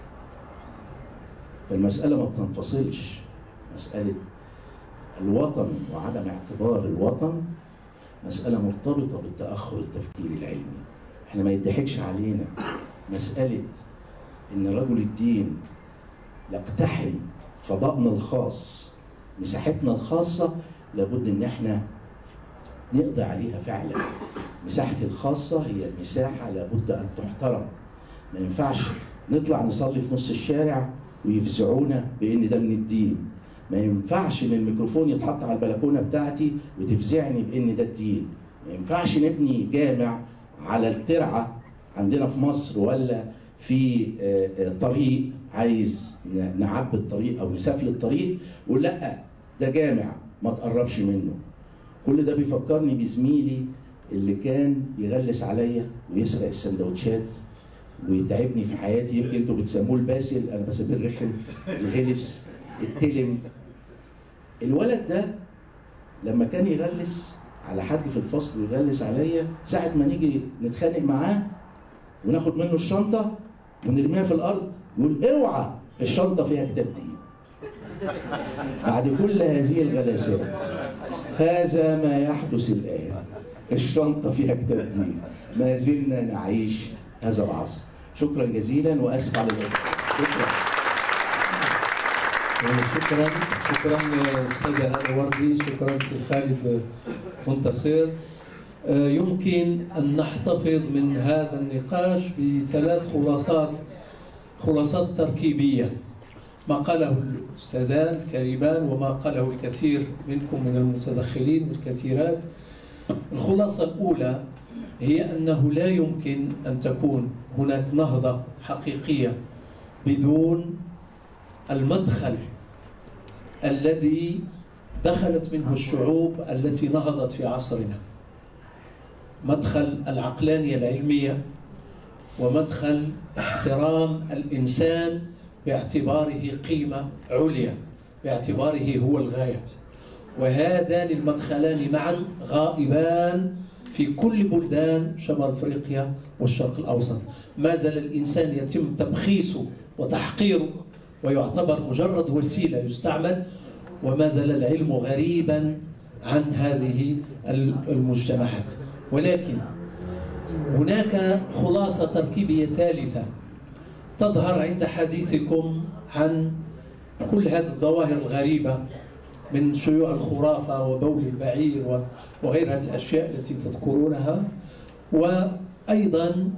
S3: فالمساله ما بتنفصلش. مساله الوطن وعدم اعتبار الوطن مسألة مرتبطة بالتأخر التفكيري العلمي. احنا ما يضحكش علينا مسألة ان رجل الدين يقتحم فضائنا الخاص، مساحتنا الخاصة، لابد ان احنا نقضي عليها فعلا. مساحتي الخاصة هي المساحة لابد ان تحترم. ما ينفعش نطلع نصلي في نص الشارع ويفزعونا بان ده من الدين. ما ينفعش ان الميكروفون يتحط على البلكونه بتاعتي وتفزعني بان ده الدين. ما ينفعش نبني جامع على الترعه عندنا في مصر ولا في طريق عايز نعبي الطريق او نسافل الطريق ولا ده جامع ما تقربش منه. كل ده بيفكرني بزميلي اللي كان يغلس عليا ويسرق السندوتشات ويتعبني في حياتي. يمكن انتوا بتسموه الباسل، انا بسميه الرخم، الغلس، التلم. الولد ده لما كان يغلس على حد في الفصل ويغلس عليا، ساعة ما نيجي نتخانق معاه وناخد منه الشنطة ونرميها في الأرض يقول اوعى الشنطة فيها كتاب دين. بعد كل هذه الغلاسات هذا ما يحدث الآن. الشنطة فيها كتاب دين، ما زلنا نعيش هذا العصر. شكرا جزيلا واسف على الوقت.
S1: شكرا استاذ هاني وردي، شكرا سي خالد منتصر. يمكن ان نحتفظ من هذا النقاش بثلاث خلاصات تركيبيه، ما قاله الاستاذان الكريمان وما قاله الكثير منكم من المتدخلين والكثيرات. الخلاصه الاولى هي أنه لا يمكن أن تكون هناك نهضة حقيقية بدون المدخل الذي دخلت منه الشعوب التي نهضت في عصرنا، مدخل العقلانية العلمية ومدخل احترام الإنسان باعتباره قيمة عليا، باعتباره هو الغاية. وهذان المدخلان معا غائبان في كل بلدان شمال افريقيا والشرق الاوسط. ما زال الانسان يتم تبخيسه وتحقيره ويعتبر مجرد وسيله يستعمل، وما زال العلم غريبا عن هذه المجتمعات. ولكن هناك خلاصه تركيبيه ثالثه تظهر عند حديثكم عن كل هذه الظواهر الغريبه من شيوع الخرافة وبول البعير وغير هذه الأشياء التي تذكرونها، وأيضا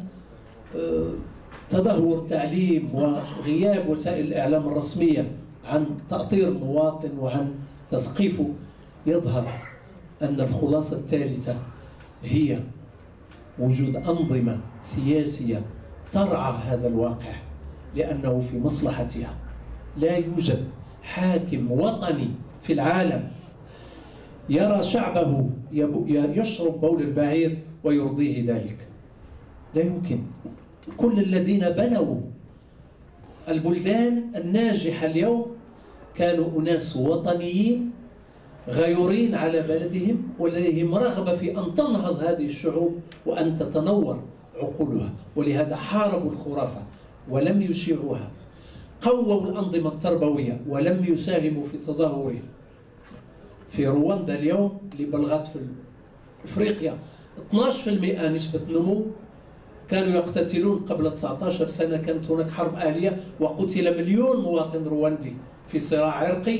S1: تدهور التعليم وغياب وسائل الإعلام الرسمية عن تأطير المواطن وعن تثقيفه. يظهر أن الخلاصة الثالثة هي وجود أنظمة سياسية ترعى هذا الواقع لأنه في مصلحتها. لا يوجد حاكم وطني في العالم يرى شعبه يشرب بول البعير ويرضيه ذلك، لا يمكن. كل الذين بنوا البلدان الناجحة اليوم كانوا أناس وطنيين غيورين على بلدهم ولديهم رغبة في أن تنهض هذه الشعوب وأن تتنور عقولها، ولهذا حاربوا الخرافة ولم يشيعوها، قووا الأنظمة التربوية ولم يساهموا في تدهورها. في رواندا اليوم اللي بلغت في افريقيا 12% نسبة نمو، كانوا يقتتلون قبل 19 سنة، كانت هناك حرب أهلية وقتل مليون مواطن رواندي في صراع عرقي.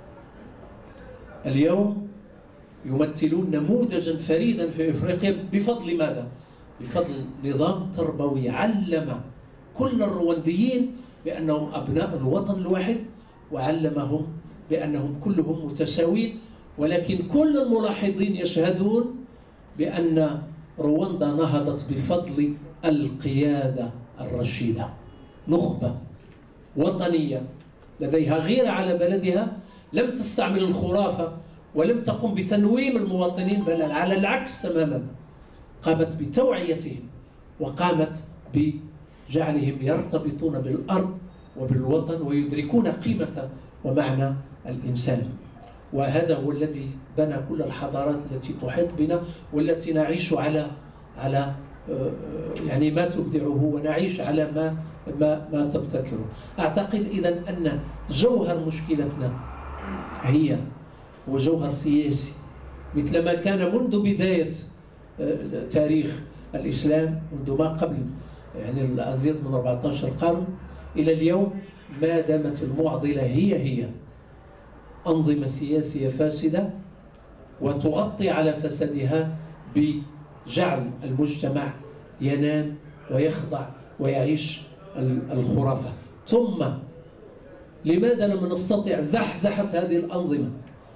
S1: اليوم يمثلون نموذجا فريدا في افريقيا بفضل ماذا؟ بفضل نظام تربوي علم كل الروانديين بأنهم أبناء الوطن الواحد، وعلمهم بأنهم كلهم متساوين. ولكن كل الملاحظين يشهدون بأن رواندا نهضت بفضل القيادة الرشيدة، نخبة وطنية لديها غيرة على بلدها، لم تستعمل الخرافة ولم تقم بتنويم المواطنين، بل على العكس تماما، قامت بتوعيتهم وقامت بجعلهم يرتبطون بالأرض وبالوطن ويدركون قيمة ومعنى الإنسان. وهذا هو الذي بنى كل الحضارات التي تحيط بنا والتي نعيش على يعني ما تبدعه ونعيش على ما تبتكره. أعتقد إذن أن جوهر مشكلتنا هي وجوهر سياسي، مثلما كان منذ بداية تاريخ الإسلام، منذ ما قبل يعني أزيد من 14 قرن إلى اليوم، ما دامت المعضلة هي أنظمة سياسية فاسدة وتغطي على فسادها بجعل المجتمع ينام ويخضع ويعيش الخرافة. ثم لماذا لم نستطع زحزحة هذه الأنظمة؟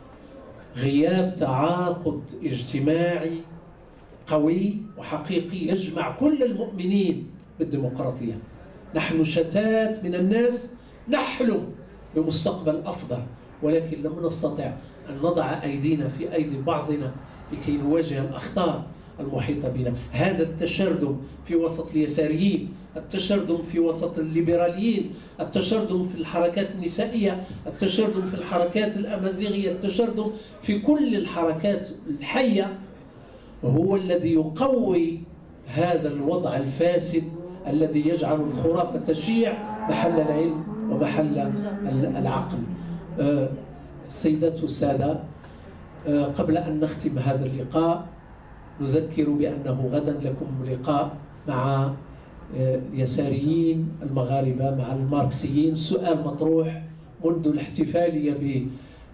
S1: غياب تعاقد اجتماعي قوي وحقيقي يجمع كل المؤمنين بالديمقراطية. نحن شتات من الناس نحلم بمستقبل أفضل، ولكن لم نستطع أن نضع أيدينا في أيدي بعضنا لكي نواجه الأخطار المحيطة بنا. هذا التشرذم في وسط اليساريين، التشرذم في وسط الليبراليين، التشرذم في الحركات النسائية، التشرذم في الحركات الأمازيغية، التشرذم في كل الحركات الحية، هو الذي يقوي هذا الوضع الفاسد الذي يجعل الخرافة تشيع محل العلم ومحل العقل. السيدات والسادة، قبل أن نختم هذا اللقاء نذكر بأنه غدا لكم لقاء مع اليساريين المغاربة، مع الماركسيين. سؤال مطروح منذ الاحتفالية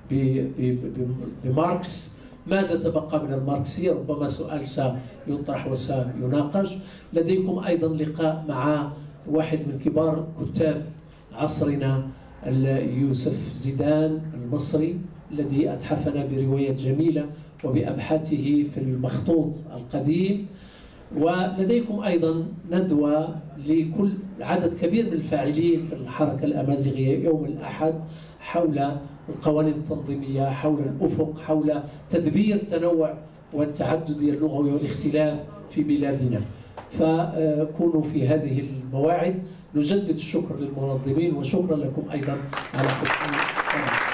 S1: بماركس: ماذا تبقى من الماركسية؟ ربما سؤال سيطرح وسيناقش. لديكم أيضا لقاء مع واحد من كبار كتاب عصرنا، يوسف زيدان المصري، الذي أتحفنا برواية جميلة وبأبحاثه في المخطوط القديم. ولديكم أيضا ندوة لكل عدد كبير من الفاعلين في الحركة الأمازيغية يوم الأحد حول القوانين التنظيمية، حول الأفق، حول تدبير التنوع والتعددية اللغوي والاختلاف في بلادنا. فكونوا في هذه المواعيد. نجدد الشكر للمنظمين وشكرا لكم أيضا على حضوركم.